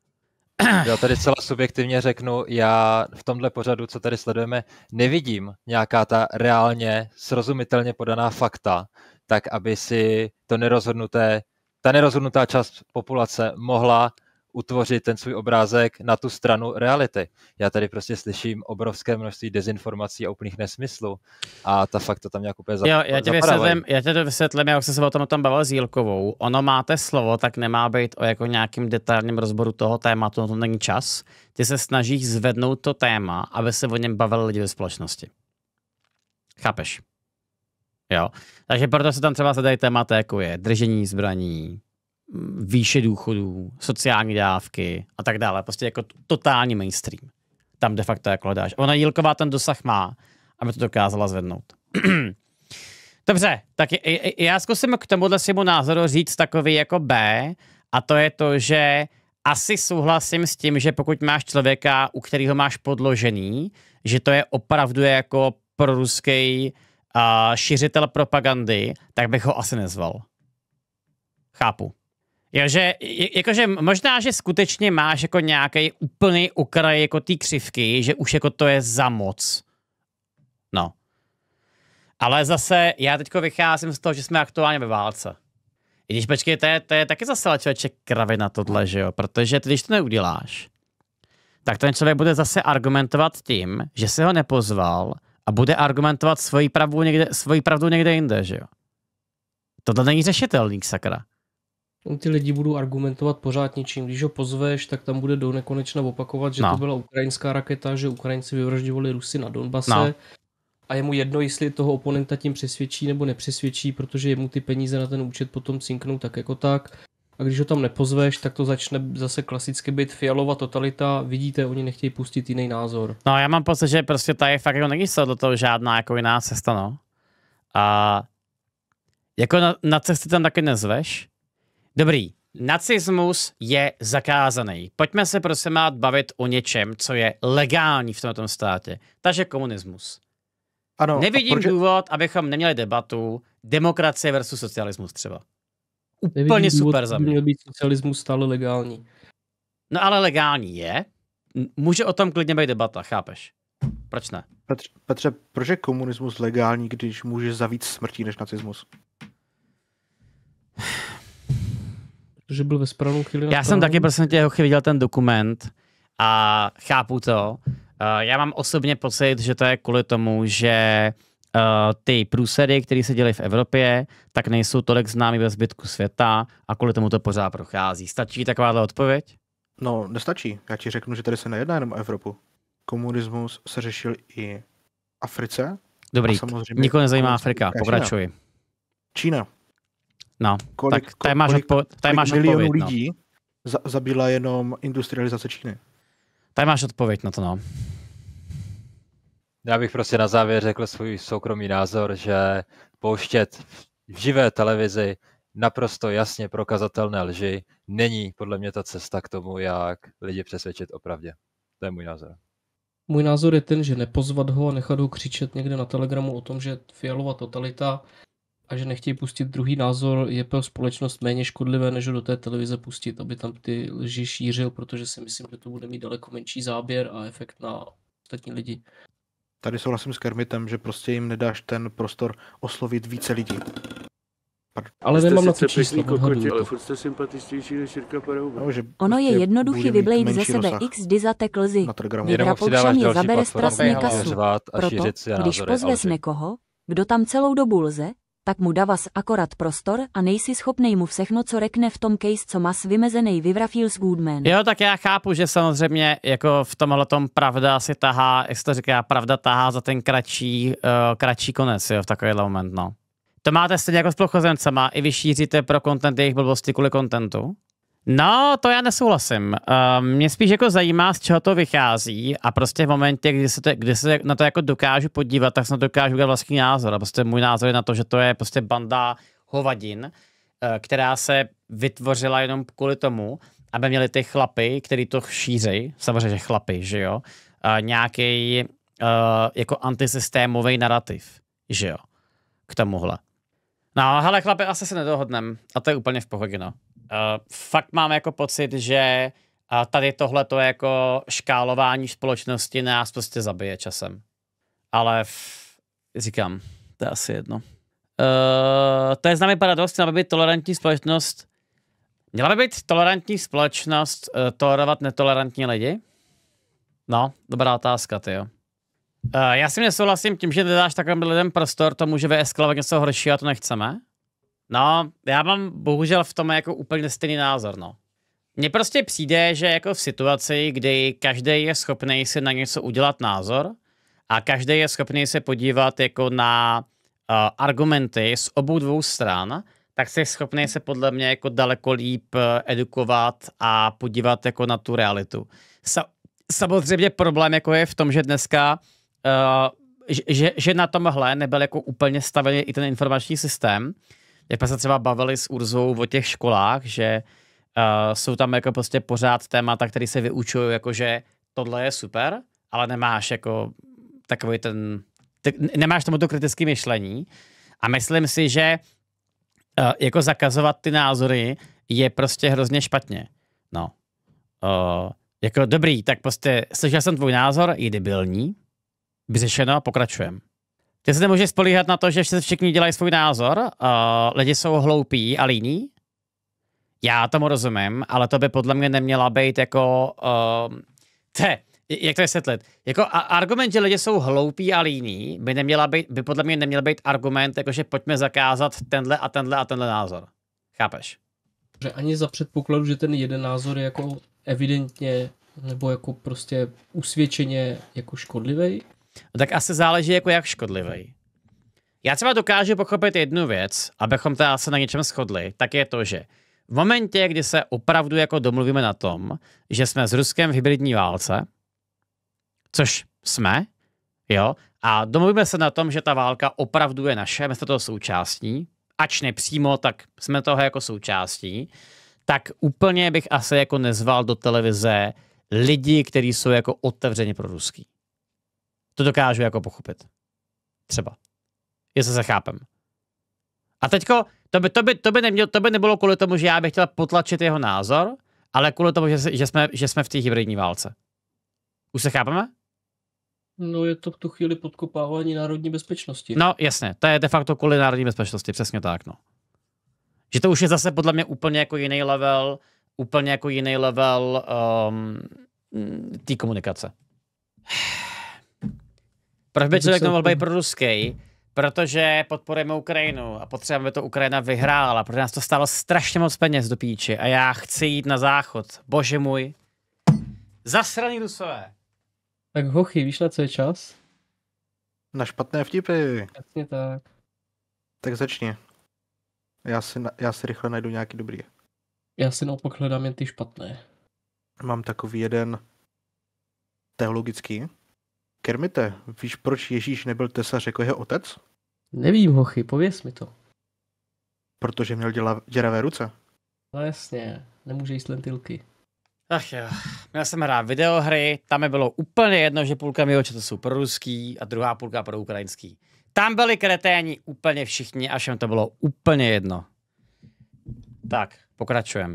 Já tady celá subjektivně řeknu, já v tomhle pořadu, co tady sledujeme, nevidím nějaká ta reálně srozumitelně podaná fakta, tak aby si to nerozhodnuté, ta nerozhodnutá část populace mohla utvořit ten svůj obrázek na tu stranu reality. Já tady prostě slyším obrovské množství dezinformací a úplných nesmyslů a ta fakt to tam nějak úplně zapadávají. Jo, já tě vysvětlím, já tě to vysvětlím, jak jsem se o tom, o tom bavil s Jílkovou. Ono máte slovo, tak nemá být o jako nějakým detailním rozboru toho tématu, no to není čas. Ty se snažíš zvednout to téma, aby se o něm bavili lidi ve společnosti. Chápeš? Jo. Takže proto se tam třeba zadají témata, jako je držení zbraní, výše důchodů, sociální dávky a tak dále. Prostě jako totální mainstream. Tam de facto jako hledáš. Ona Jílková ten dosah má, aby to dokázala zvednout. Dobře, tak já zkusím k tomuhle svému názoru říct takový jako B, a to je to, že asi souhlasím s tím, že pokud máš člověka, u kterého máš podložený, že to je opravdu jako proruský uh, šiřitel propagandy, tak bych ho asi nezval. Chápu. Jo, že, jakože možná, že skutečně máš jako nějaký úplný okraj jako té křivky, že už jako to je za moc. No. Ale zase já teďko vycházím z toho, že jsme aktuálně ve válce. I když počkej, to je, to je taky zase člověče kravy na tohle, že jo? Protože ty, když to neuděláš, tak ten člověk bude zase argumentovat tím, že se ho nepozval a bude argumentovat svoji pravdu někde, svoji pravdu někde jinde, že jo? Tohle není řešitelný, sakra. Ty lidi budou argumentovat pořád něčím. Když ho pozveš, tak tam bude do nekonečna opakovat, že no. to byla ukrajinská raketa, že Ukrajinci vyvražďovali Rusy na Donbase. No. A je mu jedno, jestli toho oponenta tím přesvědčí nebo nepřesvědčí, protože jemu ty peníze na ten účet potom cinknou tak jako tak. A když ho tam nepozveš, tak to začne zase klasicky být Fialova totalita. Vidíte, oni nechtějí pustit jiný názor. No já mám pocit, že prostě tady fakt jako není se do toho žádná jako jiná cesta, no. A jako na, na cesty tam taky nezveš. Dobrý, nacismus je zakázaný. Pojďme se prosím má bavit o něčem, co je legální v tomto státě. Takže komunismus. Ano, Nevidím proč... důvod, abychom neměli debatu demokracie versus socialismus třeba. Úplně Nevidím super za mě. Měl být socialismus stále legální. No ale legální je. Může o tom klidně být debata, chápeš? Proč ne? Petře, Petře, proč je komunismus legální, když může za víc smrtí než nacismus? Protože byl ve správnou chvíli. Já jsem taky prostě tě viděl ten dokument a chápu to. Uh, já mám osobně pocit, že to je kvůli tomu, že uh, ty průsedy, které se děly v Evropě, tak nejsou tolik známý ve zbytku světa a kvůli tomu to pořád prochází. Stačí takováhle odpověď? No, nestačí. Já ti řeknu, že tady se nejedná jenom o Evropu. Komunismus se řešil i v Africe. Dobrý, nikoho nezajímá Afrika, pokračuj. Čína. No, kolik, tak tady máš, kolik, odpo- tady máš milionů odpověď. lidí no. za- zabila jenom industrializace Číny. Tady máš odpověď na to, no. Já bych prostě na závěr řekl svůj soukromý názor, že pouštět v živé televizi naprosto jasně prokazatelné lži není podle mě ta cesta k tomu, jak lidi přesvědčit o pravdě. To je můj názor. Můj názor je ten, že nepozvat ho a nechat ho křičet někde na Telegramu o tom, že Fialova totalita a že nechtějí pustit druhý názor, je pro společnost méně škodlivé, než ho do té televize pustit, aby tam ty lži šířil, protože si myslím, že to bude mít daleko menší záběr a efekt na ostatní lidi. Tady souhlasím s Kermitem, že prostě jim nedáš ten prostor oslovit více lidí. Ale nemám na to číslo, ale furt jste sympatičtější než Jirka Perouba. No, ono je jednoduchý vyblejt ze sebe x dyzatek lzy. Vyvrapolčan je zabere strasně kasu. Proto, když pozves někoho, kdo tam celou dobu lze, tak mu davas akorát prostor a nejsi schopnej mu všechno, co řekne v tom case, co mas vymezenej vyvrafils Goodman. Jo, tak já chápu, že samozřejmě jako v tomhletom pravda si tahá, jak se to říká, pravda tahá za ten kratší, uh, kratší konec, jo, v takovýhle moment, no. To máte stejně jako s plochozencema, i vy šíříte pro content jejich blbosti kvůli contentu? No, to já nesouhlasím. Uh, mě spíš jako zajímá, z čeho to vychází a prostě v momentě, kdy se, to, kdy se na to jako dokážu podívat, tak se na to dokážu udělat vlastní názor. A prostě můj názor je na to, že to je prostě banda hovadin, uh, která se vytvořila jenom kvůli tomu, aby měli ty chlapy, který to šíří, samozřejmě že chlapy, že jo, uh, nějaký uh, jako antisystémový narrativ, že jo, k tomuhle. No, hele chlapi, asi se nedohodnem a to je úplně v pohodě, no. Uh, fakt mám jako pocit, že uh, tady tohle to jako škálování společnosti nás prostě zabije časem. Ale f, říkám, to je asi jedno. Uh, to je známý paradox, aby být tolerantní společnost Měla by být tolerantní společnost uh, tolerovat netolerantní lidi? No, dobrá otázka, tyjo. Uh, já si nesouhlasím tím, že nedáš takovým lidem prostor, to může vyeskalovat něco horšího a to nechceme. No, já mám bohužel v tom jako úplně stejný názor, no. Mně prostě přijde, že jako v situaci, kdy každý je schopný si na něco udělat názor a každý je schopný se podívat jako na uh, argumenty z obou dvou stran, tak jsi schopný se podle mě jako daleko líp uh, edukovat a podívat jako na tu realitu. Sa- samozřejmě problém jako je v tom, že dneska uh, že, že na tomhle nebyl jako úplně stavený i ten informační systém. Jak jsme se třeba bavili s Urzou o těch školách, že Uh, jsou tam jako prostě pořád témata, které se vyučují, jako že tohle je super, ale nemáš jako takový ten, ty, nemáš tomu to kritické myšlení a myslím si, že uh, jako zakazovat ty názory je prostě hrozně špatně. No. Uh, jako dobrý, tak prostě slyšel jsem tvůj názor, je debilní, vyřešeno, pokračujem. Ty se nemůžeš spolíhat na to, že všichni dělají svůj názor, uh, lidi jsou hloupí a líní. Já tomu rozumím, ale to by podle mě neměla být jako... Uh, te, jak to vysvětlit? Jako argument, že lidi jsou hloupí a líní, by, neměla být, by podle mě neměl být argument, jako že pojďme zakázat tenhle a tenhle a tenhle názor. Chápeš? Že ani za předpokladu, že ten jeden názor je jako evidentně nebo jako prostě usvědčeně jako škodlivý? No tak asi záleží jako jak škodlivý. Já třeba dokážu pochopit jednu věc, abychom teda se na něčem shodli, tak je to, že v momentě, kdy se opravdu jako domluvíme na tom, že jsme s Ruskem v hybridní válce, což jsme, jo, a domluvíme se na tom, že ta válka opravdu je naše, my jsme toho součástí, ač nepřímo, tak jsme toho jako součástí, tak úplně bych asi jako nezval do televize lidi, kteří jsou jako otevřeně pro ruský. To dokážu jako pochopit. Třeba. Jestli se chápem. A teďko, to by, to by, to by, nemělo, to by nebylo kvůli tomu, že já bych chtěl potlačit jeho názor, ale kvůli tomu, že, že, jsme, že jsme v té hybridní válce. Už se chápeme? No je to v tu chvíli podkopávání národní bezpečnosti. No jasně, to je de facto kvůli národní bezpečnosti, přesně tak, no. Že to už je zase podle mě úplně jako jiný level, úplně jako jiný level um, té komunikace. Proč by člověk nemohl být proruský? Protože podporujeme Ukrajinu a potřebujeme, aby to Ukrajina vyhrála, protože nás to stálo strašně moc peněz do píči a já chci jít na záchod. Bože můj. Zasraný Rusové. Tak hochy, víš na co je čas? Na špatné vtipy. Jasně tak. Tak začni. Já si, já si rychle najdu nějaký dobrý. Já si naopak hledám jen ty špatné. Mám takový jeden teologický. Kermite, víš, proč Ježíš nebyl tesař jako jeho otec? Nevím, hochy, pověz mi to. Protože měl děla, děravé ruce. No jasně, nemůže jíst lentilky. Ach jo, měl jsem hrát videohry, tam mi bylo úplně jedno, že půlka mého času jsou pro ruský a druhá půlka pro ukrajinský. Tam byli kreténi úplně všichni a všem to bylo úplně jedno. Tak, pokračujem.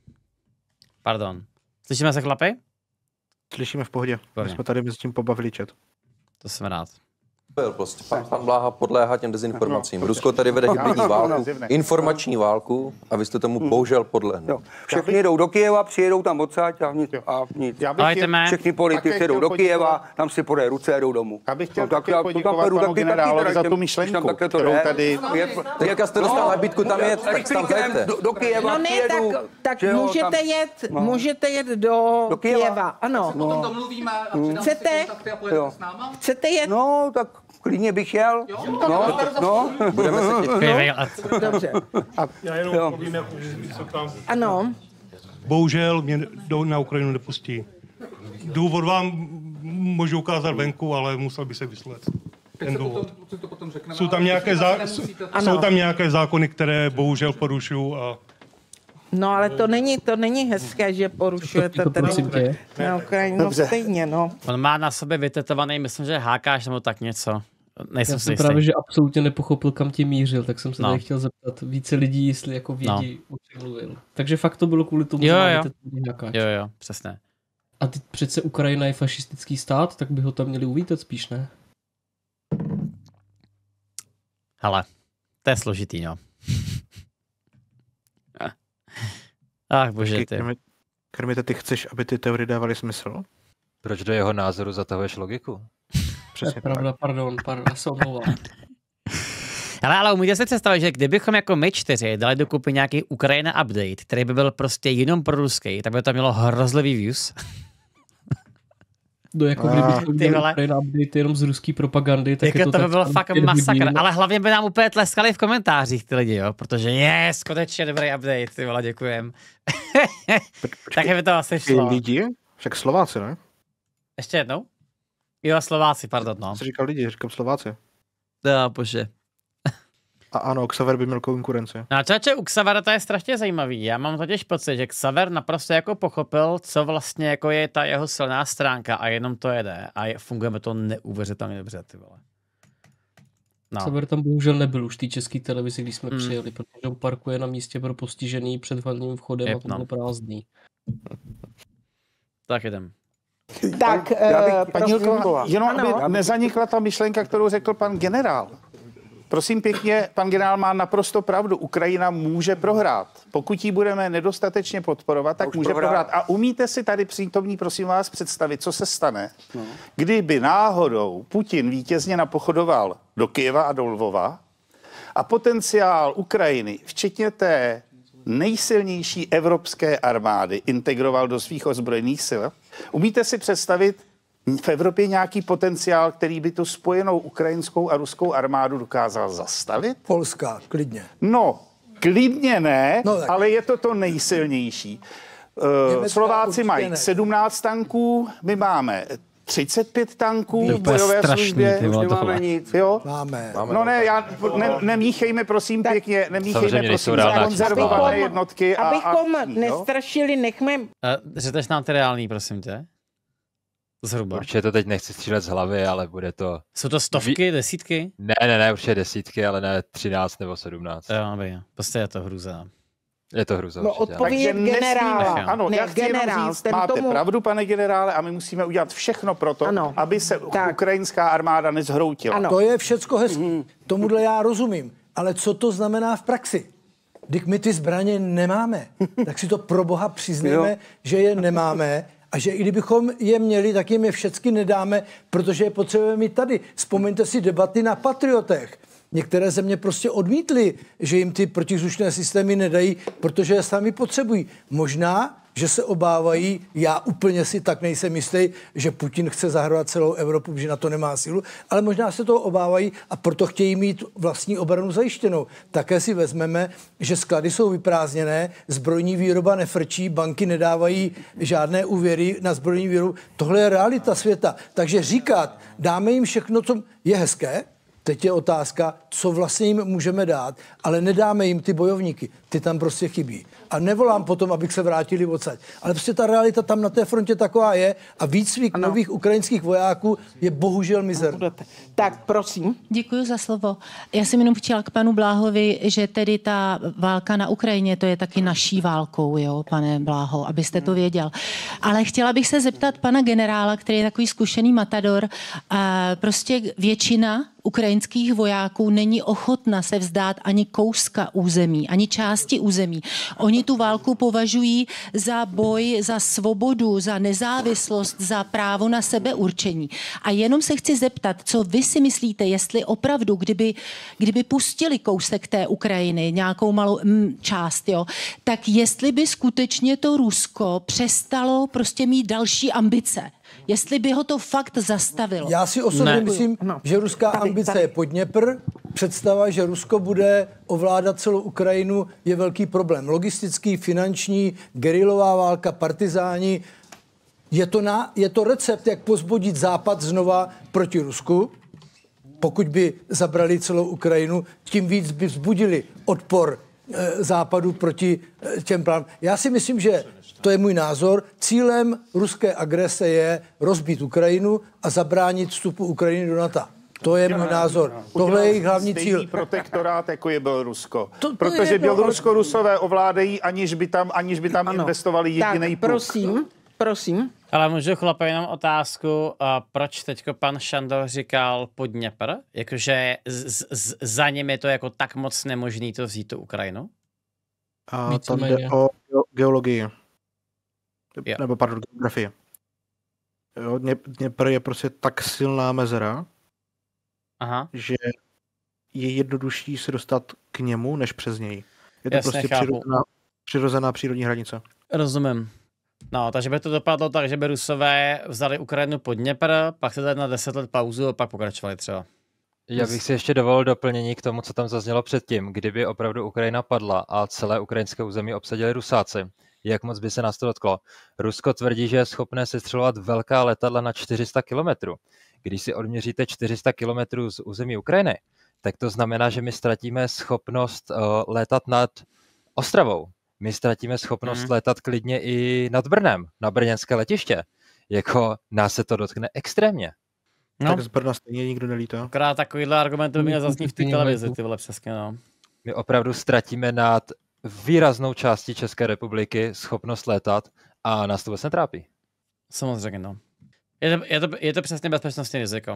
Pardon. Slyšíme se, chlapi? Slyšíme v pohodě. My jsme tady mezi tím pobavili chat. To jsem rád. Prostě pan, pan Bláha podléhá těm dezinformacím. Rusko tady vede hybridní válku, informační válku a vy jste tomu bohužel podlehli. Všechny jdou do Kyjeva, přijedou tam odsaď a nic. A nic. Všechny politici jdou do Kyjeva, tam si podají ruce a jdou domů. Já bych chtěl no, také poděkovat panu generálovi za tu myšlenku, kterou tady... Teďka jste dostal nabídku tam jet, tak tam zajďte. Do Kyjeva no ne, tak, tak můžete jet, můžete jet do Kyjeva, ano. Potom domluvíme a chcete, chcete jet? No, tak klidně bych jel. No, no. Budeme se těšit. Dobře. Já jenom povím, jak co tam. Ano. Bohužel mě do, na Ukrajinu nepustí. Důvod vám můžu ukázat venku, ale musel by se vyslet. Ten důvod. Jsou tam nějaké, zá, jsou tam nějaké zákony, které bohužel porušují a... No ale to není, to není hezké, že porušujete ten na Ukrajinu stejně, no. On má na sobě vytetovaný, myslím, že hákáš nebo tak něco. Nejsem Já jsem právě, že absolutně nepochopil, kam tím mířil, tak jsem se no. tady chtěl zeptat více lidí, jestli jako vědí, no. o čem mluvil. Takže fakt to bylo kvůli tomu, jo, že jo. vytetovaný hákáč. Jo, jo, přesně. A teď přece Ukrajina je fašistický stát, tak by ho tam měli uvítat spíš, ne? Hele, to je složitý, no. Ach bože, ty. Kermite, ty chceš, aby ty teorie dávaly smysl? Proč do jeho názoru zatahuješ logiku? Přesně pravda, pardon, pardon, já se omlouvám. Ale, ale umíte si představit, že kdybychom jako my čtyři dali dokupy nějaký Ukrajina update, který by byl prostě jenom pro ruský, tak by to mělo hrozlivý views. No jako kdybychom udělali Ukrajina update jenom z ruský propagandy, tak jako je to, to by tak bylo fakt masakr, ale hlavně by nám úplně tleskali v komentářích ty lidi, jo, protože je, skutečně dobrý update, ty vole, děkujem. Tak by to asi šlo. Lidi? Však Slováci, ne? Ještě jednou? Jo, Slováci, pardon, no. Co říkal lidi, říkám Slováci. No, bože. A ano, Xaver by měl konkurenci. No čače, u Xavera to je strašně zajímavý. Já mám totiž pocit, že Xaver naprosto jako pochopil, co vlastně jako je ta jeho silná stránka a jenom to jede. A je, fungujeme to neuvěřitelně dobře, ty vole. No. Xaver tam bohužel nebyl už v té české televizi, když jsme mm. přijeli, protože on parkuje na místě pro postižený před hlavním vchodem Jep, a to bylo no. prázdný. Tak jdem. Tak, já bych, uh, paní Hilko, jenom ano. aby nezanikla ta myšlenka, kterou řekl pan generál. Prosím pěkně, pan generál má naprosto pravdu. Ukrajina může prohrát. Pokud ji budeme nedostatečně podporovat, tak může prohrát. prohrát. A umíte si tady přítomní, prosím vás, představit, co se stane, no. kdyby náhodou Putin vítězně napochodoval do Kyjeva a do Lvova a potenciál Ukrajiny, včetně té nejsilnější evropské armády, integroval do svých ozbrojených sil. Umíte si představit v Evropě nějaký potenciál, který by tu spojenou ukrajinskou a ruskou armádu dokázal zastavit? Polská, klidně. No, klidně ne, no, ale je to to nejsilnější. Uh, Slováci mají ne. sedmnáct tanků, my máme třicet pět tanků v bojové službě. Už nemáme nic. Jo? Máme. No ne, já, ne, nemíchejme, prosím tak, pěkně, nemíchejme, prosím, konzervované jednotky. A, abychom a, nestrašili, nechme... Uh, Řetež nám ty reální, prosím tě. Zhruba. Určitě to teď nechci střílet z hlavy, ale bude to... Jsou to stovky, desítky? Ne, ne, ne, určitě desítky, ale ne třináct nebo sedmnáct. Jo, dobrý, prostě je to hruza. Je to hruza no, určitě. Odpověď generála. Ano, ne, já chci generál, říct, máte tomu... pravdu, pane generále, a my musíme udělat všechno pro to, ano. aby se tak. ukrajinská armáda nezhroutila. Ano. To je všecko hezké. Mm. Tomuhle já rozumím. Ale co to znamená v praxi? Když my ty zbraně nemáme, tak si to pro boha přizneme, že je nemáme. A že i kdybychom je měli, tak jim je všechny nedáme, protože je potřebujeme mít tady. Vzpomeňte si debaty na Patriotech. Některé země prostě odmítly, že jim ty protizdušné systémy nedají, protože je sami potřebují. Možná, že se obávají, já úplně si tak nejsem jistý, že Putin chce zahrát celou Evropu, že na to nemá sílu, ale možná se toho obávají a proto chtějí mít vlastní obranu zajištěnou. Také si vezmeme, že sklady jsou vyprázdněné, zbrojní výroba nefrčí, banky nedávají žádné úvěry na zbrojní výrobu. Tohle je realita světa. Takže říkat, dáme jim všechno, co je hezké, teď je otázka, co vlastně jim můžeme dát, ale nedáme jim ty bojovníky. Ty tam prostě chybí. A nevolám potom, abych se vrátili odsaď. Ale prostě ta realita tam na té frontě taková je a výcvik ano. nových ukrajinských vojáků je bohužel mizerný. Tak, prosím. Děkuji za slovo. Já jsem jenom chtěla k panu Bláhovi, že tedy ta válka na Ukrajině, to je taky naší válkou, jo, pane Bláho, abyste to věděl. Ale chtěla bych se zeptat pana generála, který je takový zkušený matador, a prostě většina ukrajinských vojáků není ochotna se vzdát ani kouska území, ani části území. Oni tu válku považují za boj, za svobodu, za nezávislost, za právo na sebeurčení. A jenom se chci zeptat, co vy si myslíte, jestli opravdu, kdyby, kdyby pustili kousek té Ukrajiny, nějakou malou mm, část, jo, tak jestli by skutečně to Rusko přestalo prostě mít další ambice. Jestli by ho to fakt zastavilo. Já si osobně ne. myslím, no. že ruská tady, ambice tady. je Podněpr. Představa, že Rusko bude ovládat celou Ukrajinu, je velký problém. Logistický, finanční, gerilová válka, partizáni. Je to, na, je to recept, jak pozbudit Západ znova proti Rusku. Pokud by zabrali celou Ukrajinu, tím víc by vzbudili odpor e, Západu proti e, těm plánům. Já si myslím, že to je můj názor. Cílem ruské agrese je rozbít Ukrajinu a zabránit vstupu Ukrajiny do NATO. To je můj názor. Tohle je jejich hlavní cíl. Protektorát, jako je Bělorusko. To, to Protože je Bělorusko Rusové ovládají, aniž by tam, aniž by tam investovali jedinej pluk. Prosím, prosím. Ale můžu chlape jenom otázku, uh, proč teďko pan Šandor říkal Podněpr? Jakože z, z, za ním je to jako tak moc nemožný to vzít tu Ukrajinu? A tam jde o geologii. Yeah. Nebo pardon, geografii. Jo, Dněpr je prostě tak silná mezera, Aha. že je jednodušší se dostat k němu, než přes něj. Je to Jasně, prostě přirozená, přirozená přírodní hranice. Rozumím. No, takže by to dopadlo tak, že by Rusové vzali Ukrajinu pod Dněpr, pak se dali na deset let pauzu a pak pokračovali třeba. Já bych si ještě dovolil doplnění k tomu, co tam zaznělo předtím. Kdyby opravdu Ukrajina padla a celé ukrajinské území obsadili Rusáci, jak moc by se nás to dotklo? Rusko tvrdí, že je schopné sestřelovat velká letadla na čtyři sta kilometrů. Když si odměříte čtyři sta kilometrů z území Ukrajiny, tak to znamená, že my ztratíme schopnost uh, létat nad Ostravou. My ztratíme schopnost mm. létat klidně i nad Brnem, na brněnské letiště. Jako nás se to dotkne extrémně. No. Tak z Brna stejně nikdo nelítá. Akorát takovýhle argument by měl zaznít v té televizi, ty vole, přesně, no. My opravdu ztratíme nad výraznou částí České republiky schopnost létat a nás to vůbec netrápí. Samozřejmě, no. Je to, je to, je to přesně bezpečnostní riziko.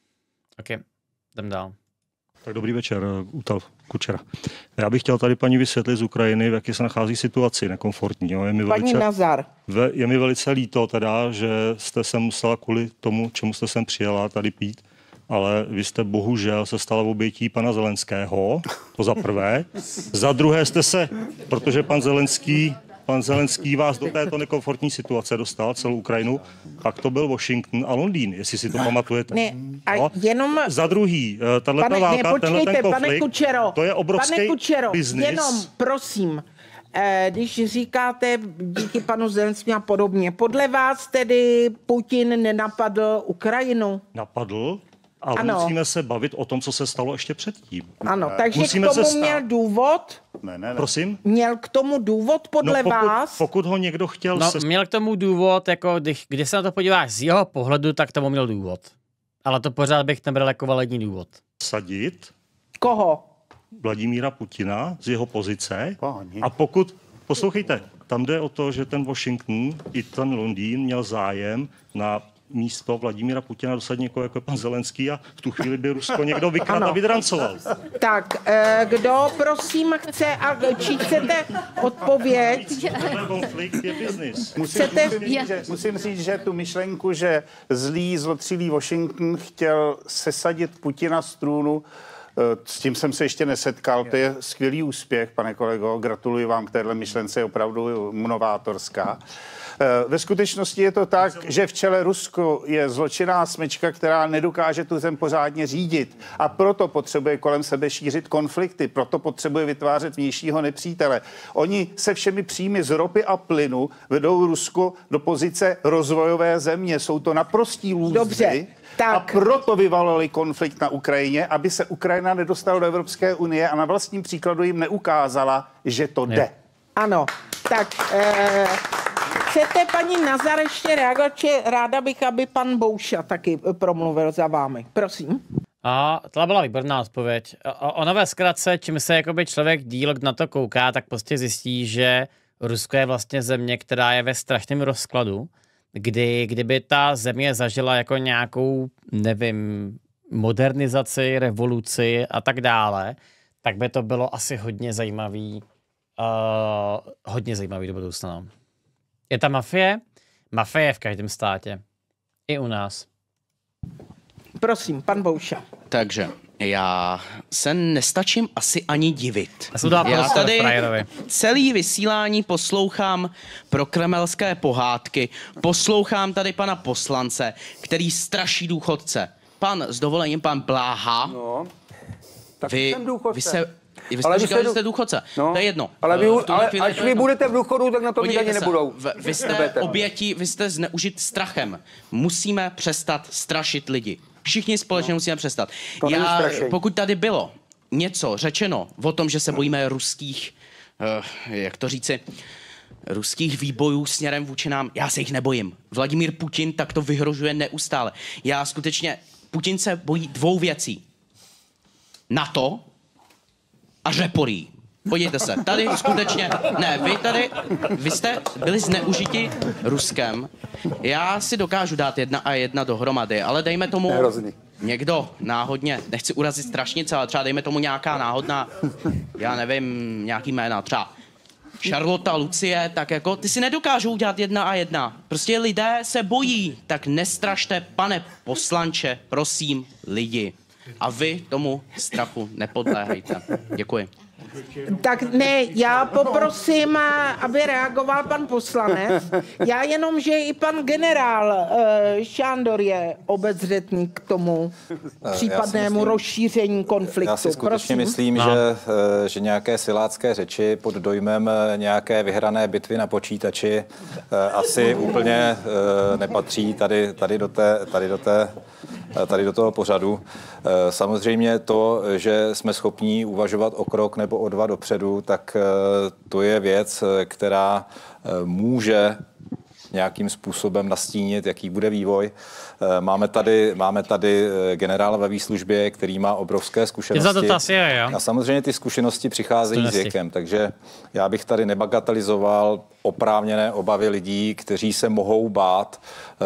OK, jdem dál. Tak dobrý večer, Útal Kučera. Já bych chtěl tady paní vysvětlit z Ukrajiny, v jaké se nachází situaci nekomfortní. Jo? Je mi paní velice, Nazar. ve, je mi velice líto teda, že jste se musela kvůli tomu, čemu jste sem přijela tady pít, ale vy jste bohužel se stala obětí pana Zelenského, to za prvé. Za druhé jste se, protože pan Zelenský Pan Zelenský vás do této nekomfortní situace dostal, celou Ukrajinu, pak to byl Washington a Londýn, jestli si to pamatujete. Ne, a no. jenom... Za druhý, tato válka, ne, tenhle ten konflikt, pane Kučero, to je obrovský biznis. Jenom, prosím, když říkáte díky panu Zelenskému a podobně, podle vás tedy Putin nenapadl Ukrajinu? Napadl? Ale ano. musíme se bavit o tom, co se stalo ještě předtím. Ano, takže musíme k tomu se měl důvod? Ne, ne, ne. Prosím? Měl k tomu důvod podle no, pokud, vás? Pokud ho někdo chtěl... No, se... měl k tomu důvod, jako když, když se na to podíváš z jeho pohledu, tak tomu měl důvod. Ale to pořád bych nebral jako validní důvod. Sadit? Koho? Vladimíra Putina z jeho pozice. Páni. A pokud... Poslouchejte, tam jde o to, že ten Washington i ten Londýn měl zájem na místo Vladimíra Putina dosadit někoho jako pan Zelenský a v tu chvíli by Rusko někdo vykradl a vydrancoval. Tak, kdo prosím chce a či chcete odpověď? Konflikt je biznis. Musím, chcete... musím, říct, že, musím říct, že tu myšlenku, že zlý, zlotřilý Washington chtěl sesadit Putina z trůnu, s tím jsem se ještě nesetkal, to je skvělý úspěch, pane kolego, gratuluji vám k téhle myšlence, je opravdu novátorská. Ve skutečnosti je to tak, že v čele Rusku je zločinná smečka, která nedokáže tu zem pořádně řídit a proto potřebuje kolem sebe šířit konflikty, proto potřebuje vytvářet vnějšího nepřítele. Oni se všemi příjmy z ropy a plynu vedou Rusko do pozice rozvojové země. Jsou to naprostí lůzři. Tak. A proto vyvalili konflikt na Ukrajině, aby se Ukrajina nedostala do Evropské unie a na vlastním příkladu jim neukázala, že to jde. Ano, tak eh, chcete paní Nazar ještě reagovat, že ráda bych, aby pan Bouša taky promluvil za vámi. Prosím. A to byla výborná odpověď. Ono ve zkratce, čím se jakoby člověk díl na to kouká, tak prostě zjistí, že Rusko je vlastně země, která je ve strašném rozkladu, kdy kdyby ta země zažila jako nějakou, nevím, modernizaci, revoluci a tak dále, tak by to bylo asi hodně zajímavý, uh, hodně zajímavý do budoucna. Je ta mafie? Mafie je v každém státě. I u nás. Prosím, pan Bouša. Takže já se nestačím asi ani divit. Já tady celý vysílání poslouchám prokremelské pohádky, poslouchám tady pana poslance, který straší důchodce. Pan, s dovolením, pan Bláha, no, tak vy, jsem důchodce. vy se... Vy jste ale říkal, jste že jste důchodce. No, to je jedno. Ale, vy, ale chvíli, až vy budete v důchodu, tak na to daně nebudou. Vy, vy jste oběti, vy jste zneužit strachem. Musíme přestat strašit lidi. Všichni společně no. musíme přestat. To Já, pokud tady bylo něco řečeno o tom, že se bojíme ruských, uh, jak to říci, ruských výbojů směrem vůči nám, já se jich nebojím. Vladimír Putin tak to vyhrožuje neustále. Já skutečně, Putin se bojí dvou věcí. NATO a řeporí. Podívejte se, tady skutečně, ne, vy tady, vy jste byli zneužiti Ruskem. Já si dokážu dát jedna a jedna dohromady, ale dejme tomu někdo náhodně, nechci urazit strašnice, ale třeba dejme tomu nějaká náhodná, já nevím, nějaký jména, třeba Charlotte, Lucie, tak jako ty si nedokážou udělat jedna a jedna. Prostě lidé se bojí, tak nestrašte, pane poslanče, prosím, lidi. A vy tomu strachu nepodléhejte. Děkuji. Tak ne, já poprosím, aby reagoval pan poslanec. Já jenom, že i pan generál uh, Šándor je obezřetný k tomu případnému myslím, rozšíření konfliktu. Já si skutečně Prosím. myslím, no. že, že nějaké silácké řeči pod dojmem nějaké vyhrané bitvy na počítači asi úplně nepatří tady, tady, do té, tady, do té, tady do toho pořadu. Samozřejmě to, že jsme schopní uvažovat o krok nebo o dva dopředu, tak to je věc, která může nějakým způsobem nastínit, jaký bude vývoj. Máme tady, máme tady generála ve výslužbě, který má obrovské zkušenosti. Je, je, a samozřejmě ty zkušenosti přicházejí s věkem, takže já bych tady nebagatelizoval oprávněné obavy lidí, kteří se mohou bát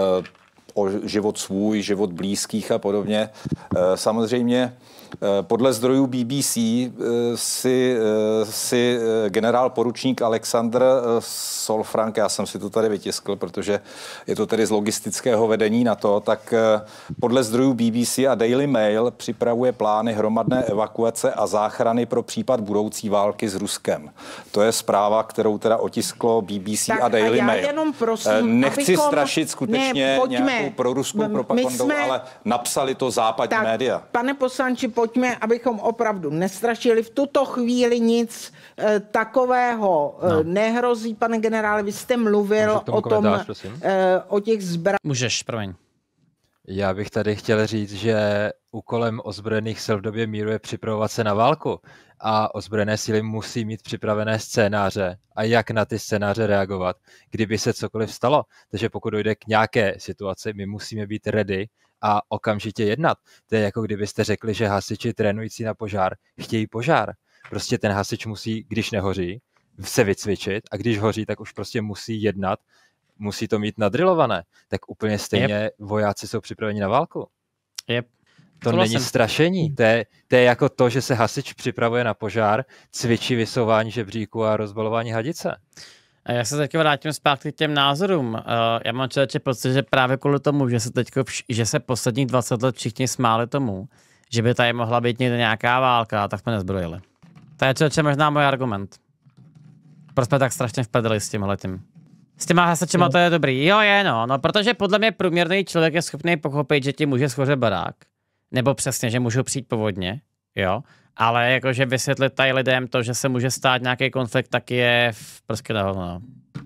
o život svůj, život blízkých a podobně. Samozřejmě podle zdrojů B B C si, si generál poručník Alexander Solfrank, já jsem si to tady vytiskl, protože je to tedy z logistického vedení na to, tak podle zdrojů B B C a Daily Mail připravuje plány hromadné evakuace a záchrany pro případ budoucí války s Ruskem. To je zpráva, kterou teda otisklo B B C tak a Daily a Mail. Jenom prosím, Nechci abychom... strašit skutečně ne, nějakou proruskou propagandou, jsme... ale napsali to západní tak, média. Pane poslanči, pojďme, abychom opravdu nestrašili. V tuto chvíli nic e, takového e, no. nehrozí, pane generále. Vy jste mluvil o tom, e, o těch zbraních. Můžeš, promiň. Já bych tady chtěl říct, že úkolem ozbrojených sil v době míru je připravovat se na válku a ozbrojené síly musí mít připravené scénáře a jak na ty scénáře reagovat, kdyby se cokoliv stalo. Takže pokud dojde k nějaké situaci, my musíme být ready a okamžitě jednat. To je jako kdybyste řekli, že hasiči trénující na požár chtějí požár. Prostě ten hasič musí, když nehoří, se vycvičit a když hoří, tak už prostě musí jednat, musí to mít nadrilované. Tak úplně stejně yep. vojáci jsou připraveni na válku. Yep. To není jsem. strašení. To je, to je jako to, že se hasič připravuje na požár, cvičí vysouvání žebříku a rozbalování hadice. A já se teď vrátím zpátky k těm názorům. Uh, já mám člověče pocit, že právě kvůli tomu, že se teď, že se posledních dvacet let všichni smáli tomu, že by tady mohla být někde nějaká válka, tak jsme nezbrojili. To je člověče možná můj argument. Proč jsme tak strašně vpadli s tímhletím? S těma hasičema no. to je dobrý. Jo, je no, no, protože podle mě průměrný člověk je schopný pochopit, že ti může schořet barák. Nebo přesně, že můžou přijít povodně, jo. Ale jakože vysvětlit tady lidem to, že se může stát nějaký konflikt, tak je v prostě no.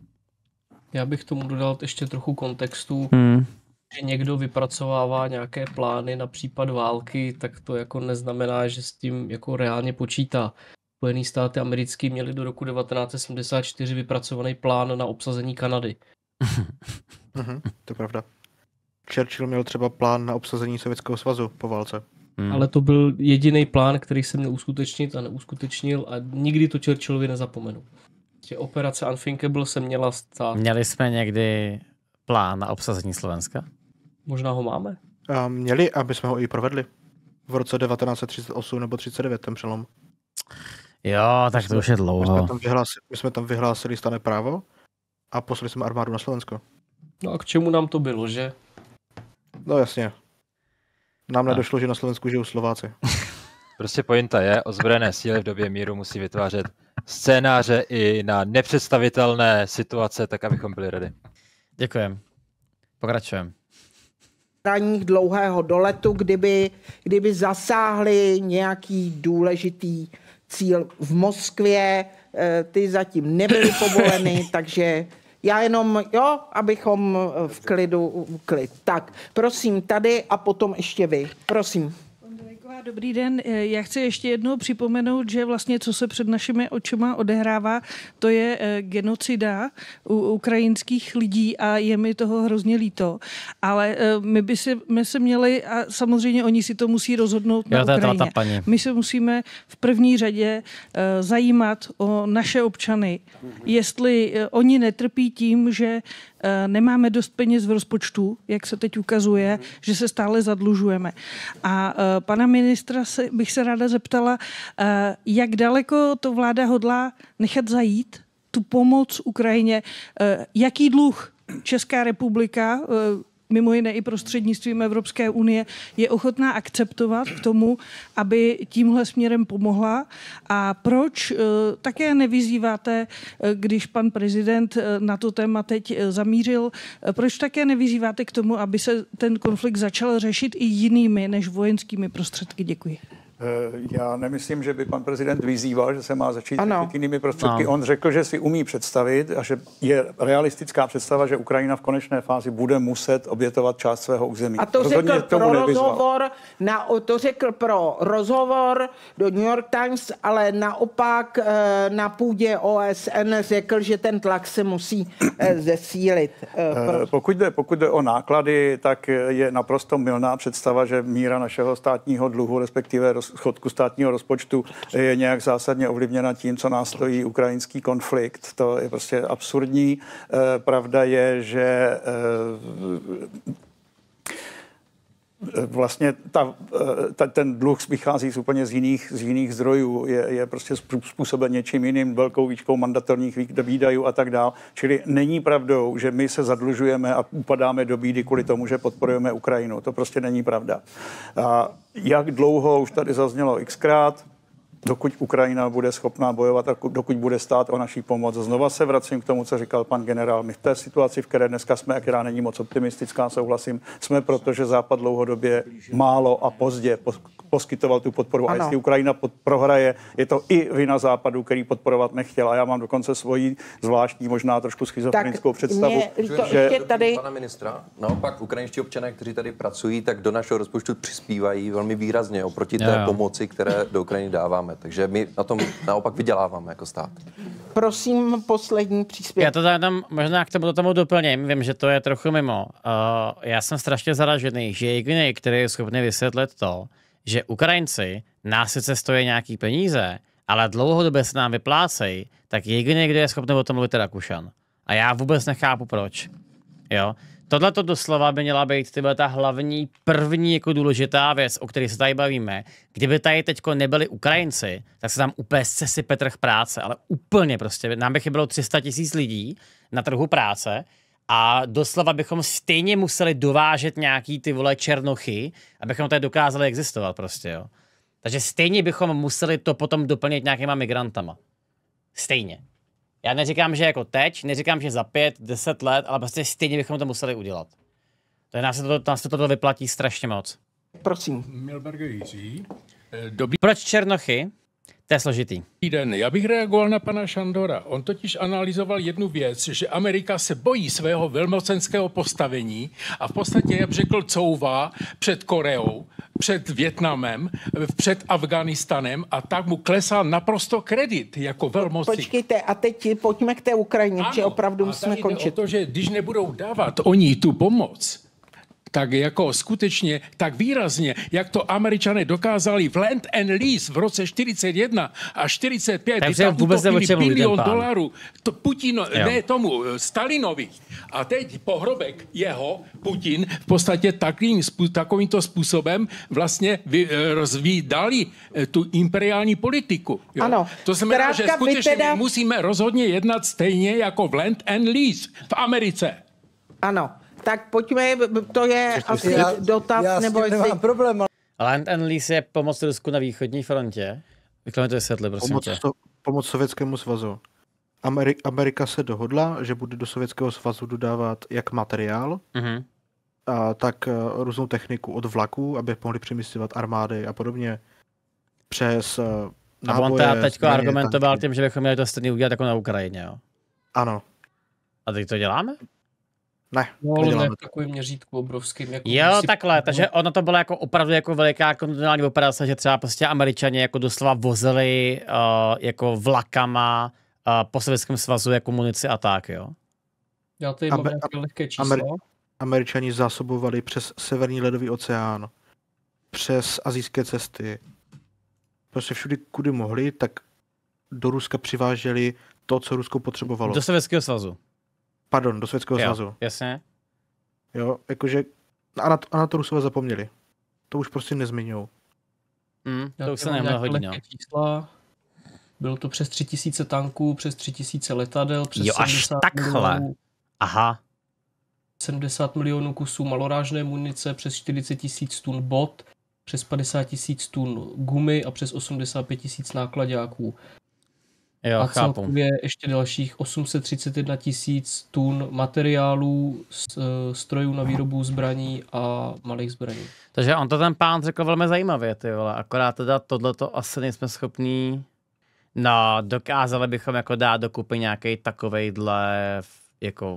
Já bych tomu dodal ještě trochu kontextu, hmm. že někdo vypracovává nějaké plány na případ války, tak to jako neznamená, že s tím jako reálně počítá. Spojené státy americké měly do roku devatenáct set sedmdesát čtyři vypracovaný plán na obsazení Kanady. mhm, to je pravda. Churchill měl třeba plán na obsazení Sovětského svazu po válce. Hmm. Ale to byl jediný plán, který se měl uskutečnit a neuskutečnil a nikdy to Churchillovi nezapomenu. Tě operace Unthinkable se měla stát. Měli jsme někdy plán na obsazení Slovenska? Možná ho máme. A měli, aby jsme ho i provedli. V roce devatenáct set třicet osm nebo třicet devět, ten přelom. Jo, tak to už je dlouho. My jsme tam vyhlásili, my jsme tam vyhlásili stanné právo a poslali jsme armádu na Slovensko. No a k čemu nám to bylo, že? No jasně. Nám nedošlo, že na Slovensku žijou Slováci. Prostě pointa je, ozbrojené síly v době míru musí vytvářet scénáře i na nepředstavitelné situace, tak abychom byli ready. Děkujem. Pokračujeme. Zbraních dlouhého doletu, kdyby, kdyby zasáhli nějaký důležitý cíl v Moskvě, ty zatím nebyly povoleny, takže já jenom, jo, abychom v klidu, klid. Tak, prosím, tady a potom ještě vy. Prosím. Dobrý den. Já chci ještě jednou připomenout, že vlastně, co se před našimi očima odehrává, to je genocida u ukrajinských lidí a je mi toho hrozně líto. Ale my by si, my se měli, a samozřejmě oni si to musí rozhodnout na Ukrajině. My se musíme v první řadě zajímat o naše občany. Jestli oni netrpí tím, že nemáme dost peněz v rozpočtu, jak se teď ukazuje, že se stále zadlužujeme. A pana ministra se, bych se ráda zeptala, jak daleko to vláda hodlá nechat zajít tu pomoc Ukrajině. Jaký dluh Česká republika, mimo jiné i prostřednictvím Evropské unie, je ochotná akceptovat k tomu, aby tímhle směrem pomohla. A proč také nevyzýváte, když pan prezident na to téma teď zamířil, proč také nevyzýváte k tomu, aby se ten konflikt začal řešit i jinými než vojenskými prostředky? Děkuji. Já nemyslím, že by pan prezident vyzýval, že se má začít jinými prostředky. No. On řekl, že si umí představit a že je realistická představa, že Ukrajina v konečné fázi bude muset obětovat část svého území. A to Rozhodně řekl pro rozhovor, na, to řekl pro rozhovor do New York Times, ale naopak na půdě O S N řekl, že ten tlak se musí zesílit. Pokud jde, pokud jde o náklady, tak je naprosto mylná představa, že míra našeho státního dluhu, respektive schodku státního rozpočtu je nějak zásadně ovlivněna tím, co nás stojí ukrajinský konflikt. To je prostě absurdní. Pravda je, že vlastně ta, ta, ten dluh vychází z úplně z jiných, z jiných zdrojů, je, je prostě způsoben něčím jiným, velkou výškou mandatorních výdajů a tak dále. Čili není pravdou, že my se zadlužujeme a upadáme do bídy kvůli tomu, že podporujeme Ukrajinu. To prostě není pravda. A jak dlouho, už tady zaznělo xkrát, dokud Ukrajina bude schopná bojovat a dokud bude stát o naší pomoc. Znova se vracím k tomu, co říkal pan generál. My v té situaci, v které dneska jsme, a která není moc optimistická, souhlasím, jsme proto, že Západ dlouhodobě málo a pozdě poskytoval tu podporu. Ano. A jestli Ukrajina pod, prohraje, je to i vina Západu, který podporovat nechtěl. A já mám dokonce svoji zvláštní, možná trošku schizofrenickou představu. Že tady... Pana ministra, naopak ukrajinští občané, kteří tady pracují, tak do našeho rozpočtu přispívají velmi výrazně oproti té jo. pomoci, které do Ukrajiny dáváme. Takže my na tom naopak vyděláváme jako stát. Prosím, poslední příspěvek. Já to tam možná k tomu, do tomu doplním, vím, že to je trochu mimo. Uh, já jsem strašně zaražený, že jediný, který je schopný vysvětlit to, že Ukrajinci nás sice stojí nějaký peníze, ale dlouhodobě se nám vyplácejí, tak jediný, kdo je schopný o tom mluvit, je Rakušan. A já vůbec nechápu, proč. Jo? Tohle to doslova by měla být tyhle ta hlavní, první jako důležitá věc, o které se tady bavíme. Kdyby tady teďko nebyli Ukrajinci, tak se tam úplně sesype trh práce, ale úplně prostě. Nám by chybělo tři sta tisíc lidí na trhu práce a doslova bychom stejně museli dovážet nějaký ty vole černochy, abychom tady dokázali existovat prostě, jo. Takže stejně bychom museli to potom doplnit nějakýma migrantama. Stejně. Já neříkám, že jako teď, neříkám, že za pět, deset let, ale prostě stejně bychom to museli udělat. To je, nás se to, nás se to vyplatí strašně moc. Prosím. Milberger Jiří. Dobrý... Proč černochy? To je složitý. Den. Já bych reagoval na pana Šandora. On totiž analyzoval jednu věc, že Amerika se bojí svého velmocenského postavení a v podstatě, jak řekl, couvá před Koreou, před Vietnamem, před Afganistanem a tak mu klesá naprosto kredit jako velmoci. Počkejte, a teď pojďme k té Ukrajině, že opravdu musíme končit. O to, že když nebudou dávat oni tu pomoc, tak jako skutečně, tak výrazně, jak to Američané dokázali v Land and Lease v roce čtyřicet jedna a čtyřicet pět, kdy tam utopili bilion dolarů to Putino, ne tomu, Stalinovi. A teď pohrobek jeho, Putin, v podstatě takovým, takovýmto způsobem vlastně rozvídali tu imperiální politiku. Jo? Ano. To znamená, že skutečně teda... musíme rozhodně jednat stejně jako v Land and Lease v Americe. Ano. Tak pojďme, to je Ještě asi já, dotaz, já nebo jestli... nemám problém. Land and Lease je pomoc Rusku na východní frontě. Vykladme to vysvětli, prosím pomoc, tě. To, pomoc Sovětskému svazu. Ameri- Amerika se dohodla, že bude do Sovětského svazu dodávat jak materiál, uh-huh. a tak uh, různou techniku od vlaků, aby mohli přemístěvat armády a podobně. Přes uh, náboje... A on teďko argumentoval tím, že bychom měli to stejně udělat jako na Ukrajině, jo? Ano. A teď to děláme? Ne, no, ale ne v takovém měřítku obrovským. Jako jo, takhle, si... takže ono to bylo jako opravdu jako veliká kontinuální operace, že třeba prostě Američani jako doslova vozili uh, jako vlakama uh, po Sovětském svazu jako munici a tak, jo? Já tady mám Amer- nějaké lehké číslo. Amer- Američani zásobovali přes Severní ledový oceán, přes asijské cesty. Prostě všude, kudy mohli, tak do Ruska přiváželi to, co Rusko potřebovalo. Do Sovětského svazu. Pardon, do Sovětského jo, svazu. Jasně. Jo, jakože a na, to, a na to Rusové zapomněli. To už prostě nezmiňujou. Mm, to už se nemá hodně. Čísla. Bylo to přes tři tisíce tanků, přes tři tisíce letadel, přes jo, až takhle. Milionů, Aha. sedmdesát milionů kusů malorážné munice, přes čtyřicet tisíc tun bot, přes padesát tisíc tun gumy a přes osmdesát pět tisíc nákladáků. Jo, a chápu. celkově ještě dalších osm set třicet jedna tisíc tun materiálů, strojů na výrobu zbraní a malých zbraní. Takže on to ten pán řekl velmi zajímavě, ty vole. Akorát teda tohleto asi nejsme schopní. No, dokázali bychom jako dát dokupy nějaký takovejhle jako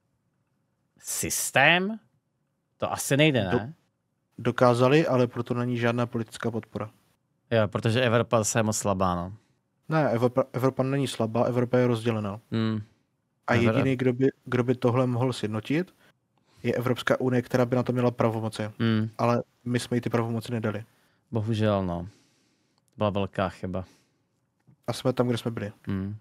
systém? To asi nejde, ne? Do, dokázali, ale proto není žádná politická podpora. Jo, protože Evropa se je moc slabá, no. Ne, Evropa, Evropa není slabá, Evropa je rozdělená. Hmm. A jediný, kdo by, kdo by tohle mohl sjednotit, je Evropská unie, která by na to měla pravomoci. Hmm. Ale my jsme jí ty pravomoci nedali. Bohužel, no. Byla velká chyba. A jsme tam, kde jsme byli. Hmm.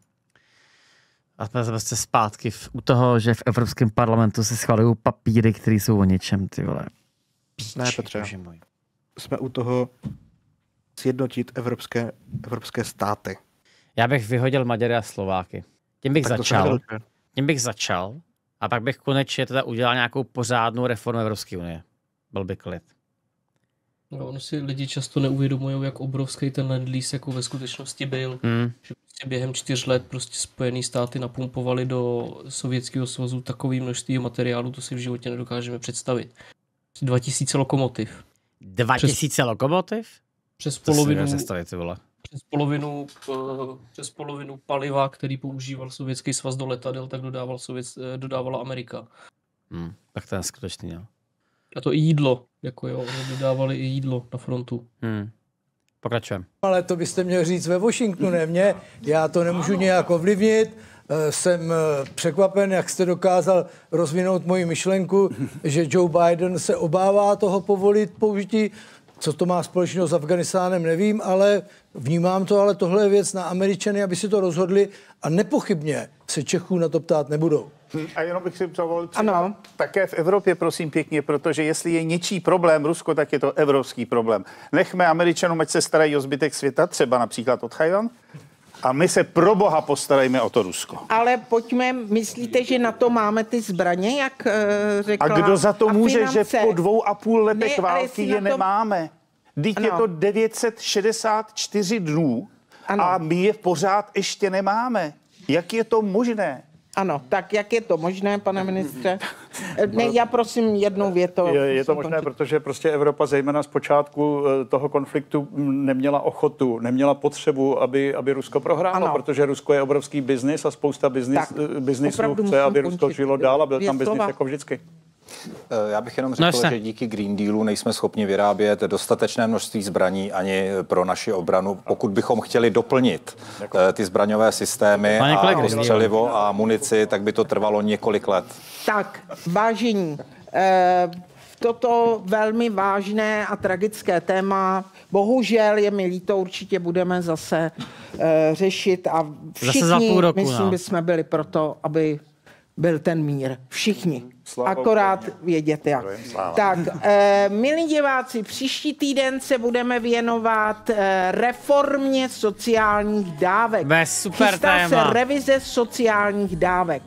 A jsme prostě zpátky v, u toho, že v Evropském parlamentu se schvalují papíry, které jsou o něčem, ty vole. Píči, ne, Petře. Jsme u toho sjednotit evropské, evropské státy. Já bych vyhodil Maďary a Slováky. Tím bych tak začal. Tím bych začal. A pak bych konečně teda udělal nějakou pořádnou reformu Evropské unie. Byl by klid. No, ono si lidi často neuvědomují, jak obrovský ten land-lease jako ve skutečnosti byl. Hmm. Že prostě během čtyř let prostě Spojené státy napumpovali do Sovětského svazu takové množství materiálu, to si v životě nedokážeme představit. dva tisíce lokomotiv. dva tisíce lokomotiv? Přes polovinu, zastavit, přes, polovinu, přes polovinu paliva, který používal Sovětský svaz do letadel, tak dodával Sovět, dodávala Amerika. Hmm, tak to je skutečný, jo. A to i jídlo, jako jo, oni dodávali i jídlo na frontu. Hmm. Pokračujeme. Ale to byste měl říct ve Washingtonu, ne mě. Já to nemůžu nějak ovlivnit. Jsem překvapen, jak jste dokázal rozvinout moji myšlenku, že Joe Biden se obává toho povolit použití. Co to má společného s Afganistánem, nevím, ale vnímám to, ale tohle je věc na Američany, aby si to rozhodli a nepochybně se Čechů na to ptát nebudou. A jenom bych si převolil ano. Také v Evropě, prosím pěkně, protože jestli je něčí problém Rusko, tak je to evropský problém. Nechme Američanům, ať se starají o zbytek světa, třeba například od Tchaj-wan, a my se pro boha postarajme o to Rusko. Ale pojďme, myslíte, že na to máme ty zbraně, jak uh, řekla? A kdo za to může, finance? že po dvou a půl letech ne, války je to... nemáme? Vždyť je to devět set šedesát čtyři dnů ano. A my je pořád ještě nemáme. Jak je to možné? Ano, tak jak je to možné, pane ministře? Ne, já prosím jednou větou. Je, je to možné, protože prostě Evropa zejména z počátku toho konfliktu neměla ochotu, neměla potřebu, aby, aby Rusko prohrálo, ano. Protože Rusko je obrovský biznis a spousta biznis, biznisů chce, aby Rusko žilo dál a byl tam biznis jako vždycky. Já bych jenom řekl, no, že díky Green Dealu nejsme schopni vyrábět dostatečné množství zbraní ani pro naši obranu. Pokud bychom chtěli doplnit jako ty zbraňové systémy a střelivo a munici, tak by to trvalo několik let. Tak, vážení, eh, toto velmi vážné a tragické téma, bohužel je mi líto, určitě budeme zase eh, řešit a všichni, roku, myslím, no. bychom byli proto, aby byl ten mír. Všichni. Slava Akorát vědět jak. Tak, eh, milí diváci, příští týden se budeme věnovat eh, reformě sociálních dávek. Bez super Chystá téma. se revize sociálních dávek.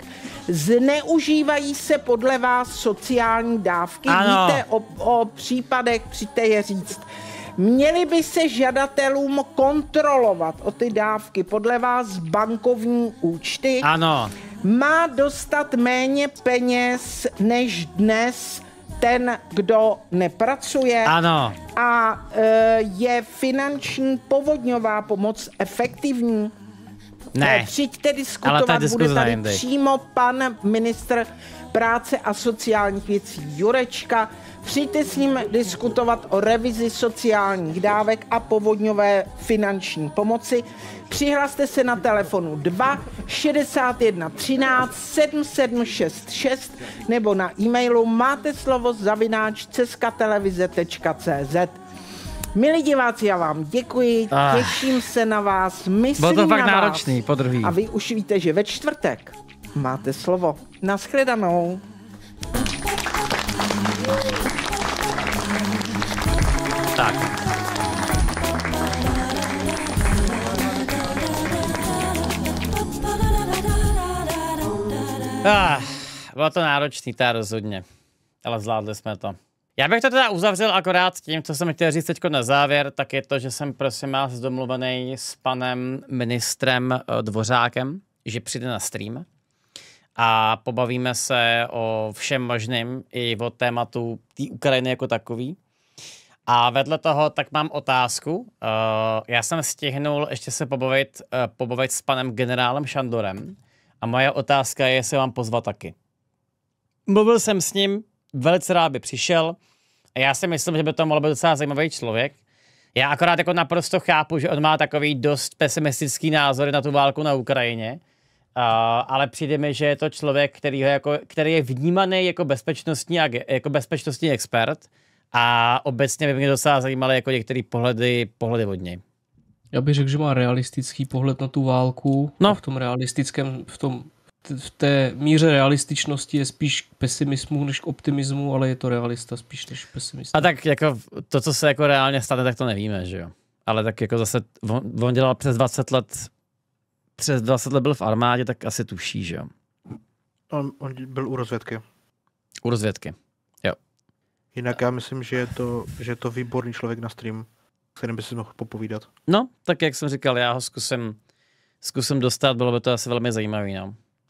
Zneužívají se podle vás sociální dávky? Ano. Víte o, o případech, přijďte je říct. Měli by se žadatelům kontrolovat o ty dávky podle vás bankovní účty? Ano. Má dostat méně peněz než dnes ten, kdo nepracuje? Ano. A e, je finanční povodňová pomoc efektivní? Ne. E, přijďte diskutovat, bude tady přímo pan ministr práce a sociálních věcí Jurečka. Přijďte s ním diskutovat o revizi sociálních dávek a povodňové finanční pomoci. Přihlaste se na telefonu dva šedesát jedna třináct sedm sedm šest šest nebo na e-mailu máte slovo zavináč ceskatelevize tečka cé zet. Milí diváci, já vám děkuji, ah. těším se na vás, myslím Bylo to fakt na náročný, vás. podruhý. A vy už víte, že ve čtvrtek máte slovo. Naschledanou. Tak. Ah, bylo to náročný, ta rozhodně. Ale zvládli jsme to. Já bych to teda uzavřel akorát tím, co jsem chtěl říct teď na závěr, tak je to, že jsem prosím vás domluvený s panem ministrem Dvořákem, že přijde na stream a pobavíme se o všem možným i o tématu té Ukrajiny jako takový. A vedle toho tak mám otázku. Uh, já jsem stihnul ještě se pobavit, uh, pobavit s panem generálem Šandorem a moje otázka je, jestli vám pozvat taky. Mluvil jsem s ním, velice rád by přišel a já si myslím, že by to mohl být docela zajímavý člověk. Já akorát jako naprosto chápu, že on má takový dost pesimistický názory na tu válku na Ukrajině, uh, ale přijde mi, že je to člověk, který, ho jako, který je vnímaný jako bezpečnostní, jako bezpečnostní expert a obecně by mě docela zajímaly jako některé pohledy, pohledy od něj. Já bych řekl, že má realistický pohled na tu válku. No. V tom realistickém, v tom v té míře realističnosti je spíš k pesimismu než k optimismu, ale je to realista spíš než pesimista. A tak jako to, co se jako reálně stane, tak to nevíme, že jo. Ale tak jako zase, on, on dělal přes dvacet let, přes dvacet let byl v armádě, tak asi tuší, že jo. On, on byl u rozvědky. U rozvědky, jo. Jinak já myslím, že je to, že je to výborný člověk na stream, s kterým by si mohl popovídat. No, tak jak jsem říkal, já ho zkusím, zkusím dostat, bylo by to asi velmi zajímavý, no.